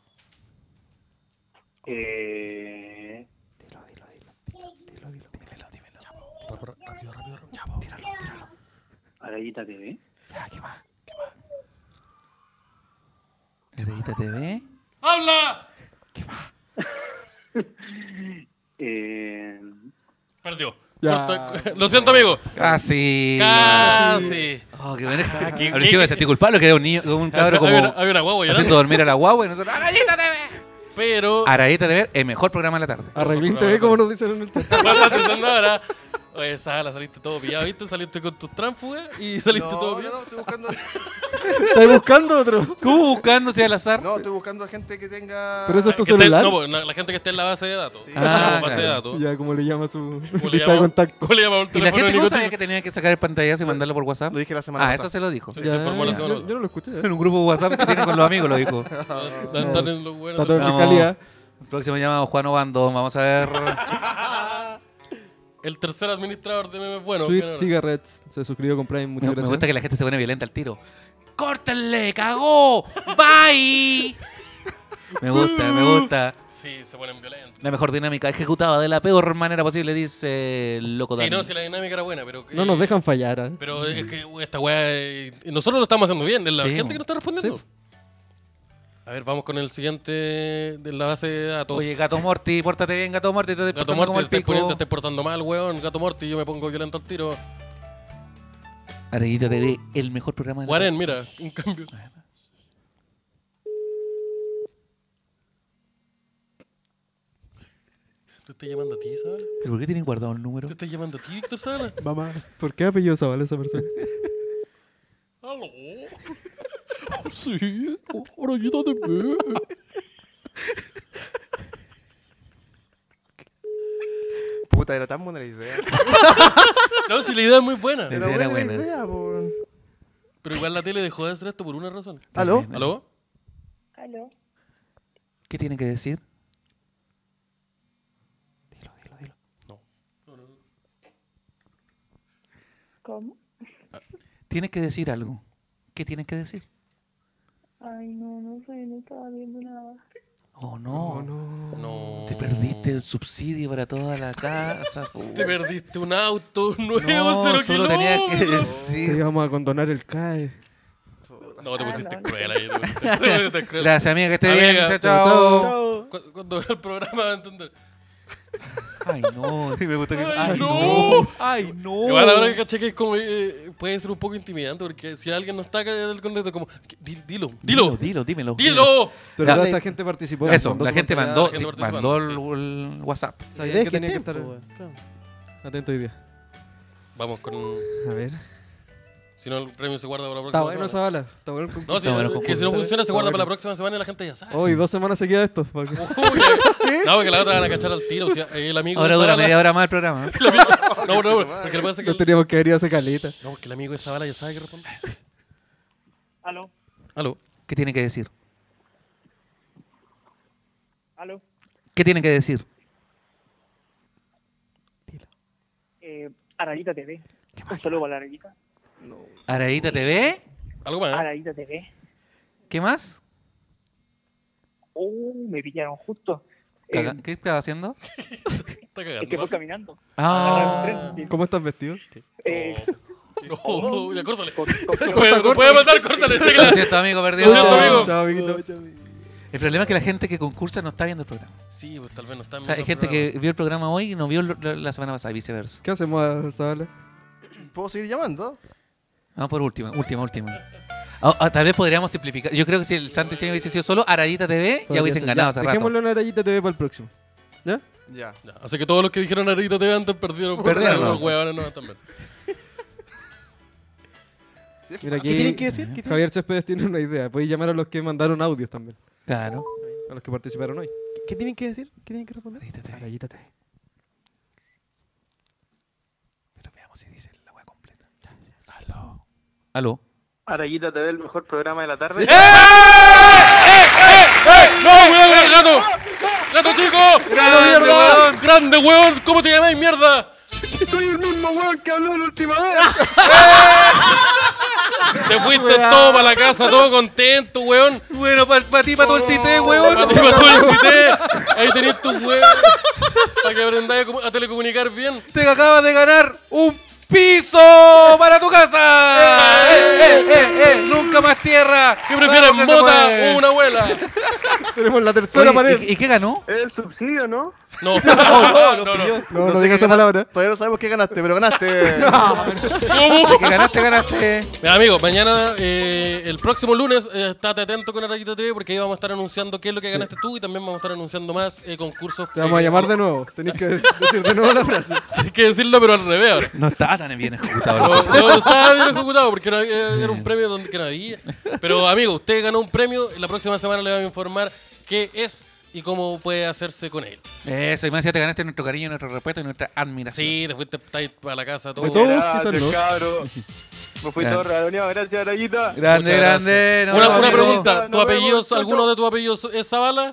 Eh... Dilo, dilo, dilo. Dilo, dilo. Dímelo, dímelo. Rápido, rápido, rápido. Tíralo, tíralo. Arayita T V. Ya, ¿qué más? ¿Qué más? Areita T V. ¡Habla! eh... Perdió. Ya. Corta- Lo siento, amigo. Casi. Casi. Oh, qué bueno. Ah, qué- Al qué- principio me sentí culpable, que era un niño, un cabro Había como una- había una guagua llorando. haciendo dormir a la guagua y nosotros. ¡Arayita T V! Pero... Arayita T V, el mejor programa de la tarde. Arreglín T V, como nos dicen en el chat. Cuando te son ahora. Oye, Sala, saliste todo pillado, ¿viste? Saliste con tus tránsfugas y saliste todo No, no, pillado. no, estoy buscando. ¿Estás buscando otro? ¿Cómo buscándose al azar? No, estoy buscando gente que tenga. Pero eso es tu Que esté- celular. no, pues, la la gente que esté en la base de datos. Sí. Ah, base de claro. datos. Ya, como le llama su ¿Cómo le lista de llama- contacto. ¿Cómo le llamamos el ¿Y la teléfono gente de no sabía Nicotín? que tenía que sacar el pantallazo y mandarlo por WhatsApp? Lo dije la semana Ah, pasada. eso se lo dijo. Sí, se informó la Ya, semana yo, yo no lo escuché. En un grupo de WhatsApp que tiene con los amigos, lo dijo. Están- están en los buenos Está todo en del- Vamos. fiscalía. El próximo llamado Juan Obando. Vamos a ver. El tercer administrador de memes bueno. Sweet ¿quién era? Cigarettes se suscribió con Prime. Muchas Me, me gracias. gusta que la gente se pone violenta al tiro. ¡Córtenle! ¡Cagó! ¡Bye! Me gusta, me gusta. Sí, se ponen violentos. La mejor dinámica ejecutada de la peor manera posible, dice el loco Sí, Dani. no, si la dinámica era buena, pero... No nos dejan fallar. ¿eh? Pero es que uy, esta weá... eh, Nosotros lo estamos haciendo bien, es la Sí, gente mo. que no está respondiendo. A ver, vamos con el siguiente de la base de datos. Oye, Gato Morty, pórtate bien, Gato Morty, te Gato Gato Morty, como te el estáis pico. poniendo- te estáis portando mal, weón. Gato Morty, yo me pongo violento al tiro. Areguita T V, el mejor programa de la Guarén, mira, un cambio. ¿Te estoy llamando a ti, Sala? ¿Pero por qué tienen guardado el número? ¿Te estoy llamando a ti, Víctor Sala? Mamá, ¿por qué apellido Zavala esa persona? ¿Aló? Sí, Arayita T V. Puta, era tan buena la idea. No, si la idea es muy buena. La Era idea era buena la buena. idea, po. Pero igual la tele dejó de hacer esto por una razón. ¿Aló? ¿Aló? ¿Aló? ¿Qué tienen que decir? ¿Cómo? Tienes que decir algo. ¿Qué tienes que decir? Ay, no, no sé, no estaba viendo nada. Oh, no. No. Te perdiste el subsidio para toda la casa. po. Te perdiste un auto nuevo, No, cero solo tenía que kilómetros. decir. Te íbamos a condonar el C A E. No, te pusiste cruel ahí. Te pusiste cruel. Gracias, amiga, que esté bien. Amiga, Chao, chao. cu- Cuando vea el programa va a entender. Ay, no. Me gusta que... Ay, Ay, no. no. Ay, no. Igual ahora que caché que es como, eh, puede ser un poco intimidante porque si alguien no está acá en el contexto, como, di- dilo, dilo, Dilo, dímelo. dilo. Pero Ya. toda esta gente participó. Eso, mandó la su gente pantalla. mandó, gente sí, participando, mandó el, el WhatsApp. Sabían Es que que tenía que tiempo, estar weón, claro. atento hoy día. Vamos con... A ver. Si no, el premio se guarda para la Está próxima bueno esa semana. bala. Está bueno el concurso. No, si, Está bueno el que concurso. si no funciona se guarda Está para la bueno. próxima semana y la gente ya sabe. Hoy dos semanas seguidas de esto. ¿Para qué? Uy, no, porque la otra van a cachar al tiro. O sea, el amigo Ahora de dura Zavala- media hora más el programa. ¿eh? el amigo- No, no, porque lo que pasa es que No el- teníamos que haber ido a hacer caleta. No, porque el amigo de Zavala ya sabe que responde. ¿Aló? Aló. ¿Qué tiene que decir? ¿Aló? ¿Qué tiene que decir? Eh, Arayita T V. Un saludo para la Arayita. Araíta T V. ¿Algo más? Arayita T V. ¿Qué más? Oh, me pillaron justo. Caga- Eh, ¿Qué estaba haciendo? Está cagando. es que fue caminando. Ah. ¿Cómo estás vestido? Eh, No, ya córtale. con- con- No puede, no puede mandar, córtale. Lo siento, amigo, perdió. Lo siento, amigo. Chao, amiguito. El problema es que la gente que concursa no está viendo el programa. Sí, pues tal vez no está O sea, hay gente que vio el programa hoy y no vio lo- lo- la semana pasada y viceversa. ¿Qué hacemos a esa bala? ¿Puedo seguir llamando? Vamos por última, última, última. Ah, ah, tal vez podríamos simplificar. Yo creo que si el Santo Diseño hubiese sido solo Arayita T V, ya Podría hubiesen ser. ganado Ya, hace rato. Dejémosle una rayita T V para el próximo. ¿Ya? Ya. Ya, así que todos los que dijeron Arita T V antes perdieron. Perdieron. Los huevones no también. Sí, es Mira, fácil. aquí tienen que decir? ¿Qué tienen? Javier Céspedes tiene una idea. Podéis llamar a los que mandaron audios también. Claro. A los que participaron hoy. ¿Qué tienen que decir? ¿Qué tienen que responder? Rayita T V. Pero veamos si dice la wea completa. Aló. Aló. Arayita T V, el mejor programa de la tarde. ¡No, cuidado con el gato! ¡Gato chico! ¡Gato mierda! ¡Grande, huevón! ¿Cómo te llamáis, mierda? Soy el mismo weón que habló la última vez. Te fuiste todo para la casa, todo contento, weón. Bueno, para pa ti, para todo el cité, huevón. Para ti, para todo el cité. Ahí tenés tu huevón. Para que aprendáis a, comu- a telecomunicar bien. Te acabas de ganar un piso para tu casa. ¡Eh, eh, eh, eh! Nunca más tierra. ¿Qué prefieres, Claro que se mota puede. o una abuela? Tenemos la tercera Oye, pared. ¿y, y qué ganó? Es el subsidio, ¿no? No, no, no, no. No, no, No sé digas qué esa gana- palabra. Todavía no sabemos qué ganaste, pero ganaste. ¿Cómo? Que ganaste, ganaste. Mira, amigo, mañana, eh, el próximo lunes, eh, estate atento con Arayita T V porque ahí vamos a estar anunciando qué es lo que ganaste tú y también vamos a estar anunciando más eh, concursos. Te vamos a eh, llamar de nuevo. Tenéis que decir de nuevo la frase. Hay que decirlo, pero al revés ahora. No estaba tan bien ejecutado. No, no estaba bien ejecutado porque no había- era un premio donde que no había. Pero, amigo, usted ganó un premio y la próxima semana le vamos a informar qué es y cómo puede hacerse con él. Eso, y más ya te ganaste nuestro cariño, nuestro respeto y nuestra admiración. Sí, te fuiste tight para la casa todo. ¿Y todo? Gracias, quizás no. cabro. Me fui Grande. todo redoneado. Gracias, Arayita. Grande, Muchas grande. gracias. no, una no, una amigo. pregunta, ¿tu Nos apellido, vemos, chao, alguno chao. de tus apellidos es Zavala?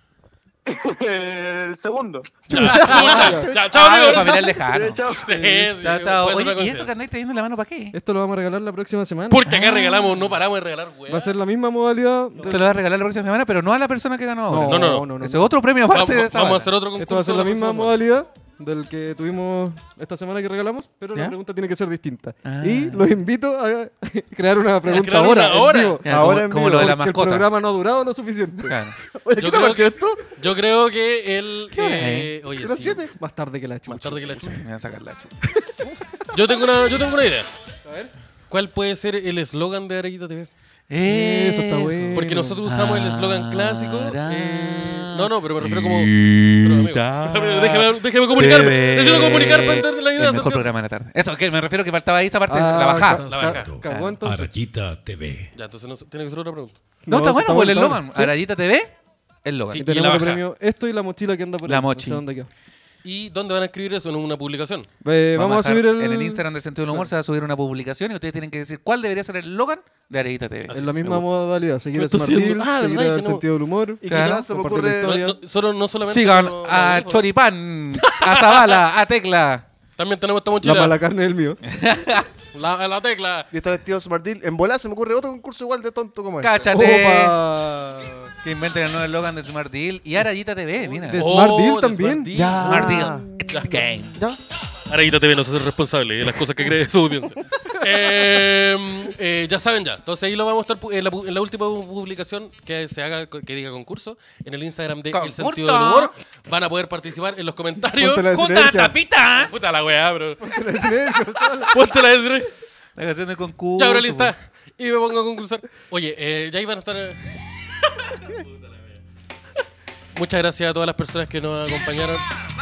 El segundo. Ya, chucha, ya, chao, Ah, amigo. familiar lejano. Chao. Sí, sí, Chao, chao. puede ser una Oye, ¿y esto coincidencia. que andáis teniendo la mano para qué? Esto lo vamos a regalar la próxima semana. Porque acá regalamos, no paramos de regalar, weón. Va a ser la misma modalidad. de- Te lo vas a regalar la próxima semana, pero no a la persona que ganó ahora. No, no, no, no, Ese no. es otro premio aparte Vamos, de esa vamos a bala. hacer otro concurso. Esto va a ser la la misma próxima modalidad del que tuvimos esta semana que regalamos, pero ¿Ya? la pregunta tiene que ser distinta. Ah. Y los invito a crear una pregunta crear ahora. una en hora. vivo. Ya, Ahora como, en como vivo, lo de la Porque el mascota. programa no ha durado lo suficiente. Claro. Oye, Yo ¿qué te creo partió esto? Yo creo que él. ¿Qué hora eh, oye, ¿Las sí, siete? Más tarde que la chucha. más tarde que la chucha. Me voy a sacar la chucha. Yo tengo una, yo tengo una idea. A ver. ¿Cuál puede ser el eslogan de Arayita T V? Eso está bueno. Porque nosotros usamos el eslogan clásico. eh, no, no, pero me refiero como. Pero, amigo, déjeme, déjeme comunicarme. Déjeme comunicar para entender la idea. El mejor Sergio. programa de la tarde. Eso, que me refiero que faltaba ahí esa parte, Ah, la bajada. ca- La ca- baja. cagó entonces. Arayita T V. Ya, entonces no, tiene que ser otra pregunta. No, está eso bueno, pues el bueno, eslogan. ¿sí? Arayita T V, el logan. Sí. Y Y tenemos la de baja. premio esto y la mochila que anda por La ahí. mochi. No sé dónde quedó. ¿Y dónde van a escribir eso? ¿En una publicación? Eh, vamos, a dejar subir el... En el Instagram del Sentido del Humor se va a subir una publicación y ustedes tienen que decir cuál debería ser el eslogan de Arayita T V. En la misma modalidad. Seguir a Estoy Smart Deal, haciendo- ah, seguir verdad, al tenemos- sentido del humor. Y Claro. quizás se me compartir la ocurre. historia. No, no, solo, no solamente. Sigan con- a con- Choripán, a Zavala, a Tecla. También tenemos esta La mochila. mala carne del mío. La, la tecla. Y está vestido Smart Deal. En volar se me ocurre otro concurso igual de tonto como este. Cáchate. Opa. Que inventen el nuevo eslogan de Smart Deal y Arayita T V, mira. De Oh, Smart Deal de también. Smart Deal. Ya. Smart Deal. It's the game. Arayita T V no se hace responsable de las cosas que cree su audiencia. Eh, eh, ya saben ya. Entonces ahí lo vamos a estar pu- en la, pu- en la última publicación que se haga, que diga concurso, en el Instagram de El Sentido del Humor. Van a poder participar en los comentarios. Ponte la de ¡Junta sinergia. tapitas! Puta la weá, bro. Ponte la de sinergia, sola. Ponte la de sinergia. La canción de concurso. Ya abro lista. Y me pongo a concursar. Oye, eh, ya iban a estar. eh. Muchas gracias a todas las personas que nos acompañaron.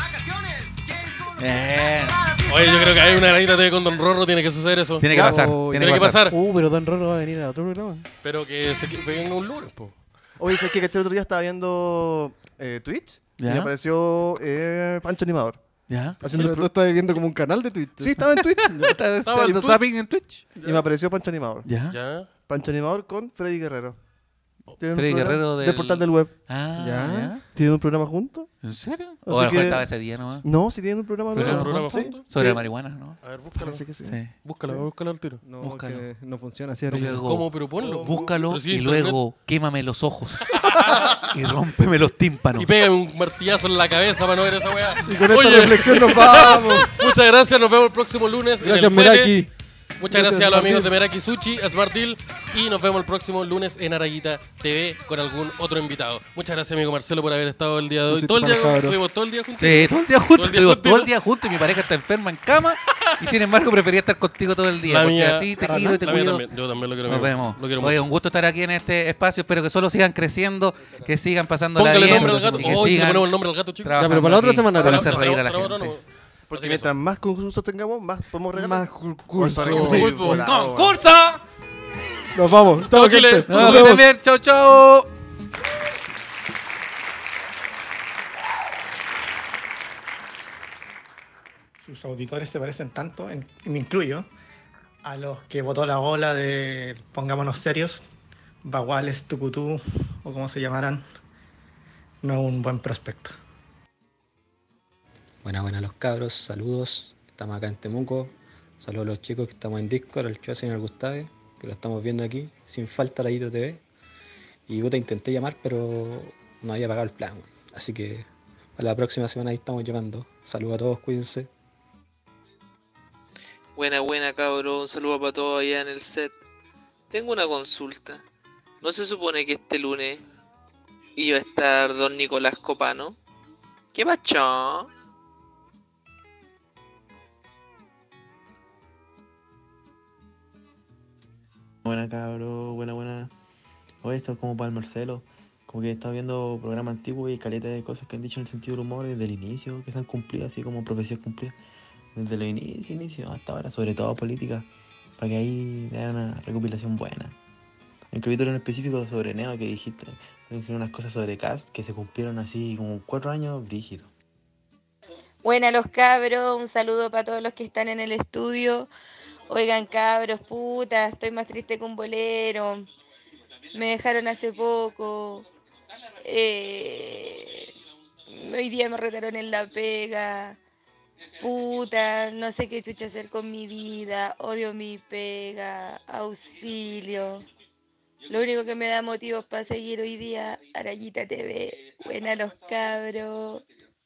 Bien. Oye, yo creo que hay una granita de con Don Rorro, tiene que suceder eso. Tiene que pasar, Oh, Tiene, que pasar. Uh, pero Don Rorro va a venir a otro programa. Pero que se que venga un lunes, po. Oye, ¿sabes qué? Que el otro día estaba viendo eh, Twitch y ¿Ya? me apareció eh, Pancho Animador. ¿Ya? Haciendo Pero el tú pro- estás viendo como un canal de Twitch. Sí, estaba en Twitch. Estaba Estaba en haciendo Twitch. zapping en Twitch. Y me apareció Pancho Animador. ¿Ya? Ya. Pancho Animador con Freddy Guerrero. Tienen un Freddy programa Guerrero del del- portal del web. Ah, ¿Ya? ¿ya? ¿Tienen un programa juntos? ¿En serio? Así O a lo mejor que- estaba ese día nomás. No, si tienen un programa ¿Tienen nuevo. un programa Sí. juntos? Sobre Sí. la marihuana, ¿no? A ver, búscalo. Parece que sí. Sí. Búscalo, Sí. búscalo al tiro. No, Búscalo. que no funciona así. Y Arroyo. luego- ¿Cómo? Pero ponlo. Búscalo Pero si y internet. luego quémame los ojos. Y rómpeme los tímpanos. Y pégame un martillazo en la cabeza para no ver esa weá. Y con esta reflexión nos vamos. Muchas gracias, nos vemos el próximo lunes. en Gracias, el Pele. Meraki. Muchas Gracias, gracias a los Martín. amigos de Meraki Sushi, a Smart Deal. Y nos vemos el próximo lunes en Arayita T V con algún otro invitado. Muchas gracias, amigo Marcelo, por haber estado el día de hoy. Besito Todo el día, para cabros. estuvimos todo el día juntos. Sí, todo el día juntos. Todo el día Estuvimos juntos. todo el día juntos y mi pareja está enferma en cama. Y sin embargo prefería estar contigo todo el día. La porque mía- así te la quiero y te mía cuido. también. Yo también lo quiero Nos mucho. vemos. Lo quiero Oye, mucho. un gusto estar aquí en este espacio. Espero que solo sigan creciendo, que sigan pasando la Póngale bien. nombre al gato. y que Hoy le sigan ponemos el nombre al gato, chico. trabajando Ya, pero para la otra aquí semana, para para hacer la reír a la otra, otra, gente. no. Porque Así que mientras más concursos tengamos, más podemos regalar. Más Concurso. Concurso. ¡Concurso! Nos vamos. Chao, Chao, Chile. gente. Nos Nos vemos vemos. bien. Chau, chau. Sus auditores se parecen tanto, en- y me incluyo, a los que votó la ola de Pongámonos Serios, Baguales, Tucutú o como se llamarán. No es un buen prospecto. Buenas, buenas los cabros, saludos. Estamos acá en Temuco. Saludos a los chicos que estamos en Discord, al Chuasen y al Gustave, que lo estamos viendo aquí, sin falta la I T T V. Y puta, intenté llamar, pero no había pagado el plan. weón. Así que para la próxima semana ahí estamos llamando. Saludos a todos, cuídense. Buena, buena, cabrón. Un saludo para todos allá en el set. Tengo una consulta. ¿No se supone que este lunes iba a estar don Nicolás Copano? ¿Qué pacho? Buena cabro, buena, buena. Hoy esto es como para el Marcelo. Como que he estado viendo programas antiguos y caleta de cosas que han dicho en el sentido del humor desde el inicio, que se han cumplido, así como profecías cumplidas. Desde el inicio, inicio hasta ahora, sobre todo política, para que ahí haya una recopilación buena. En un capítulo en específico sobre Neo que dijiste, dijeron unas cosas sobre Cast que se cumplieron así como cuatro años brígidos. Buena los cabros, un saludo para todos los que están en el estudio. Oigan cabros, puta, estoy más triste que un bolero. Me dejaron hace poco. Eh, hoy día me retaron en la pega. Puta, no sé qué chucha hacer con mi vida. Odio mi pega. Auxilio. Lo único que me da motivos para seguir hoy día, Arayita T V. Buena los cabros.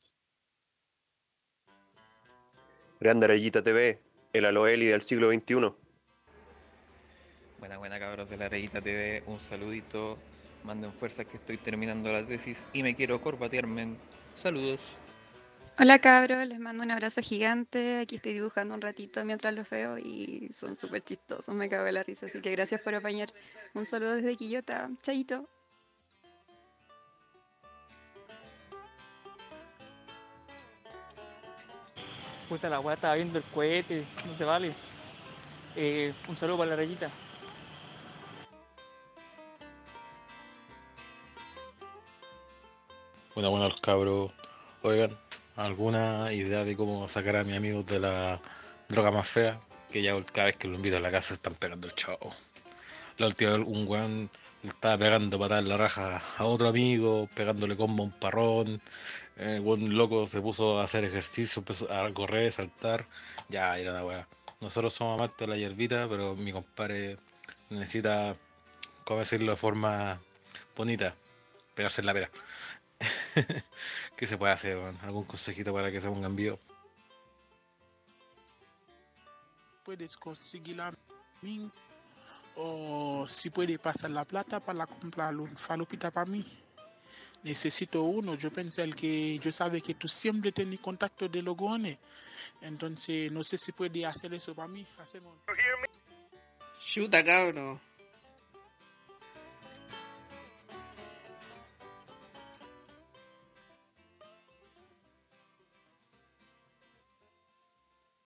Grande Arayita T V, el Aloeli del siglo veintiuno. Buena, buena cabros de la Reyita T V, un saludito, manden fuerzas que estoy terminando la tesis y me quiero corbatearme. Saludos. Hola cabros, les mando un abrazo gigante. Aquí estoy dibujando un ratito mientras los veo y son súper chistosos, me cago en la risa, así que gracias por apañar. Un saludo desde Quillota, chaito. Puta la weá, estaba viendo el cohete, no se vale. Eh, un saludo para la rayita. Bueno, bueno, los cabros. Oigan, ¿alguna idea de cómo sacar a mis amigos de la droga más fea? Que ya cada vez que lo invito a la casa están pegando el chavo. La última vez un weón le estaba pegando patada en la raja a otro amigo, pegándole combo a un parrón. El weón loco se puso a hacer ejercicio, empezó a correr, saltar. Ya, era una weá. Nosotros somos amantes de la hierbita, pero mi compadre necesita, ¿cómo decirlo de forma bonita? Pegarse en la pera. ¿Qué se puede hacer, weón? ¿Algún consejito para que se pongan vivos? puedes conseguir a mí o si puedes pasar la plata para comprar un falopita para mí. Necesito uno. Yo pensé que yo sabía que tú siempre tenías contacto de los gones. Entonces no sé si puedes hacer eso para mí. Hacemos. Chuta, cabro.